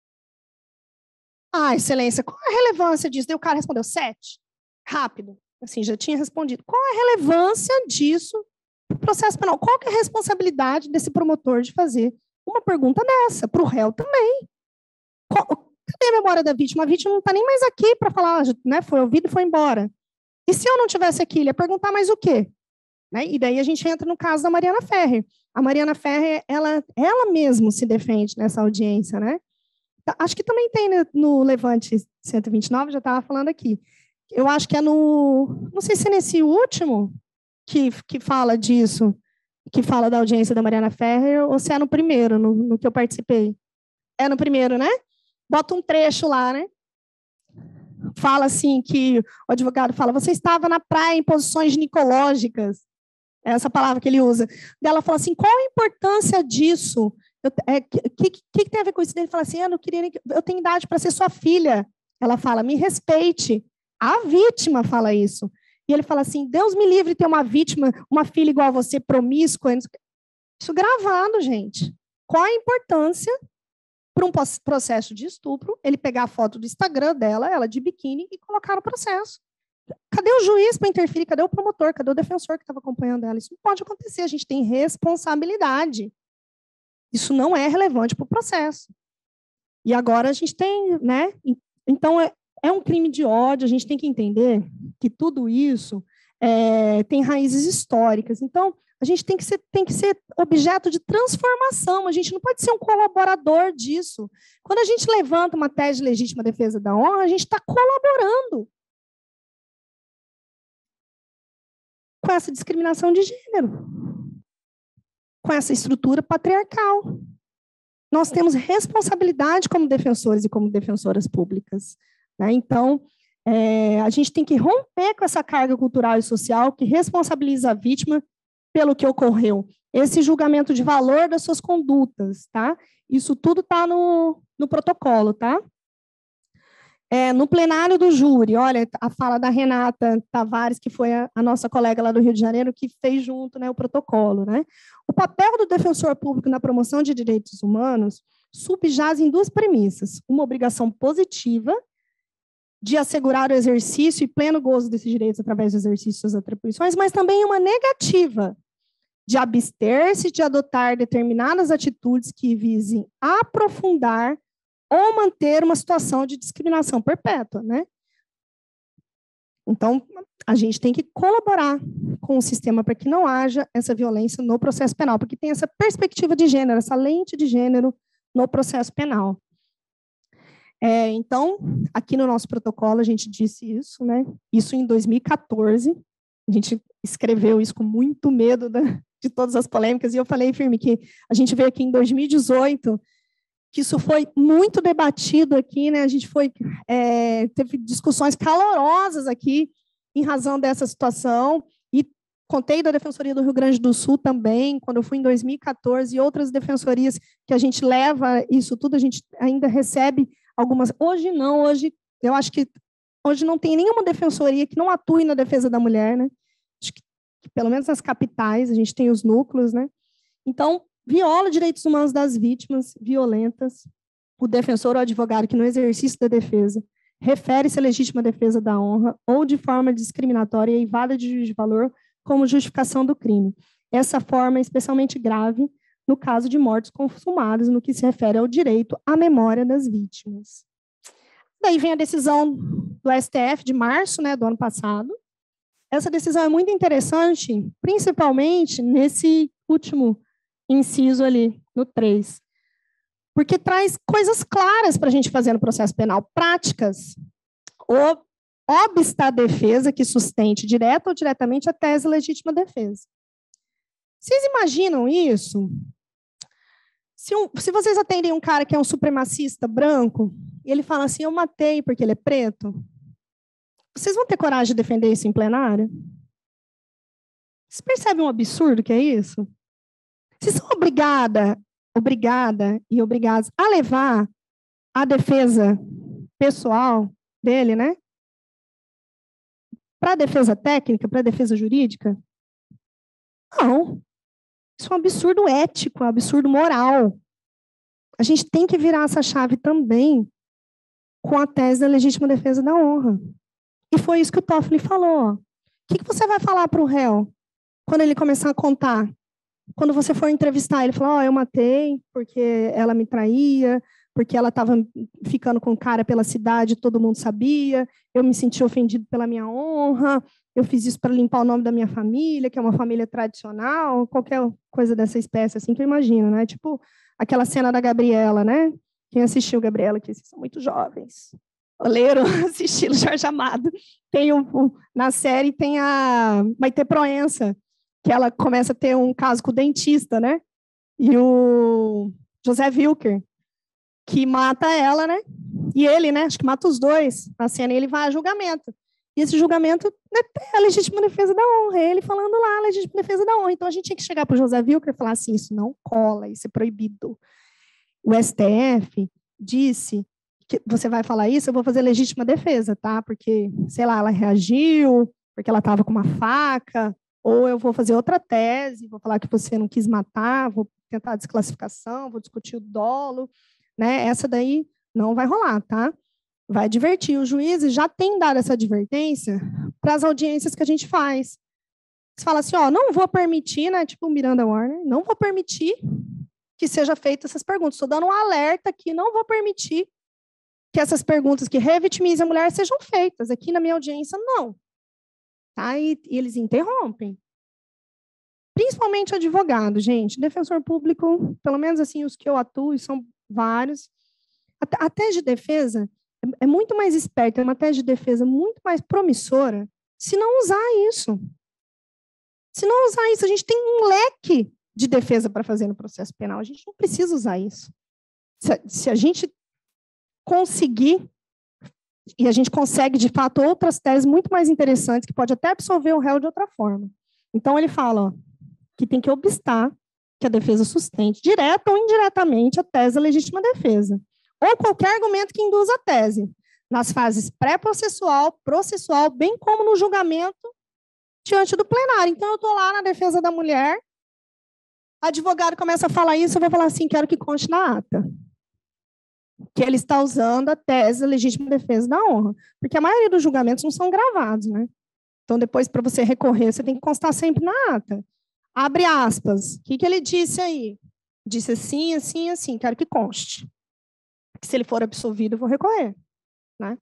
Ah, excelência, qual a relevância disso? Daí o cara respondeu, sete. Rápido, assim, já tinha respondido. Qual a relevância disso para o processo penal? Qual que é a responsabilidade desse promotor de fazer uma pergunta dessa? Para o réu também. Qual, cadê a memória da vítima? A vítima não está nem mais aqui para falar, né, foi ouvido e foi embora. E se eu não tivesse aqui, ele ia perguntar mais o quê? Né? E daí a gente entra no caso da Mariana Ferrer. A Mariana Ferrer, ela, ela mesma se defende nessa audiência, né? Acho que também tem no Levante cento e vinte e nove, já estava falando aqui. Eu acho que é no... Não sei se é nesse último que, que fala disso, que fala da audiência da Mariana Ferrer, ou se é no primeiro, no, no que eu participei. É no primeiro, né? Bota um trecho lá, né? Fala assim que o advogado fala, você estava na praia em posições ginecológicas. É essa palavra que ele usa. Ela fala assim, qual a importância disso? O é, que, que, que tem a ver com isso? Ele fala assim, eu não queria nem, eu tenho idade para ser sua filha. Ela fala, me respeite. A vítima fala isso. E ele fala assim, Deus me livre de ter uma vítima, uma filha igual a você, promíscua. Isso gravado, gente. Qual a importância para um processo de estupro, ele pegar a foto do Instagram dela, ela de biquíni, e colocar no processo? Cadê o juiz para interferir? Cadê o promotor? Cadê o defensor que estava acompanhando ela? Isso não pode acontecer, a gente tem responsabilidade. Isso não é relevante para o processo. E agora a gente tem, né? Então, é, é um crime de ódio, a gente tem que entender que tudo isso é, tem raízes históricas. Então, a gente tem que, ser, tem que ser objeto de transformação, a gente não pode ser um colaborador disso. Quando a gente levanta uma tese de legítima defesa da honra, a gente está colaborando com essa discriminação de gênero, com essa estrutura patriarcal. Nós temos responsabilidade como defensores e como defensoras públicas, né? Então, é, a gente tem que romper com essa carga cultural e social que responsabiliza a vítima pelo que ocorreu. Esse julgamento de valor das suas condutas, tá? Isso tudo está no, no protocolo, tá? É, no plenário do júri, olha, a fala da Renata Tavares, que foi a, a nossa colega lá do Rio de Janeiro, que fez junto, né, o protocolo, né? O papel do defensor público na promoção de direitos humanos subjaz em duas premissas: uma obrigação positiva de assegurar o exercício e pleno gozo desses direitos através do exercício de suas atribuições, mas também uma negativa de abster-se de adotar determinadas atitudes que visem aprofundar ou manter uma situação de discriminação perpétua, né? Então, a gente tem que colaborar com o sistema para que não haja essa violência no processo penal, porque tem essa perspectiva de gênero, essa lente de gênero no processo penal. É, então, aqui no nosso protocolo, a gente disse isso, né? Isso em dois mil e quatorze, a gente escreveu isso com muito medo da, de todas as polêmicas, e eu falei, firme, que a gente veio aqui em dois mil e dezoito, que isso foi muito debatido aqui, né? A gente foi, é, teve discussões calorosas aqui em razão dessa situação, e contei da Defensoria do Rio Grande do Sul também, quando eu fui em dois mil e quatorze, e outras defensorias que a gente leva isso tudo, a gente ainda recebe algumas. Hoje não, hoje eu acho que hoje não tem nenhuma defensoria que não atue na defesa da mulher, né? Acho que, que pelo menos nas capitais a gente tem os núcleos, né? Então, viola direitos humanos das vítimas violentas, o defensor ou advogado que no exercício da defesa refere-se à legítima defesa da honra ou de forma discriminatória e evada de juízo de valor como justificação do crime. Essa forma é especialmente grave no caso de mortes consumadas, no que se refere ao direito à memória das vítimas. Daí vem a decisão do S T F de março, né, do ano passado. Essa decisão é muito interessante, principalmente nesse último inciso ali, no três, porque traz coisas claras para a gente fazer no processo penal, práticas. Obsta a defesa que sustente, direta ou diretamente, a tese legítima defesa. Vocês imaginam isso? Se, um, se vocês atendem um cara que é um supremacista branco, e ele fala assim, eu matei porque ele é preto, vocês vão ter coragem de defender isso em plenário? Vocês percebem um absurdo que é isso? Vocês são obrigada, obrigada e obrigados a levar a defesa pessoal dele, né? Para a defesa técnica, para a defesa jurídica? Não. Isso é um absurdo ético, um absurdo moral. A gente tem que virar essa chave também com a tese da legítima defesa da honra. E foi isso que o Toffoli falou. O que, que você vai falar para o réu quando ele começar a contar? Quando você for entrevistar, ele falou, oh, eu matei porque ela me traía, porque ela estava ficando com o cara pela cidade, todo mundo sabia, eu me senti ofendido pela minha honra, eu fiz isso para limpar o nome da minha família, que é uma família tradicional, qualquer coisa dessa espécie, assim que eu imagino, né? Tipo aquela cena da Gabriela, né? Quem assistiu Gabriela, que são muito jovens, leram, assistiram Jorge Amado. Tem um, na série tem a Maite Proença, que ela começa a ter um caso com o dentista, né? E o José Wilker, que mata ela, né? E ele, né? Acho que mata os dois na cena, e ele vai a julgamento. E esse julgamento é a legítima defesa da honra, é ele falando lá, a legítima defesa da honra. Então, a gente tinha que chegar para o José Wilker e falar assim, isso não cola, isso é proibido. O S T F disse que você vai falar isso, eu vou fazer legítima defesa, tá? Porque, sei lá, ela reagiu, porque ela estava com uma faca, ou eu vou fazer outra tese, vou falar que você não quis matar, vou tentar a desclassificação, vou discutir o dolo, né? Essa daí não vai rolar, tá? Vai advertir. Os juízes já têm dado essa advertência para as audiências que a gente faz. Você fala assim, ó, não vou permitir, né? Tipo Miranda Warner, não vou permitir que seja feita essas perguntas. Estou dando um alerta aqui, não vou permitir que essas perguntas que revitimizam a mulher sejam feitas. Aqui na minha audiência, não. Tá? E, e eles interrompem. Principalmente advogado, gente. Defensor público, pelo menos assim, os que eu atuo, são vários. A, a tese de defesa é, é muito mais esperta, é uma tese de defesa muito mais promissora se não usar isso. Se não usar isso, a gente tem um leque de defesa para fazer no processo penal. A gente não precisa usar isso. Se, se a gente conseguir, e a gente consegue, de fato, outras teses muito mais interessantes, que pode até absolver o réu de outra forma. Então, ele fala ó, que tem que obstar que a defesa sustente, direta ou indiretamente, a tese da legítima defesa, ou qualquer argumento que induza a tese, nas fases pré-processual, processual, bem como no julgamento diante do plenário. Então, eu estou lá na defesa da mulher, advogado começa a falar isso, eu vou falar assim, quero que conste na ata. Que ele está usando a tese da legítima defesa da honra. Porque a maioria dos julgamentos não são gravados, né? Então, depois, para você recorrer, você tem que constar sempre na ata. Abre aspas. O que, que ele disse aí? Disse assim, assim, assim. Quero que conste. Que se ele for absolvido, eu vou recorrer. Né?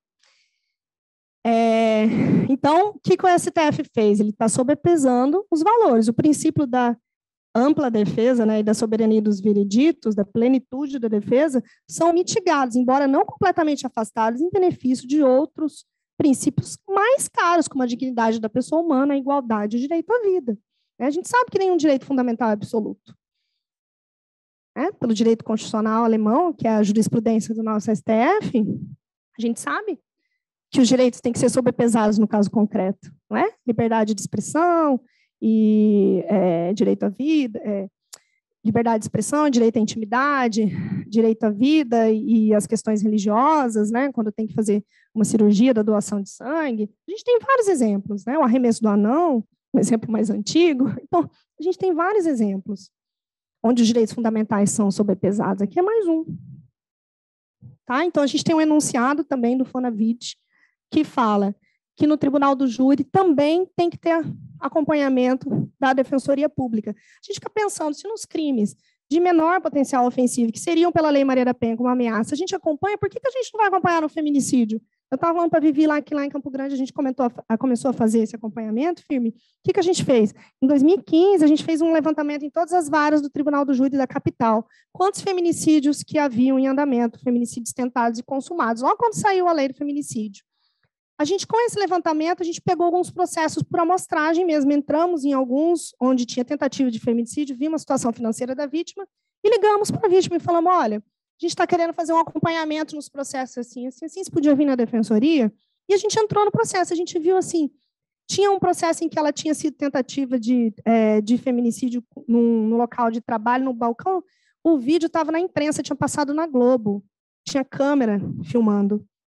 É, então, o que, que o S T F fez? Ele está sobrepesando os valores. O princípio da ampla defesa, né, e da soberania dos vereditos, da plenitude da defesa, são mitigados, embora não completamente afastados, em benefício de outros princípios mais caros, como a dignidade da pessoa humana, a igualdade e o direito à vida. A gente sabe que nenhum direito fundamental é absoluto. É, pelo direito constitucional alemão, que é a jurisprudência do nosso S T F, a gente sabe que os direitos têm que ser sobrepesados no caso concreto, não é? Liberdade de expressão, e é, direito à vida, é, liberdade de expressão, direito à intimidade, direito à vida e, e as questões religiosas, né, quando tem que fazer uma cirurgia da doação de sangue. A gente tem vários exemplos, né, o arremesso do anão, um exemplo mais antigo. Então, a gente tem vários exemplos onde os direitos fundamentais são sobrepesados. Aqui é mais um. Tá? Então, a gente tem um enunciado também do Fonavit que fala que no tribunal do júri também tem que ter acompanhamento da Defensoria Pública. A gente fica pensando, se nos crimes de menor potencial ofensivo, que seriam pela Lei Maria da Penha como ameaça, a gente acompanha, por que, que a gente não vai acompanhar no feminicídio? Eu estava falando para a Vivi lá, que lá em Campo Grande a gente comentou, a, começou a fazer esse acompanhamento firme. O que, que a gente fez? Em dois mil e quinze, a gente fez um levantamento em todas as varas do Tribunal do Júri da capital. Quantos feminicídios que haviam em andamento, feminicídios tentados e consumados, logo quando saiu a lei do feminicídio. A gente, com esse levantamento, a gente pegou alguns processos por amostragem mesmo, entramos em alguns onde tinha tentativa de feminicídio, vimos a situação financeira da vítima e ligamos para a vítima e falamos, olha, a gente está querendo fazer um acompanhamento nos processos assim, assim, assim, se podia vir na defensoria, e a gente entrou no processo, a gente viu assim, tinha um processo em que ela tinha sido tentativa de, é, de feminicídio no, no local de trabalho, no balcão, o vídeo estava na imprensa, tinha passado na Globo, tinha câmera filmando.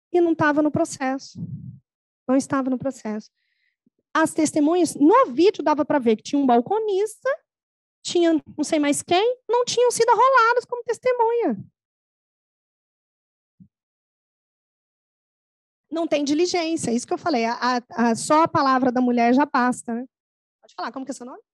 e não estava no processo. Não estava no processo. As testemunhas, no vídeo dava para ver que tinha um balconista, tinha não sei mais quem, não tinham sido arrolados como testemunha. Não tem diligência, isso que eu falei, a, a, só a palavra da mulher já basta. Né? Pode falar, como que é seu nome?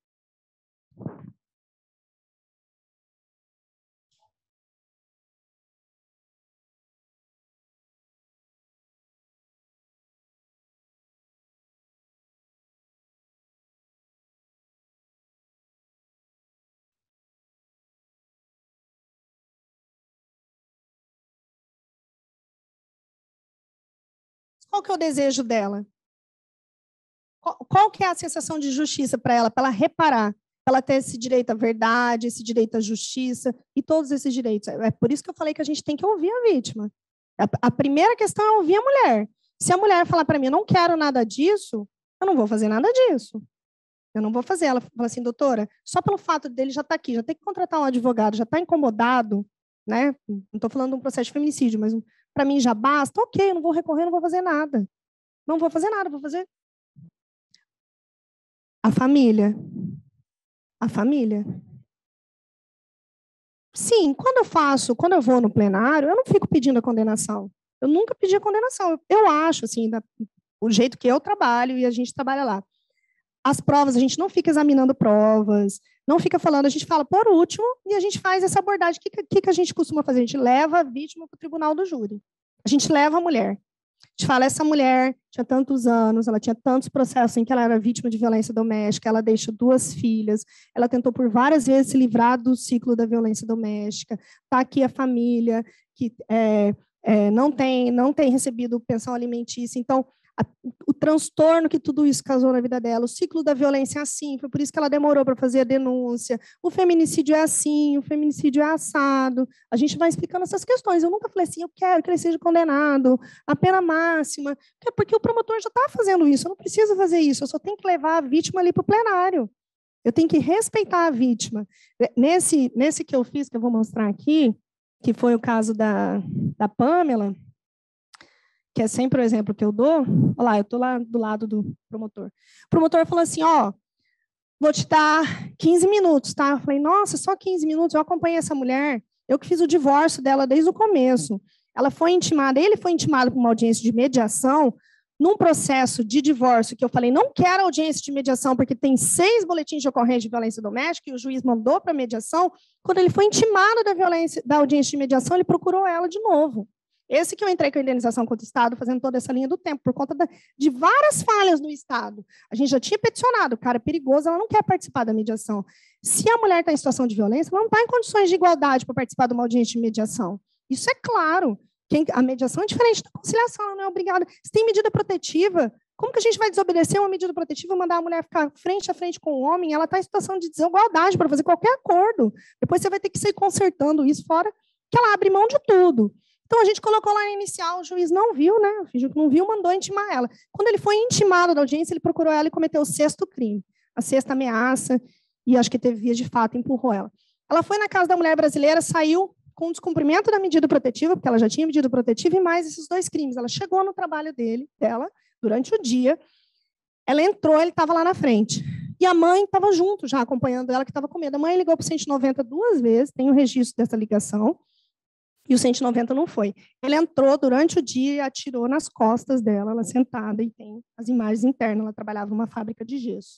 Qual que é o desejo dela? Qual, qual que é a sensação de justiça para ela, para ela reparar, para ela ter esse direito à verdade, esse direito à justiça e todos esses direitos? É por isso que eu falei que a gente tem que ouvir a vítima. A, a primeira questão é ouvir a mulher. Se a mulher falar para mim, não quero nada disso, eu não vou fazer nada disso. Eu não vou fazer. Ela fala assim, doutora, só pelo fato dele já estar tá aqui, já tem que contratar um advogado, já está incomodado, né? Não estou falando de um processo de feminicídio, mas para mim já basta, ok, eu não vou recorrer, não vou fazer nada. Não vou fazer nada, vou fazer... A família. A família. Sim, quando eu faço, quando eu vou no plenário, eu não fico pedindo a condenação. Eu nunca pedi a condenação. Eu acho, assim, da, o jeito que eu trabalho e a gente trabalha lá. As provas, a gente não fica examinando provas, não fica falando, a gente fala por último e a gente faz essa abordagem. O que, que, que a gente costuma fazer? A gente leva a vítima para o tribunal do júri. A gente leva a mulher. A gente fala, essa mulher tinha tantos anos, ela tinha tantos processos em que ela era vítima de violência doméstica, ela deixa duas filhas, ela tentou por várias vezes se livrar do ciclo da violência doméstica, está aqui a família que é, é, não, tem, não tem recebido pensão alimentícia, então a, o transtorno que tudo isso causou na vida dela, o ciclo da violência é assim, foi por isso que ela demorou para fazer a denúncia, o feminicídio é assim, o feminicídio é assado, a gente vai explicando essas questões. Eu nunca falei assim, eu quero que ele seja condenado, a pena máxima, porque o promotor já está fazendo isso, eu não preciso fazer isso, eu só tenho que levar a vítima ali para o plenário, eu tenho que respeitar a vítima. Nesse, nesse que eu fiz, que eu vou mostrar aqui, que foi o caso da, da Pamela, que é sempre o exemplo que eu dou, olha lá, eu estou lá do lado do promotor. O promotor falou assim, ó, vou te dar quinze minutos, tá? Eu falei, nossa, só quinze minutos, eu acompanhei essa mulher, eu que fiz o divórcio dela desde o começo. Ela foi intimada, ele foi intimado por uma audiência de mediação, num processo de divórcio, que eu falei, não quero audiência de mediação, porque tem seis boletins de ocorrência de violência doméstica, e o juiz mandou para a mediação. Quando ele foi intimado da, violência, da audiência de mediação, ele procurou ela de novo. Esse que eu entrei com a indenização contra o Estado, fazendo toda essa linha do tempo, por conta da, de várias falhas no Estado. A gente já tinha peticionado, o cara é perigoso, ela não quer participar da mediação. Se a mulher está em situação de violência, ela não está em condições de igualdade para participar de uma audiência de mediação. Isso é claro. Quem, a mediação é diferente da conciliação, ela não é obrigada. Se tem medida protetiva, como que a gente vai desobedecer uma medida protetiva e mandar a mulher ficar frente a frente com o homem? Ela está em situação de desigualdade para fazer qualquer acordo. Depois você vai ter que ir consertando isso, fora que ela abre mão de tudo. Então, a gente colocou lá na inicial, o juiz não viu, né? Fingiu que não viu, mandou intimar ela. Quando ele foi intimado da audiência, ele procurou ela e cometeu o sexto crime, a sexta ameaça, e acho que teve via de fato, empurrou ela. Ela foi na casa da mulher brasileira, saiu com descumprimento da medida protetiva, porque ela já tinha medida protetiva, e mais esses dois crimes. Ela chegou no trabalho dele, dela, durante o dia, ela entrou, ele estava lá na frente. E a mãe estava junto, já acompanhando ela, que estava com medo. A mãe ligou para o cento e noventa duas vezes, tem o registro dessa ligação, e o cento e noventa não foi. Ele entrou durante o dia e atirou nas costas dela, ela sentada, e tem as imagens internas, ela trabalhava numa fábrica de gesso.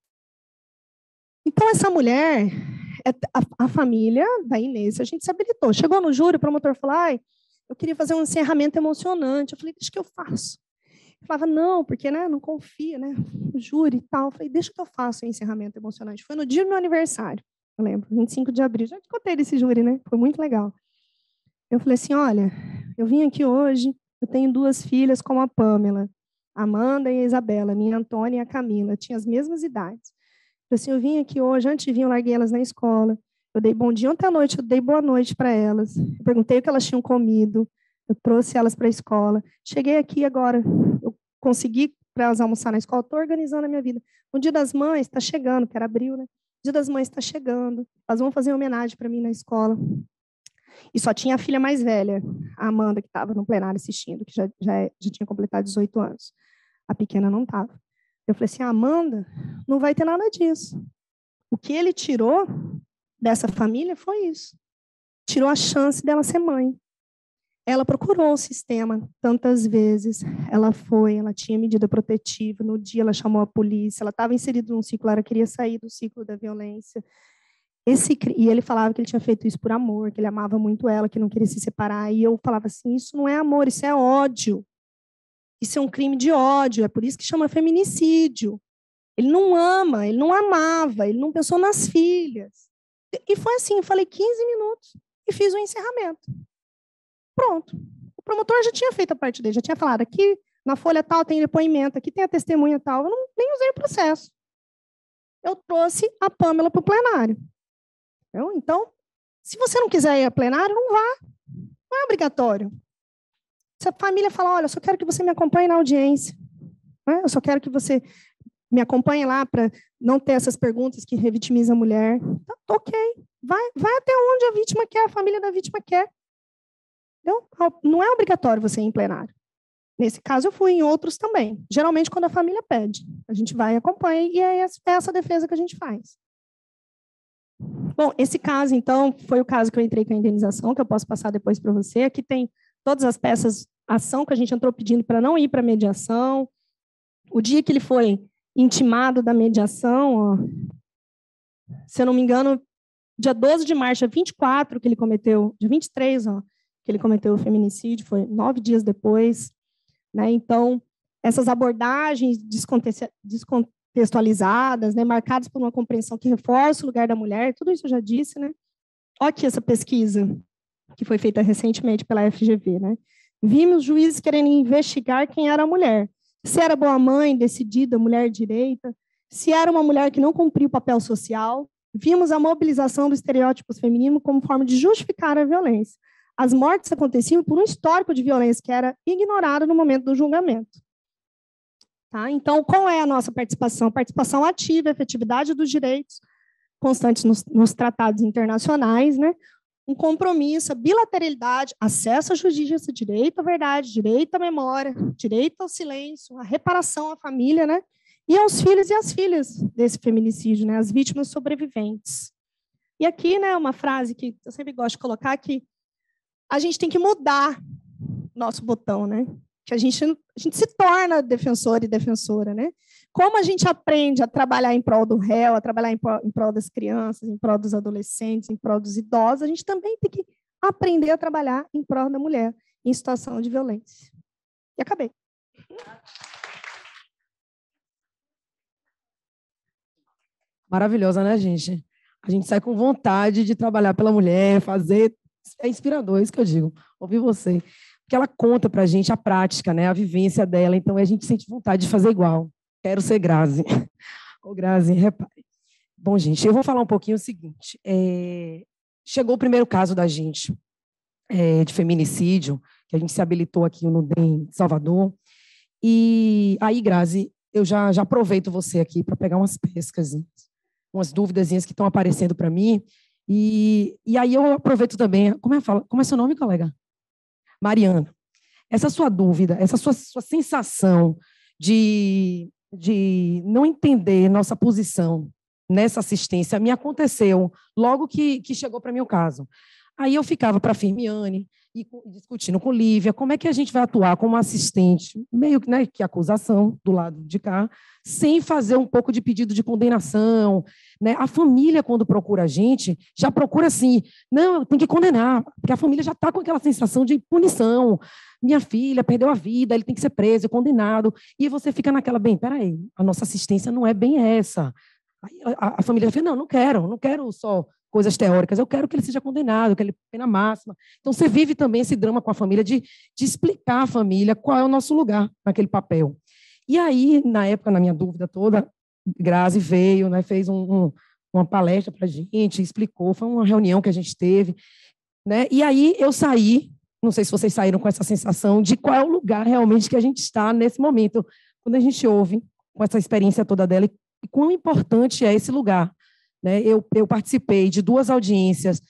Então, essa mulher, a, a família da Inês, a gente se habilitou. Chegou no júri, o promotor falou, ai, eu queria fazer um encerramento emocionante. Eu falei, deixa que eu faço. Ele falava, não, porque né, não confia, né, o júri e tal. Eu falei, deixa que eu faço o encerramento emocionante. Foi no dia do meu aniversário, eu lembro, vinte e cinco de abril. Já te contei desse júri, né? Foi muito legal. Eu falei assim, olha, eu vim aqui hoje, eu tenho duas filhas como a Pamela, a Amanda e a Isabela, minha Antônia e a Camila, tinha as mesmas idades. Eu falei assim, eu vim aqui hoje, antes de vir, eu larguei elas na escola, eu dei bom dia ontem à noite, eu dei boa noite para elas, eu perguntei o que elas tinham comido, eu trouxe elas para a escola, cheguei aqui agora, eu consegui para elas almoçar na escola, estou organizando a minha vida. O Dia das Mães está chegando, que era abril, né? O Dia das Mães está chegando, elas vão fazer uma homenagem para mim na escola. E só tinha a filha mais velha, a Amanda, que estava no plenário assistindo, que já, já, já tinha completado dezoito anos. A pequena não estava. Eu falei assim, a Amanda não vai ter nada disso. O que ele tirou dessa família foi isso. Tirou a chance dela ser mãe. Ela procurou o sistema tantas vezes. Ela foi, ela tinha medida protetiva. No dia ela chamou a polícia. Ela estava inserida num ciclo, ela queria sair do ciclo da violência. Esse, e ele falava que ele tinha feito isso por amor, que ele amava muito ela, que não queria se separar. E eu falava assim, isso não é amor, isso é ódio. Isso é um crime de ódio, é por isso que chama feminicídio. Ele não ama, ele não amava, ele não pensou nas filhas. E foi assim, eu falei quinze minutos e fiz o encerramento. Pronto. O promotor já tinha feito a parte dele, já tinha falado, aqui na folha tal tem depoimento, aqui tem a testemunha tal. Eu não, nem usei o processo. Eu trouxe a Pâmela para o plenário. Eu, então, se você não quiser ir a plenário, não vá. Não é obrigatório. Se a família fala, olha, eu só quero que você me acompanhe na audiência. Né? Eu só quero que você me acompanhe lá para não ter essas perguntas que revitimizam a mulher. Tá, ok. Vai, vai até onde a vítima quer, a família da vítima quer. Então, não é obrigatório você ir em plenário. Nesse caso, eu fui em outros também. Geralmente, quando a família pede. A gente vai e acompanha, e é essa defesa que a gente faz. Bom, esse caso, então, foi o caso que eu entrei com a indenização, que eu posso passar depois para você. Aqui tem todas as peças, ação que a gente entrou pedindo para não ir para a mediação. O dia que ele foi intimado da mediação, ó, se eu não me engano, dia doze de março, vinte e quatro que ele cometeu, dia vinte e três, ó, que ele cometeu o feminicídio, foi nove dias depois, né? Então, essas abordagens descontextualizadas, né, marcadas por uma compreensão que reforça o lugar da mulher, tudo isso eu já disse, né? Olha aqui essa pesquisa que foi feita recentemente pela F G V, né? Vimos juízes querendo investigar quem era a mulher, se era boa mãe, decidida, mulher direita, se era uma mulher que não cumpria o papel social. Vimos a mobilização dos estereótipos femininos como forma de justificar a violência. As mortes aconteciam por um histórico de violência que era ignorado no momento do julgamento. Tá? Então, qual é a nossa participação? Participação ativa, efetividade dos direitos constantes nos, nos tratados internacionais, né? Um compromisso, a bilateralidade, acesso à justiça, direito à verdade, direito à memória, direito ao silêncio, a reparação à família, né? E aos filhos e às filhas desse feminicídio, né? As vítimas sobreviventes. E aqui, né, uma frase que eu sempre gosto de colocar, que a gente tem que mudar nosso botão, né? Que a gente, a gente se torna defensor e defensora, né? Como a gente aprende a trabalhar em prol do réu, a trabalhar em prol, em prol das crianças, em prol dos adolescentes, em prol dos idosos, a gente também tem que aprender a trabalhar em prol da mulher em situação de violência. E acabei. Maravilhosa, né, gente? A gente sai com vontade de trabalhar pela mulher, fazer... É inspirador, é isso que eu digo. Ouvir você. Porque ela conta para a gente a prática, né, a vivência dela, então a gente sente vontade de fazer igual. Quero ser Grazi. Ô, Grazi, repare. Bom, gente, eu vou falar um pouquinho o seguinte. É... Chegou o primeiro caso da gente é, de feminicídio, que a gente se habilitou aqui no D E M de Salvador. E aí, Grazi, eu já, já aproveito você aqui para pegar umas pescas, umas dúvidazinhas que estão aparecendo para mim. E, e aí eu aproveito também... Como é, fala, como é seu nome, colega? Mariana. Essa sua dúvida, essa sua, sua sensação de... de não entender nossa posição nessa assistência, me aconteceu logo que, que chegou para mim o caso. Aí eu ficava para a Firmiane, e discutindo com Lívia, como é que a gente vai atuar como assistente, meio que, né, que acusação do lado de cá, sem fazer um pouco de pedido de condenação. Né? A família, quando procura a gente, já procura assim, não, tem que condenar, porque a família já está com aquela sensação de punição. Minha filha perdeu a vida, ele tem que ser preso, condenado. E você fica naquela, bem, peraí, a nossa assistência não é bem essa. Aí a, a família fala, não, não quero, não quero só coisas teóricas, eu quero que ele seja condenado, que ele pena máxima. Então, você vive também esse drama com a família de, de explicar à família qual é o nosso lugar naquele papel. E aí, na época, na minha dúvida toda, Grazi veio, né, fez um, um, uma palestra para a gente, explicou, foi uma reunião que a gente teve. Né, e aí eu saí, não sei se vocês saíram com essa sensação de qual é o lugar realmente que a gente está nesse momento, quando a gente ouve com essa experiência toda dela, e quão importante é esse lugar. Né? Eu, eu participei de duas audiências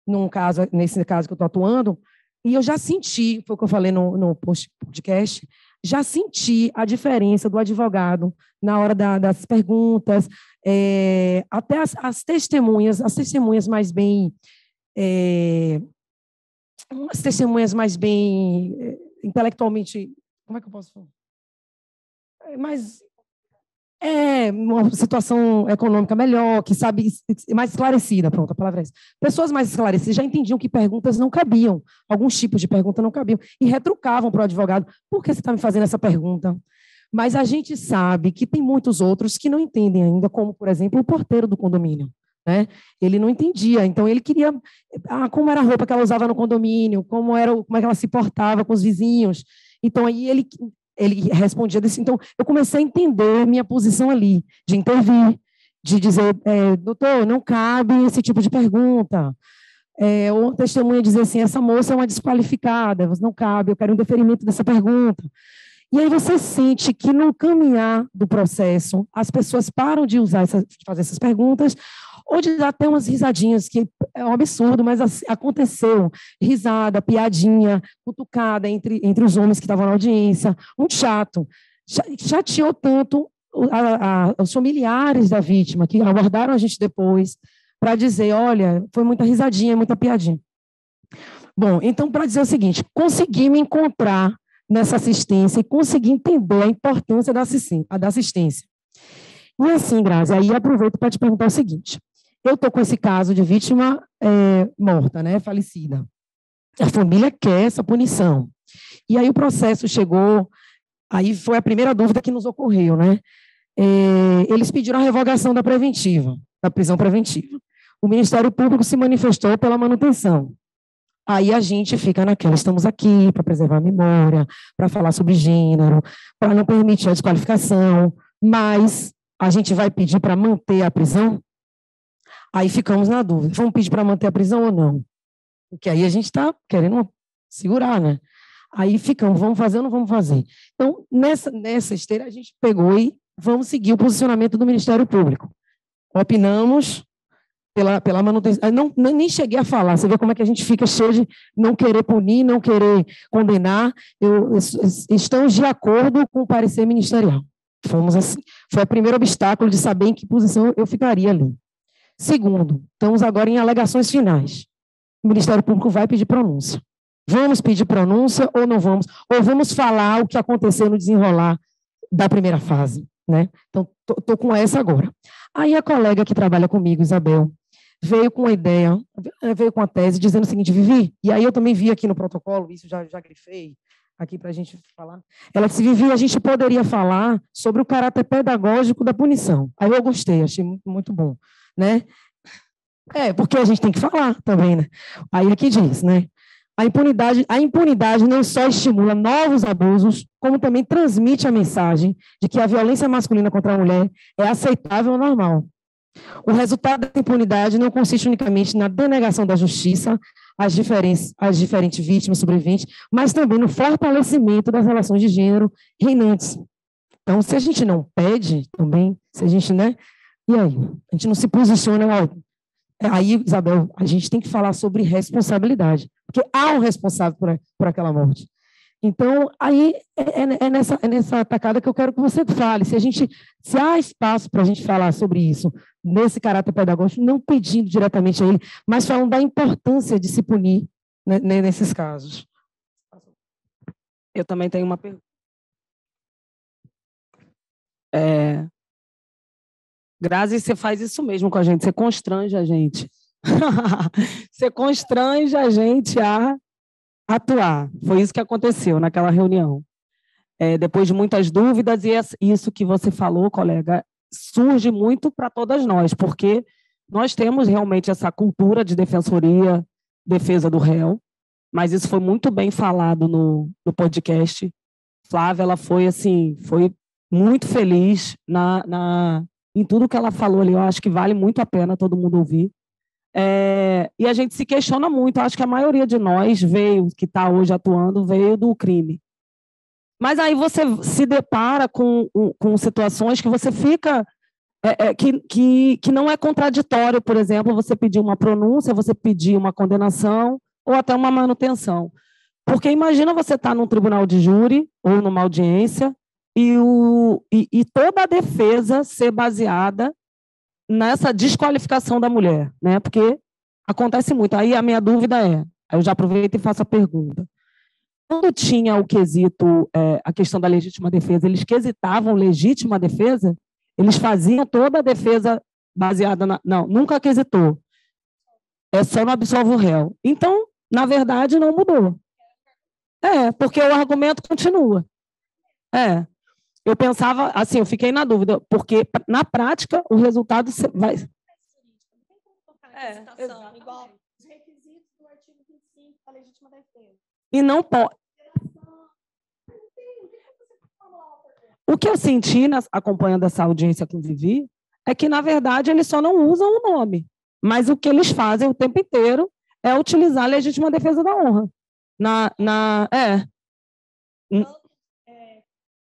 num caso, nesse caso que eu estou atuando, e eu já senti, foi o que eu falei no, no podcast, já senti a diferença do advogado na hora da, das perguntas, é, até as, as testemunhas, as testemunhas mais bem, é, as testemunhas mais bem é, intelectualmente, como é que eu posso falar? É, mais é uma situação econômica melhor, que sabe, mais esclarecida, pronto, a palavra é essa. Pessoas mais esclarecidas já entendiam que perguntas não cabiam, alguns tipos de pergunta não cabiam, e retrucavam para o advogado, por que você está me fazendo essa pergunta? Mas a gente sabe que tem muitos outros que não entendem ainda, como, por exemplo, o porteiro do condomínio. Né? Ele não entendia, então ele queria ah, como era a roupa que ela usava no condomínio, como, era, como é que ela se portava com os vizinhos. Então, aí ele... ele respondia desse. Então, eu comecei a entender minha posição ali, de intervir, de dizer, é, doutor, não cabe esse tipo de pergunta. É, ou testemunha dizer assim, essa moça é uma desqualificada, não cabe, eu quero um deferimento dessa pergunta. E aí você sente que no caminhar do processo, as pessoas param de usar essa, de fazer essas perguntas, ou de dar até umas risadinhas, que é um absurdo, mas aconteceu. Risada, piadinha, cutucada entre, entre os homens que estavam na audiência. Muito chato. Chateou tanto a, a, os familiares da vítima, que abordaram a gente depois, para dizer, olha, foi muita risadinha, muita piadinha. Bom, então, para dizer o seguinte, consegui me encontrar nessa assistência e consegui entender a importância da assistência. E assim, Grazi, aí aproveito para te perguntar o seguinte, eu estou com esse caso de vítima é, morta, né, falecida. A família quer essa punição. E aí o processo chegou, aí foi a primeira dúvida que nos ocorreu, né? É, eles pediram a revogação da preventiva, da prisão preventiva. O Ministério Público se manifestou pela manutenção. Aí a gente fica naquela, estamos aqui para preservar a memória, para falar sobre gênero, para não permitir a desqualificação, mas a gente vai pedir para manter a prisão? Aí ficamos na dúvida, vamos pedir para manter a prisão ou não? Porque aí a gente está querendo segurar, né? Aí ficamos, vamos fazer ou não vamos fazer? Então, nessa, nessa esteira, a gente pegou e vamos seguir o posicionamento do Ministério Público. Opinamos pela, pela manutenção. Não, nem cheguei a falar, você vê como é que a gente fica cheio de não querer punir, não querer condenar. Eu, estamos de acordo com o parecer ministerial. Fomos assim. Foi o primeiro obstáculo de saber em que posição eu ficaria ali. Segundo, estamos agora em alegações finais. O Ministério Público vai pedir pronúncia. Vamos pedir pronúncia ou não vamos? Ou vamos falar o que aconteceu no desenrolar da primeira fase, né? Então, estou com essa agora. Aí a colega que trabalha comigo, Isabel, veio com a ideia, veio com a tese, dizendo o seguinte, Vivi, e aí eu também vi aqui no protocolo, isso já, já grifei aqui para a gente falar, ela disse, Vivi, a gente poderia falar sobre o caráter pedagógico da punição. Aí eu gostei, achei muito, muito bom, né? É, porque a gente tem que falar também, né? Aí aqui diz, né? A impunidade, a impunidade não só estimula novos abusos, como também transmite a mensagem de que a violência masculina contra a mulher é aceitável ou normal. O resultado da impunidade não consiste unicamente na denegação da justiça às diferentes, às diferentes vítimas sobreviventes, mas também no fortalecimento das relações de gênero reinantes. Então, se a gente não pede também, se a gente, né? E aí? A gente não se posiciona, ó, aí, Isabel, a gente tem que falar sobre responsabilidade, porque há um responsável por, por aquela morte. Então, aí é, é, é, nessa, é nessa tacada que eu quero que você fale, se, a gente, se há espaço para a gente falar sobre isso, nesse caráter pedagógico, não pedindo diretamente a ele, mas falando da importância de se punir, né, nesses casos. Eu também tenho uma pergunta. É... Grazi, você faz isso mesmo com a gente, você constrange a gente. Você constrange a gente a atuar. Foi isso que aconteceu naquela reunião. É, depois de muitas dúvidas, e isso que você falou, colega, surge muito para todas nós, porque nós temos realmente essa cultura de defensoria, defesa do réu, mas isso foi muito bem falado no, no podcast. Flávia, ela foi assim, foi muito feliz na... na em tudo que ela falou ali, eu acho que vale muito a pena todo mundo ouvir. É, e a gente se questiona muito, eu acho que a maioria de nós veio, que está hoje atuando, veio do crime. Mas aí você se depara com, com situações que você fica é, é, que, que, que não é contraditório, por exemplo, você pedir uma pronúncia, você pedir uma condenação ou até uma manutenção. Porque imagina você estar num tribunal de júri ou numa audiência e, o, e, e toda a defesa ser baseada nessa desqualificação da mulher, né? Porque acontece muito. Aí a minha dúvida é, aí eu já aproveito e faço a pergunta. Quando tinha o quesito, é, a questão da legítima defesa, eles quesitavam legítima defesa? Eles faziam toda a defesa baseada na... Não, nunca quesitou. É só no absolvo réu. Então, na verdade, não mudou. É, porque o argumento continua. É. Eu pensava, assim, eu fiquei na dúvida, porque na prática o resultado vai... É, igual os requisitos do artigo vinte e cinco da legítima defesa. E não pode... O que eu senti, nas, acompanhando essa audiência com o Vivi, é que, na verdade, eles só não usam o nome. Mas o que eles fazem o tempo inteiro é utilizar a legítima defesa da honra. Na, na, é. é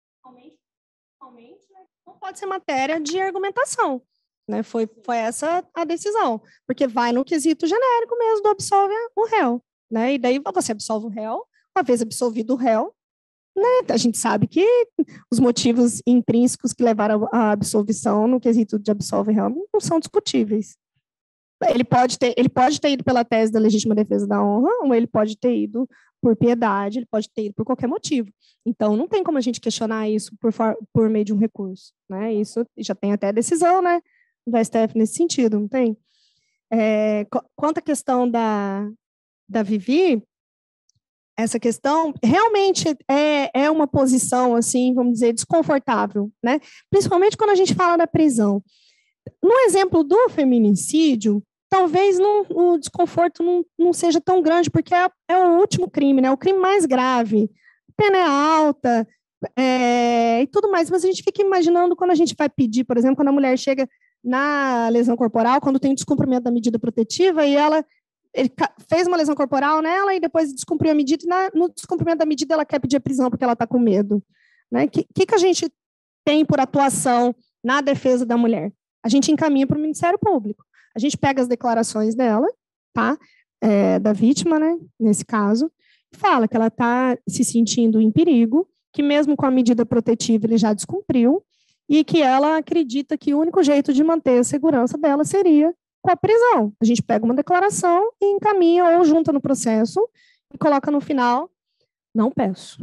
não pode ser matéria de argumentação. Né? Foi, foi essa a decisão. Porque vai no quesito genérico mesmo do absolve o réu. Né? E daí você absolve o réu, uma vez absolvido o réu, né? A gente sabe que os motivos intrínsecos que levaram à absolvição no quesito de absolve réu não são discutíveis. Ele pode, ter, ele pode ter ido pela tese da legítima defesa da honra, ou ele pode ter ido por piedade, ele pode ter ido por qualquer motivo. Então, não tem como a gente questionar isso por, por meio de um recurso. Né? Isso já tem até decisão, né, do S T F nesse sentido, não tem? É, quanto à questão da, da Vivi, essa questão realmente é, é uma posição, assim, vamos dizer, desconfortável, né? Principalmente quando a gente fala da prisão. No exemplo do feminicídio, talvez não, o desconforto não, não seja tão grande, porque é, é o último crime, né? O crime mais grave, a pena é alta é, e tudo mais, mas a gente fica imaginando quando a gente vai pedir, por exemplo, quando a mulher chega na lesão corporal, quando tem descumprimento da medida protetiva e ela ele fez uma lesão corporal nela e depois descumpriu a medida, e na, no descumprimento da medida ela quer pedir a prisão porque ela está com medo. Né? O que, que, que a gente tem por atuação na defesa da mulher? A gente encaminha para o Ministério Público. A gente pega as declarações dela, tá? É, da vítima, né? Nesse caso, e fala que ela está se sentindo em perigo, que mesmo com a medida protetiva ele já descumpriu, e que ela acredita que o único jeito de manter a segurança dela seria com a prisão. A gente pega uma declaração e encaminha ou junta no processo e coloca no final, não peço.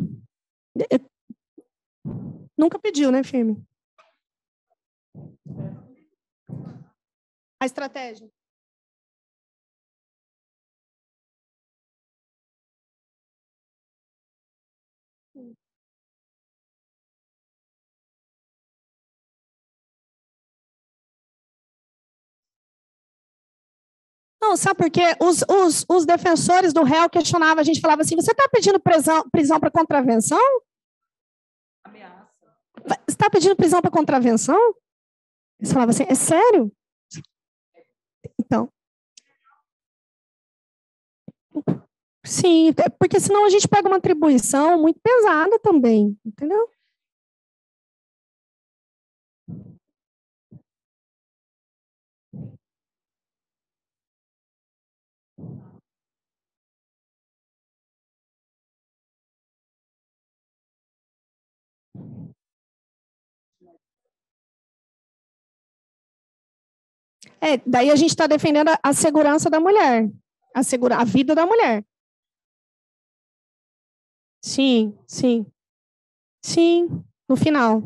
Nunca pediu, né, firme? A estratégia. Não, sabe por quê? Os, os, os defensores do réu questionavam, a gente falava assim, você está pedindo prisão, prisão para contravenção? Ameaça. Você está pedindo prisão para contravenção? Eles falavam assim, é sério? Então. Sim, porque senão a gente pega uma atribuição muito pesada também, entendeu? É, daí a gente está defendendo a, a segurança da mulher, a, segura, a vida da mulher. Sim, sim. Sim, no final.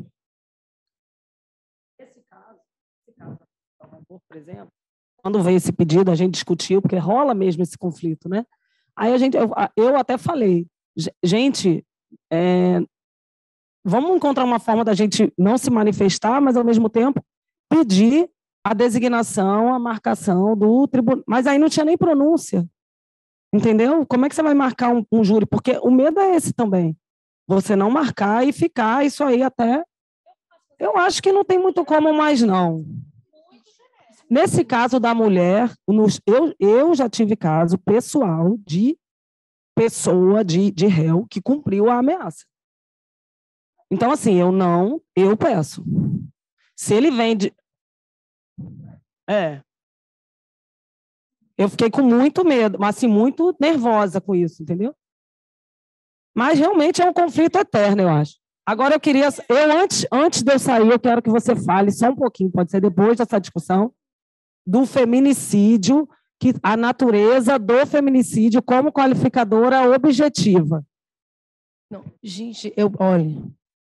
Esse caso, esse caso, por exemplo, quando veio esse pedido, a gente discutiu, porque rola mesmo esse conflito, né? Aí a gente, eu, eu até falei, gente, é, vamos encontrar uma forma da gente não se manifestar, mas ao mesmo tempo pedir a designação, a marcação do tribunal. Mas aí não tinha nem pronúncia. Entendeu? Como é que você vai marcar um, um júri? Porque o medo é esse também. Você não marcar e ficar isso aí até... Eu acho que não tem muito como mais, não. Nesse caso da mulher, nos, eu, eu já tive caso pessoal de pessoa, de, de réu, que cumpriu a ameaça. Então, assim, eu não, eu peço. Se ele vem de... É. Eu fiquei com muito medo, mas assim, muito nervosa com isso, entendeu? Mas realmente é um conflito eterno, eu acho. Agora eu queria, eu antes, antes de eu sair, eu quero que você fale só um pouquinho, pode ser depois dessa discussão, do feminicídio, que a natureza do feminicídio como qualificadora objetiva. Não, gente, eu, olha,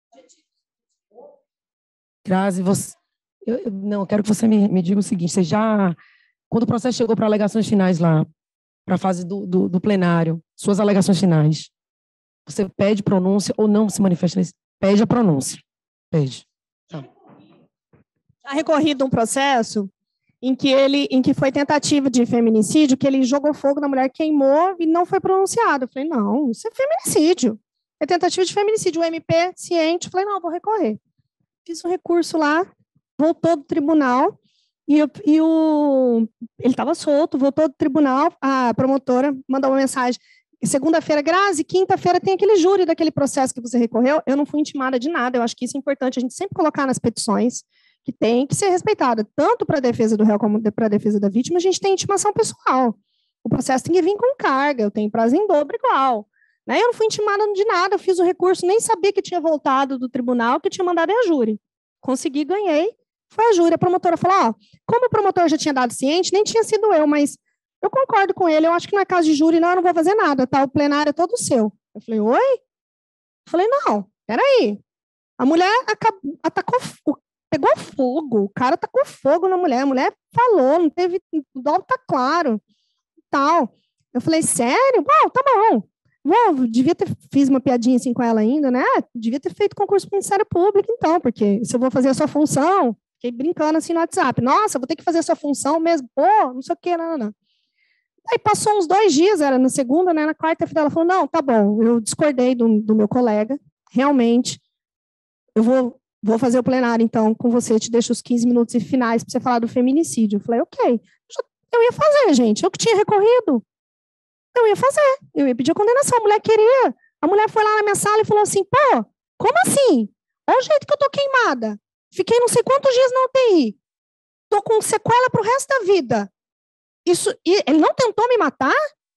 Grazi, você, eu, eu, não, eu quero que você me, me diga o seguinte, você já, quando o processo chegou para alegações finais lá, para a fase do, do, do plenário, suas alegações finais, você pede pronúncia ou não se manifesta nesse? Pede a pronúncia. Pede. Tá. Já recorrido um processo em que ele, em que foi tentativa de feminicídio, que ele jogou fogo na mulher, queimou e não foi pronunciado. Eu falei, não, isso é feminicídio. É tentativa de feminicídio. O M P, ciente, eu falei, não, vou recorrer. Fiz um recurso lá, voltou do tribunal, e, eu, e o, ele estava solto, voltou do tribunal, a promotora mandou uma mensagem, segunda-feira, Grazi, quinta-feira tem aquele júri daquele processo que você recorreu, eu não fui intimada de nada, eu acho que isso é importante a gente sempre colocar nas petições, que tem que ser respeitada, tanto para a defesa do réu como para a defesa da vítima, a gente tem intimação pessoal. O processo tem que vir com carga, eu tenho prazo em dobro igual. Né? Eu não fui intimada de nada, eu fiz o recurso, nem sabia que tinha voltado do tribunal, que tinha mandado em a júri. Consegui, ganhei, foi a júri. A promotora falou, ó, como o promotor já tinha dado ciente, nem tinha sido eu, mas eu concordo com ele, eu acho que não é caso de júri, não, eu não vou fazer nada, tá? O plenário é todo seu. Eu falei, oi? Eu falei, não, peraí. A mulher acabou, atacou, pegou fogo, o cara tacou fogo na mulher, a mulher falou, não teve, o dó tá claro, tal. Eu falei, sério? Bom, tá bom. Bom, devia ter, fiz uma piadinha assim com ela ainda, né? Devia ter feito concurso para o Ministério Público, então, porque se eu vou fazer a sua função, fiquei brincando assim no WhatsApp, nossa, vou ter que fazer a sua função mesmo, pô, não sei o que, não, não, não. Aí passou uns dois dias, era na segunda, né? Na quarta-feira, ela falou, não, tá bom, eu discordei do, do meu colega, realmente, eu vou, vou fazer o plenário, então, com você, te deixo os quinze minutos finais para você falar do feminicídio. Eu falei, ok, eu ia fazer, gente, eu que tinha recorrido. Eu ia fazer, eu ia pedir a condenação, a mulher queria. A mulher foi lá na minha sala e falou assim, pô, como assim? Olha o jeito que eu tô queimada. Fiquei não sei quantos dias na U T I. Tô com sequela pro resto da vida. Isso, e ele não tentou me matar?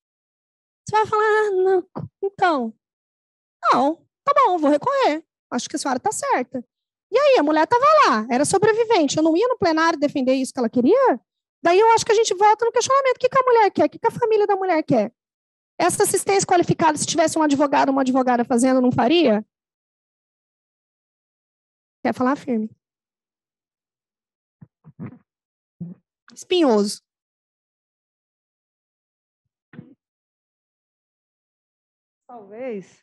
Você vai falar, ah, não, então. Não, tá bom, vou recorrer. Acho que a senhora tá certa. E aí, a mulher tava lá, era sobrevivente. Eu não ia no plenário defender isso que ela queria? Daí eu acho que a gente volta no questionamento. O que, que a mulher quer? O que, que a família da mulher quer? Essa assistência qualificada, se tivesse um advogado ou uma advogada fazendo, não faria? Quer falar firme? Espinhoso. Talvez.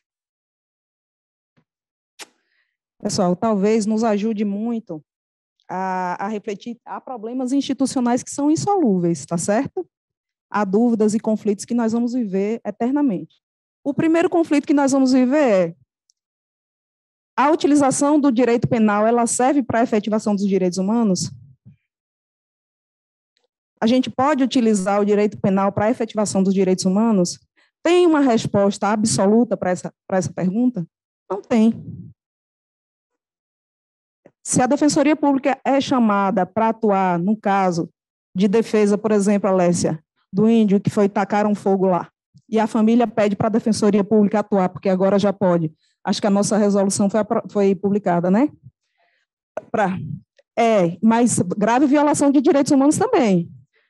Pessoal, talvez nos ajude muito a, a refletir. Há problemas institucionais que são insolúveis, tá certo? Há dúvidas e conflitos que nós vamos viver eternamente. O primeiro conflito que nós vamos viver é a utilização do direito penal, ela serve para a efetivação dos direitos humanos? A gente pode utilizar o direito penal para a efetivação dos direitos humanos? Tem uma resposta absoluta para essa, para essa pergunta? Não tem. Se a Defensoria Pública é chamada para atuar no caso de defesa, por exemplo, Alessia, do índio que foi tacar um fogo lá, e a família pede para a Defensoria Pública atuar, porque agora já pode. Acho que a nossa resolução foi, foi publicada, né? Pra, é, mas grave violação de direitos humanos também.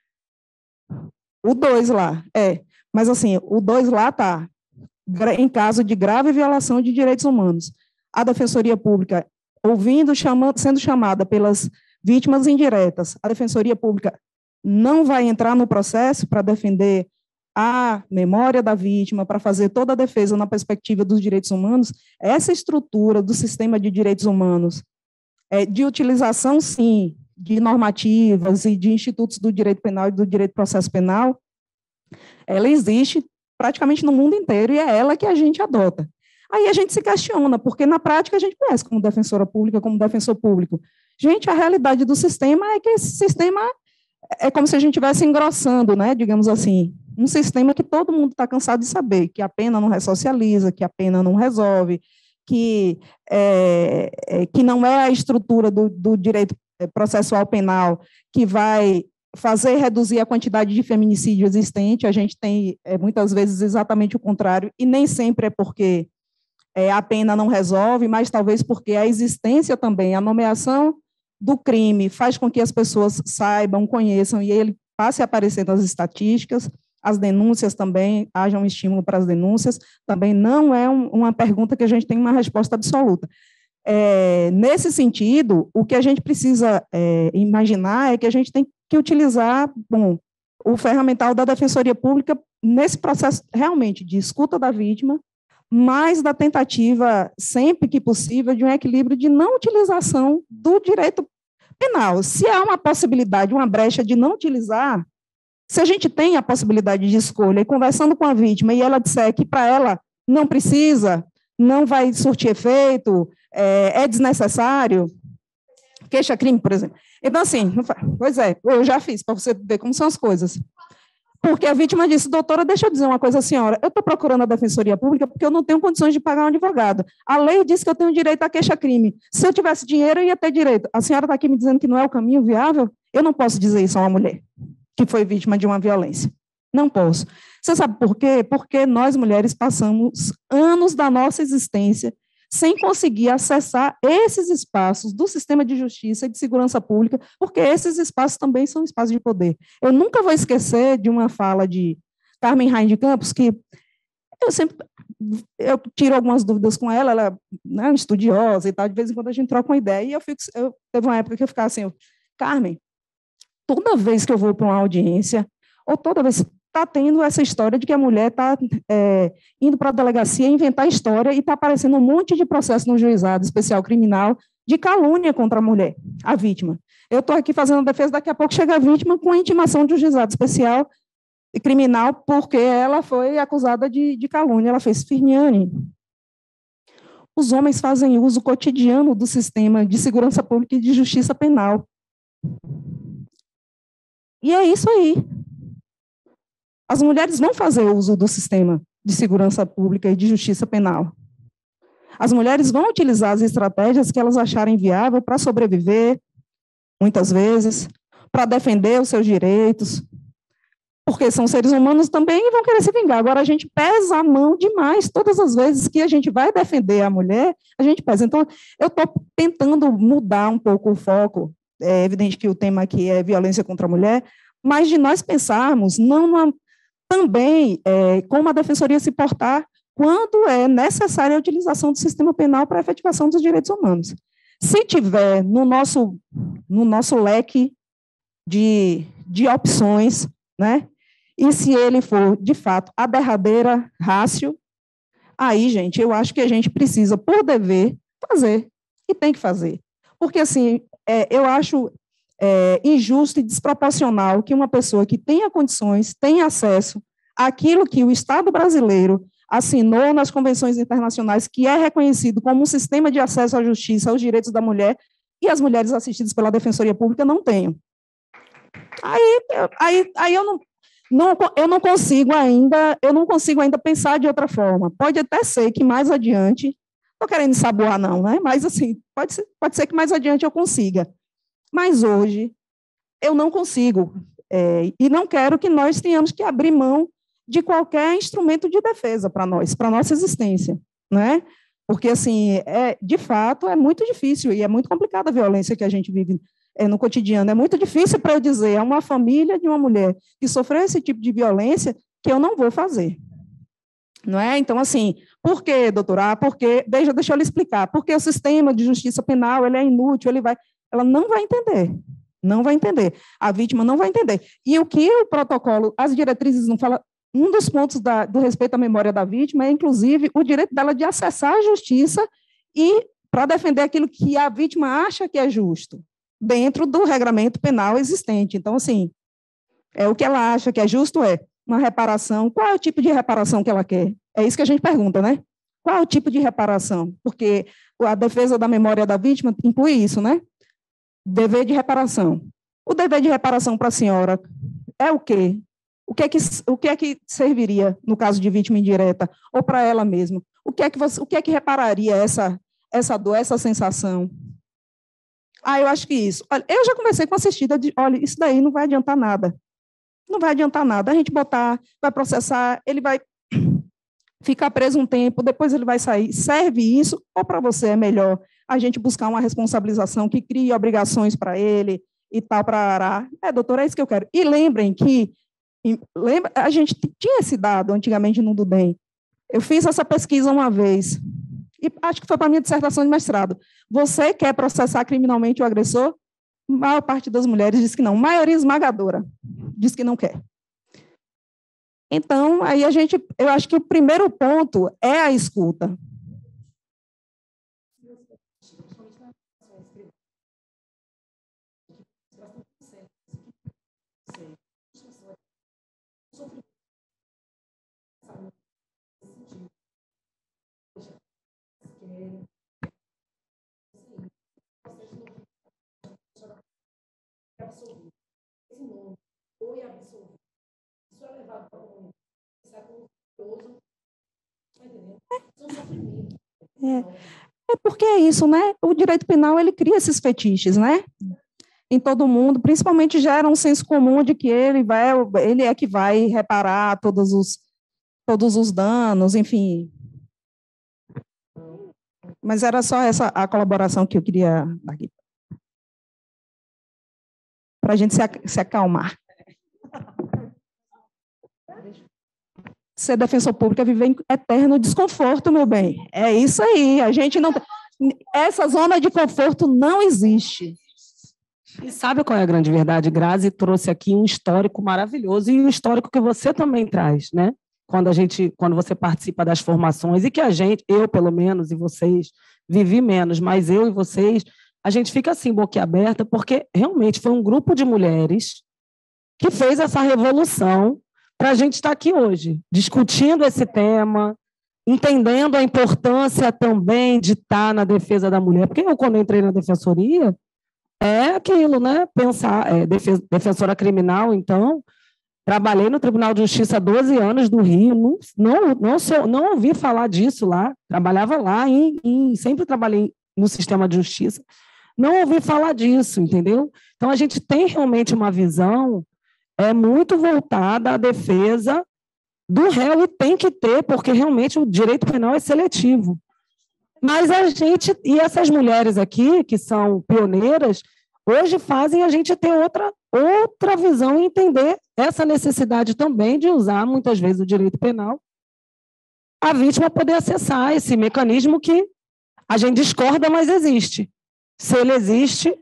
O dois lá, é. Mas assim, o dois lá está em caso de grave violação de direitos humanos. A Defensoria Pública, ouvindo, chamando, sendo chamada pelas vítimas indiretas, a Defensoria Pública não vai entrar no processo para defender a memória da vítima, para fazer toda a defesa na perspectiva dos direitos humanos. Essa estrutura do sistema de direitos humanos, é, de utilização, sim, de normativas e de institutos do direito penal e do direito do processo penal, ela existe praticamente no mundo inteiro e é ela que a gente adota. Aí a gente se questiona, porque na prática a gente conhece como defensora pública, como defensor público. Gente, a realidade do sistema é que esse sistema é como se a gente estivesse engrossando, né, digamos assim, um sistema que todo mundo está cansado de saber, que a pena não ressocializa, que a pena não resolve, que, é, é, que não é a estrutura do, do direito processual penal que vai fazer reduzir a quantidade de feminicídio existente. A gente tem, é, muitas vezes, exatamente o contrário, e nem sempre é porque é, a pena não resolve, mas talvez porque a existência também, a nomeação do crime faz com que as pessoas saibam, conheçam, e ele passe a aparecer nas estatísticas, as denúncias também, haja um estímulo para as denúncias, também não é um, uma pergunta que a gente tem uma resposta absoluta. É, nesse sentido, o que a gente precisa é, imaginar é que a gente tem que utilizar, bom, o ferramental da Defensoria Pública nesse processo realmente de escuta da vítima, mas da tentativa, sempre que possível, de um equilíbrio de não utilização do direito penal. Se há uma possibilidade, uma brecha de não utilizar, se a gente tem a possibilidade de escolha, e conversando com a vítima, e ela disser que para ela não precisa, não vai surtir efeito, é, é desnecessário, queixa-crime, por exemplo. Então, assim, não faz. Pois é, eu já fiz, para você ver como são as coisas. Porque a vítima disse, doutora, deixa eu dizer uma coisa à senhora, eu estou procurando a Defensoria Pública porque eu não tenho condições de pagar um advogado. A lei diz que eu tenho direito à queixa-crime. Se eu tivesse dinheiro, eu ia ter direito. A senhora está aqui me dizendo que não é o caminho viável? Eu não posso dizer isso a uma mulher que foi vítima de uma violência. Não posso. Você sabe por quê? Porque nós, mulheres, passamos anos da nossa existência sem conseguir acessar esses espaços do sistema de justiça e de segurança pública, porque esses espaços também são espaços de poder. Eu nunca vou esquecer de uma fala de Carmen Rain de Campos, que eu sempre eu tiro algumas dúvidas com ela, ela é, né, estudiosa e tal, de vez em quando a gente troca uma ideia, e eu fico, eu, teve uma época que eu ficava assim, eu, Carmen, toda vez que eu vou para uma audiência, ou toda vez está tendo essa história de que a mulher está é, indo para a delegacia inventar história e está aparecendo um monte de processo no juizado especial criminal de calúnia contra a mulher, a vítima. Eu estou aqui fazendo a defesa, daqui a pouco chega a vítima com a intimação de um juizado especial criminal porque ela foi acusada de, de calúnia. Ela fez, Firmiane, os homens fazem uso cotidiano do sistema de segurança pública e de justiça penal. E é isso aí. As mulheres vão fazer uso do sistema de segurança pública e de justiça penal. As mulheres vão utilizar as estratégias que elas acharem viável para sobreviver, muitas vezes, para defender os seus direitos, porque são seres humanos também e vão querer se vingar. Agora, a gente pesa a mão demais. Todas as vezes que a gente vai defender a mulher, a gente pesa. Então, eu estou tentando mudar um pouco o foco. É evidente que o tema aqui é violência contra a mulher, mas de nós pensarmos não numa, também é, como a Defensoria se portar quando é necessária a utilização do sistema penal para a efetivação dos direitos humanos. Se tiver no nosso, no nosso leque de, de opções, né, e se ele for, de fato, a derradeira rácio, aí, gente, eu acho que a gente precisa, por dever, fazer, e tem que fazer. Porque, assim, é, eu acho é, injusto e desproporcional que uma pessoa que tenha condições, tenha acesso àquilo que o Estado brasileiro assinou nas convenções internacionais, que é reconhecido como um sistema de acesso à justiça, aos direitos da mulher, e as mulheres assistidas pela Defensoria Pública não tenham. Aí, aí, aí eu, não, não, eu não consigo ainda, eu não consigo ainda pensar de outra forma. Pode até ser que mais adiante, não estou querendo saboar não, né? Mas assim, pode ser, pode ser que mais adiante eu consiga. Mas hoje eu não consigo, é, e não quero que nós tenhamos que abrir mão de qualquer instrumento de defesa para nós, para a nossa existência, né? Porque, assim, é, de fato, é muito difícil e é muito complicada a violência que a gente vive é, no cotidiano. É muito difícil para eu dizer a uma família de uma mulher que sofreu esse tipo de violência que eu não vou fazer, não é? Então, assim, por quê, doutora? Ah, porque, deixa, deixa eu lhe explicar, porque o sistema de justiça penal ele é inútil, ele vai, ela não vai entender, não vai entender, a vítima não vai entender. E o que o protocolo, as diretrizes não falam. Um dos pontos da, do respeito à memória da vítima é, inclusive, o direito dela de acessar a justiça e para defender aquilo que a vítima acha que é justo, dentro do regramento penal existente. Então, assim, é, o que ela acha que é justo é uma reparação. Qual é o tipo de reparação que ela quer? É isso que a gente pergunta, né? Qual é o tipo de reparação? Porque a defesa da memória da vítima inclui isso, né? Dever de reparação. O dever de reparação para a senhora é o quê? O que, é que, o que é que serviria no caso de vítima indireta, ou para ela mesma? O que é que você, o que é que repararia essa, essa dor, essa sensação? Ah, eu acho que isso. Olha, eu já conversei com a assistida de, olha, isso daí não vai adiantar nada. Não vai adiantar nada. A gente botar, vai processar, ele vai ficar preso um tempo, depois ele vai sair. Serve isso ou para você é melhor a gente buscar uma responsabilização que crie obrigações para ele e tal, para arar? É, doutora, é isso que eu quero. E lembrem que lembra, a gente tinha esse dado antigamente no Dudem. Eu fiz essa pesquisa uma vez, e acho que foi para a minha dissertação de mestrado. Você quer processar criminalmente o agressor? A maior parte das mulheres diz que não. A maioria esmagadora diz que não quer. Então, aí a gente, eu acho que o primeiro ponto é a escuta. É, é porque é isso, né? O direito penal, ele cria esses fetiches, né? Em todo mundo, principalmente gera um senso comum de que ele, vai, ele é que vai reparar todos os, todos os danos, enfim. Mas era só essa a colaboração que eu queria dar aqui. Para a gente se, se acalmar. Ser defensor público é viver em eterno desconforto, meu bem. É isso aí. A gente não. Essa zona de conforto não existe. E sabe qual é a grande verdade? Grazi trouxe aqui um histórico maravilhoso e um histórico que você também traz, né? Quando a gente, quando você participa das formações e que a gente, eu pelo menos e vocês, vivi menos, mas eu e vocês, a gente fica assim boquiaberta porque realmente foi um grupo de mulheres que fez essa revolução para a gente estar aqui hoje, discutindo esse tema, entendendo a importância também de estar na defesa da mulher. Porque eu, quando entrei na defensoria, é aquilo, né? Pensar, é, defensora criminal, então, trabalhei no Tribunal de Justiça há doze anos do Rio, não, não, não, sou, não ouvi falar disso lá, trabalhava lá, e, e sempre trabalhei no sistema de justiça, não ouvi falar disso, entendeu? Então, a gente tem realmente uma visão é muito voltada à defesa do réu, e tem que ter, porque realmente o direito penal é seletivo. Mas a gente, e essas mulheres aqui, que são pioneiras, hoje fazem a gente ter outra, outra visão e entender essa necessidade também de usar, muitas vezes, o direito penal, a vítima poder acessar esse mecanismo que a gente discorda, mas existe. Se ele existe...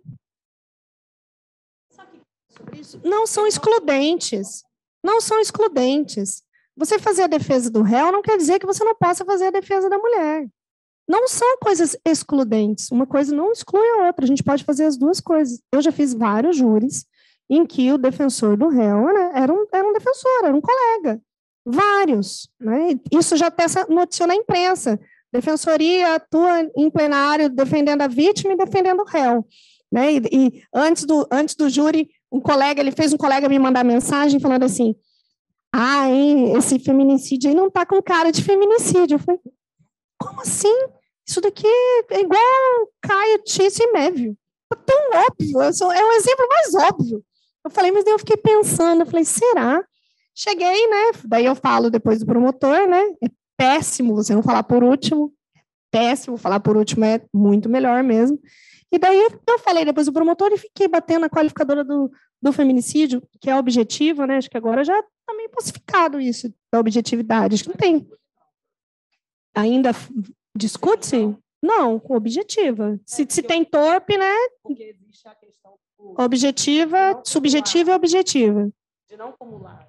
Não são excludentes. Não são excludentes. Você fazer a defesa do réu não quer dizer que você não possa fazer a defesa da mulher. Não são coisas excludentes. Uma coisa não exclui a outra. A gente pode fazer as duas coisas. Eu já fiz vários júris em que o defensor do réu, né, era, um, era um defensor, era um colega. Vários. Né? Isso já até noticiou na imprensa. Defensoria atua em plenário defendendo a vítima e defendendo o réu. Né? E, e antes, do, antes do júri, um colega, ele fez um colega me mandar mensagem falando assim, ah, hein, esse feminicídio aí não está com cara de feminicídio. Eu falei, como assim? Isso daqui é igual Caio, Tício e Mévio. É tão óbvio, é o exemplo mais óbvio. Eu falei, mas daí eu fiquei pensando, eu falei, será? Cheguei, né? Daí eu falo depois do promotor, né? É péssimo você não falar por último. Péssimo, falar por último é muito melhor mesmo. E daí eu falei depois do promotor e fiquei batendo na qualificadora do, do feminicídio, que é objetiva, né? Acho que agora já está meio pacificado isso, da objetividade. Acho que não tem. Ainda discute-se? Não, com objetiva. Se, se tem torpe, né? Porque existe a questão do... Objetiva, subjetiva e objetiva. De não acumular.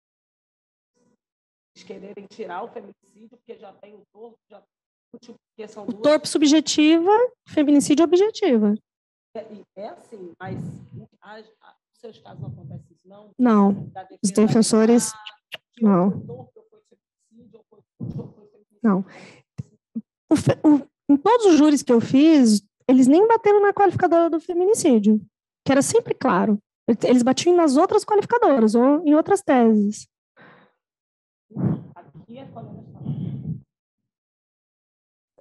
Eles quererem tirar o feminicídio, porque já tem o torpe, já são duas... O torpe subjetiva, feminicídio objetiva. É, é assim, mas a, a, os seus casos não acontecem isso, não? Não, os defensores... Não. Não. O, o, em todos os júris que eu fiz, eles nem bateram na qualificadora do feminicídio, que era sempre claro. Eles batiam nas outras qualificadoras ou em outras teses. Aqui é quando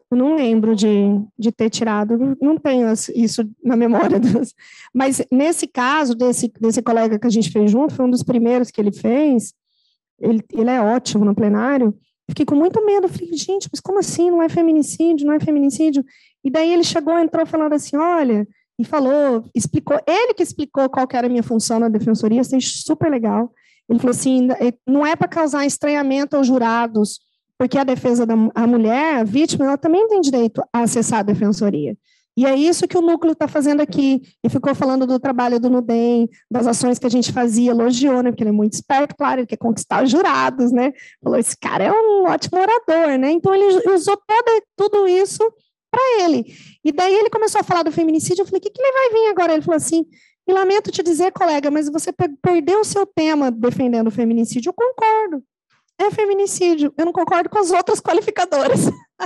Eu não lembro de, de ter tirado, não tenho isso na memória. Dos, mas nesse caso, desse, desse colega que a gente fez junto, foi um dos primeiros que ele fez, ele, ele é ótimo no plenário, fiquei com muito medo, falei, gente, mas como assim, não é feminicídio, não é feminicídio? E daí ele chegou, entrou falando assim, olha, e falou, explicou, ele que explicou qual que era a minha função na defensoria, achei super legal. Ele falou assim, não é para causar estranhamento aos jurados, porque a defesa da a mulher, a vítima, ela também tem direito a acessar a defensoria. E é isso que o núcleo está fazendo aqui. E ficou falando do trabalho do Nudem, das ações que a gente fazia, elogiou, né? Porque ele é muito esperto, claro, ele quer conquistar os jurados, né? Falou, esse cara é um ótimo orador, né? Então ele usou toda, tudo isso para ele. E daí ele começou a falar do feminicídio, eu falei, o que, que ele vai vir agora? Ele falou assim, e lamento te dizer, colega, mas você perdeu o seu tema defendendo o feminicídio. Eu concordo. É feminicídio. Eu não concordo com as outras qualificadoras.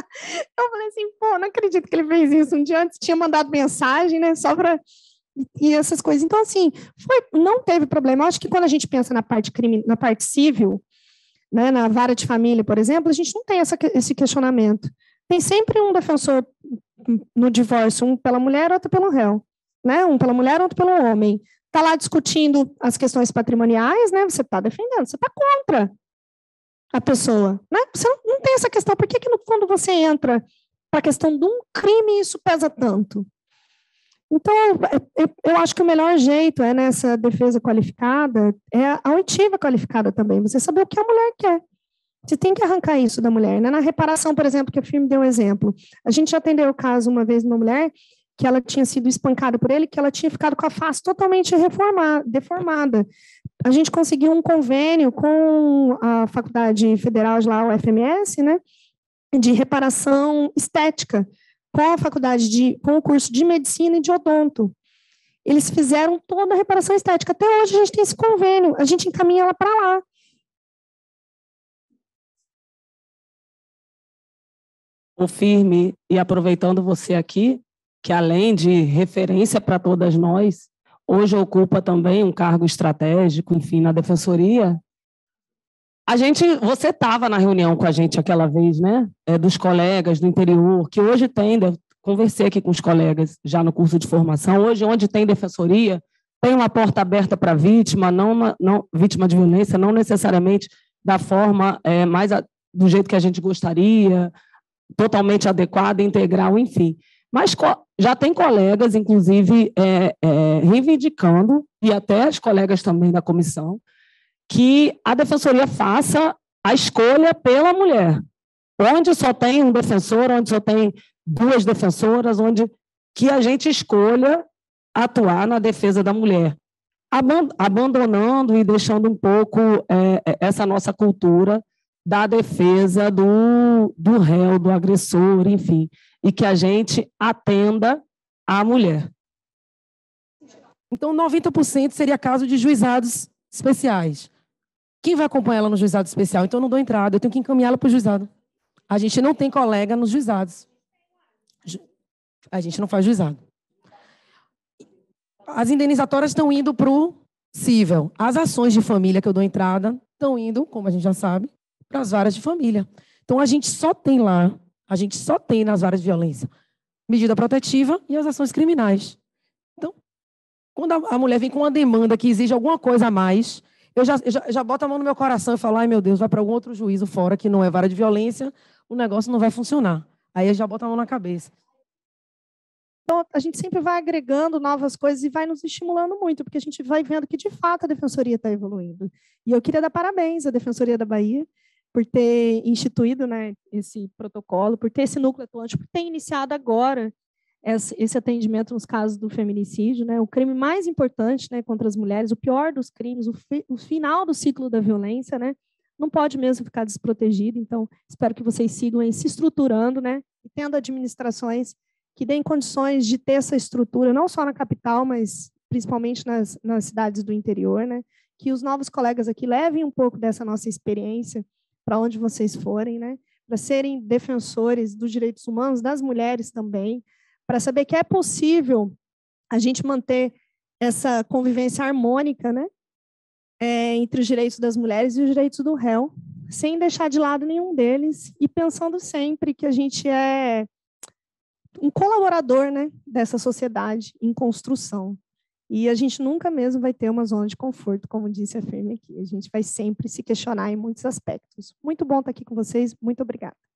Eu falei assim, pô, não acredito que ele fez isso. Um dia antes tinha mandado mensagem, né, só para... E essas coisas. Então, assim, foi, não teve problema. Eu acho que quando a gente pensa na parte, crime, na parte civil, né, na vara de família, por exemplo, a gente não tem essa, esse questionamento. Tem sempre um defensor no divórcio, um pela mulher, outro pelo réu. Né? Um pela mulher, outro pelo homem. Está lá discutindo as questões patrimoniais, né? Você está defendendo, você está contra a pessoa, né? Você não, não tem essa questão. Por que, que no fundo você entra para a questão de um crime isso pesa tanto? Então, eu, eu acho que o melhor jeito é nessa defesa qualificada é a oitiva qualificada também. Você saber o que a mulher quer. Você tem que arrancar isso da mulher. Né? Na reparação, por exemplo, que o filme deu um exemplo. A gente já atendeu o caso uma vez de uma mulher que ela tinha sido espancada por ele, que ela tinha ficado com a face totalmente reformada, deformada. A gente conseguiu um convênio com a Faculdade Federal de lá, o F M S, né, de reparação estética, com a faculdade de, com o curso de medicina e de odonto. Eles fizeram toda a reparação estética. Até hoje a gente tem esse convênio, a gente encaminha ela para lá. Confirme, e aproveitando você aqui, que além de referência para todas nós, hoje ocupa também um cargo estratégico, enfim, na defensoria. A gente, você estava na reunião com a gente aquela vez, né? É, dos colegas do interior, que hoje tem, eu conversei aqui com os colegas já no curso de formação, hoje onde tem defensoria, tem uma porta aberta para vítima, não, não, vítima de violência, não necessariamente da forma é, mais a, do jeito que a gente gostaria, totalmente adequada, integral, enfim. Mas já tem colegas, inclusive, é, é, reivindicando, e até as colegas também da comissão, que a defensoria faça a escolha pela mulher. Onde só tem um defensor, onde só tem duas defensoras, onde que a gente escolha atuar na defesa da mulher, abandonando e deixando um pouco é, essa nossa cultura da defesa do, do réu, do agressor, enfim, e que a gente atenda a mulher. Então, noventa por cento seria caso de juizados especiais. Quem vai acompanhar ela no juizado especial? Então, eu não dou entrada, eu tenho que encaminhá-la para o juizado. A gente não tem colega nos juizados. A gente não faz juizado. As indenizatórias estão indo para o cível. As ações de família que eu dou entrada estão indo, como a gente já sabe, para as varas de família. Então, a gente só tem lá, a gente só tem nas varas de violência medida protetiva e as ações criminais. Então, quando a mulher vem com uma demanda que exige alguma coisa a mais, eu já, eu já, já boto a mão no meu coração e falo, ai, meu Deus, vai para algum outro juízo fora que não é vara de violência, o negócio não vai funcionar. Aí eu já boto a mão na cabeça. Então, a gente sempre vai agregando novas coisas e vai nos estimulando muito, porque a gente vai vendo que, de fato, a Defensoria está evoluindo. E eu queria dar parabéns à Defensoria da Bahia por ter instituído, né, esse protocolo, por ter esse núcleo atuante, por ter iniciado agora esse, esse atendimento nos casos do feminicídio, né, o crime mais importante, né, contra as mulheres, o pior dos crimes, o, fi, o final do ciclo da violência, né, não pode mesmo ficar desprotegido. Então, espero que vocês sigam aí se estruturando, né, e tendo administrações que deem condições de ter essa estrutura, não só na capital, mas principalmente nas, nas cidades do interior, né, que os novos colegas aqui levem um pouco dessa nossa experiência para onde vocês forem, né, para serem defensores dos direitos humanos, das mulheres também, para saber que é possível a gente manter essa convivência harmônica, né, é, entre os direitos das mulheres e os direitos do réu, sem deixar de lado nenhum deles e pensando sempre que a gente é um colaborador, né, dessa sociedade em construção. E a gente nunca mesmo vai ter uma zona de conforto, como disse a Firme aqui. A gente vai sempre se questionar em muitos aspectos. Muito bom estar aqui com vocês. Muito obrigada.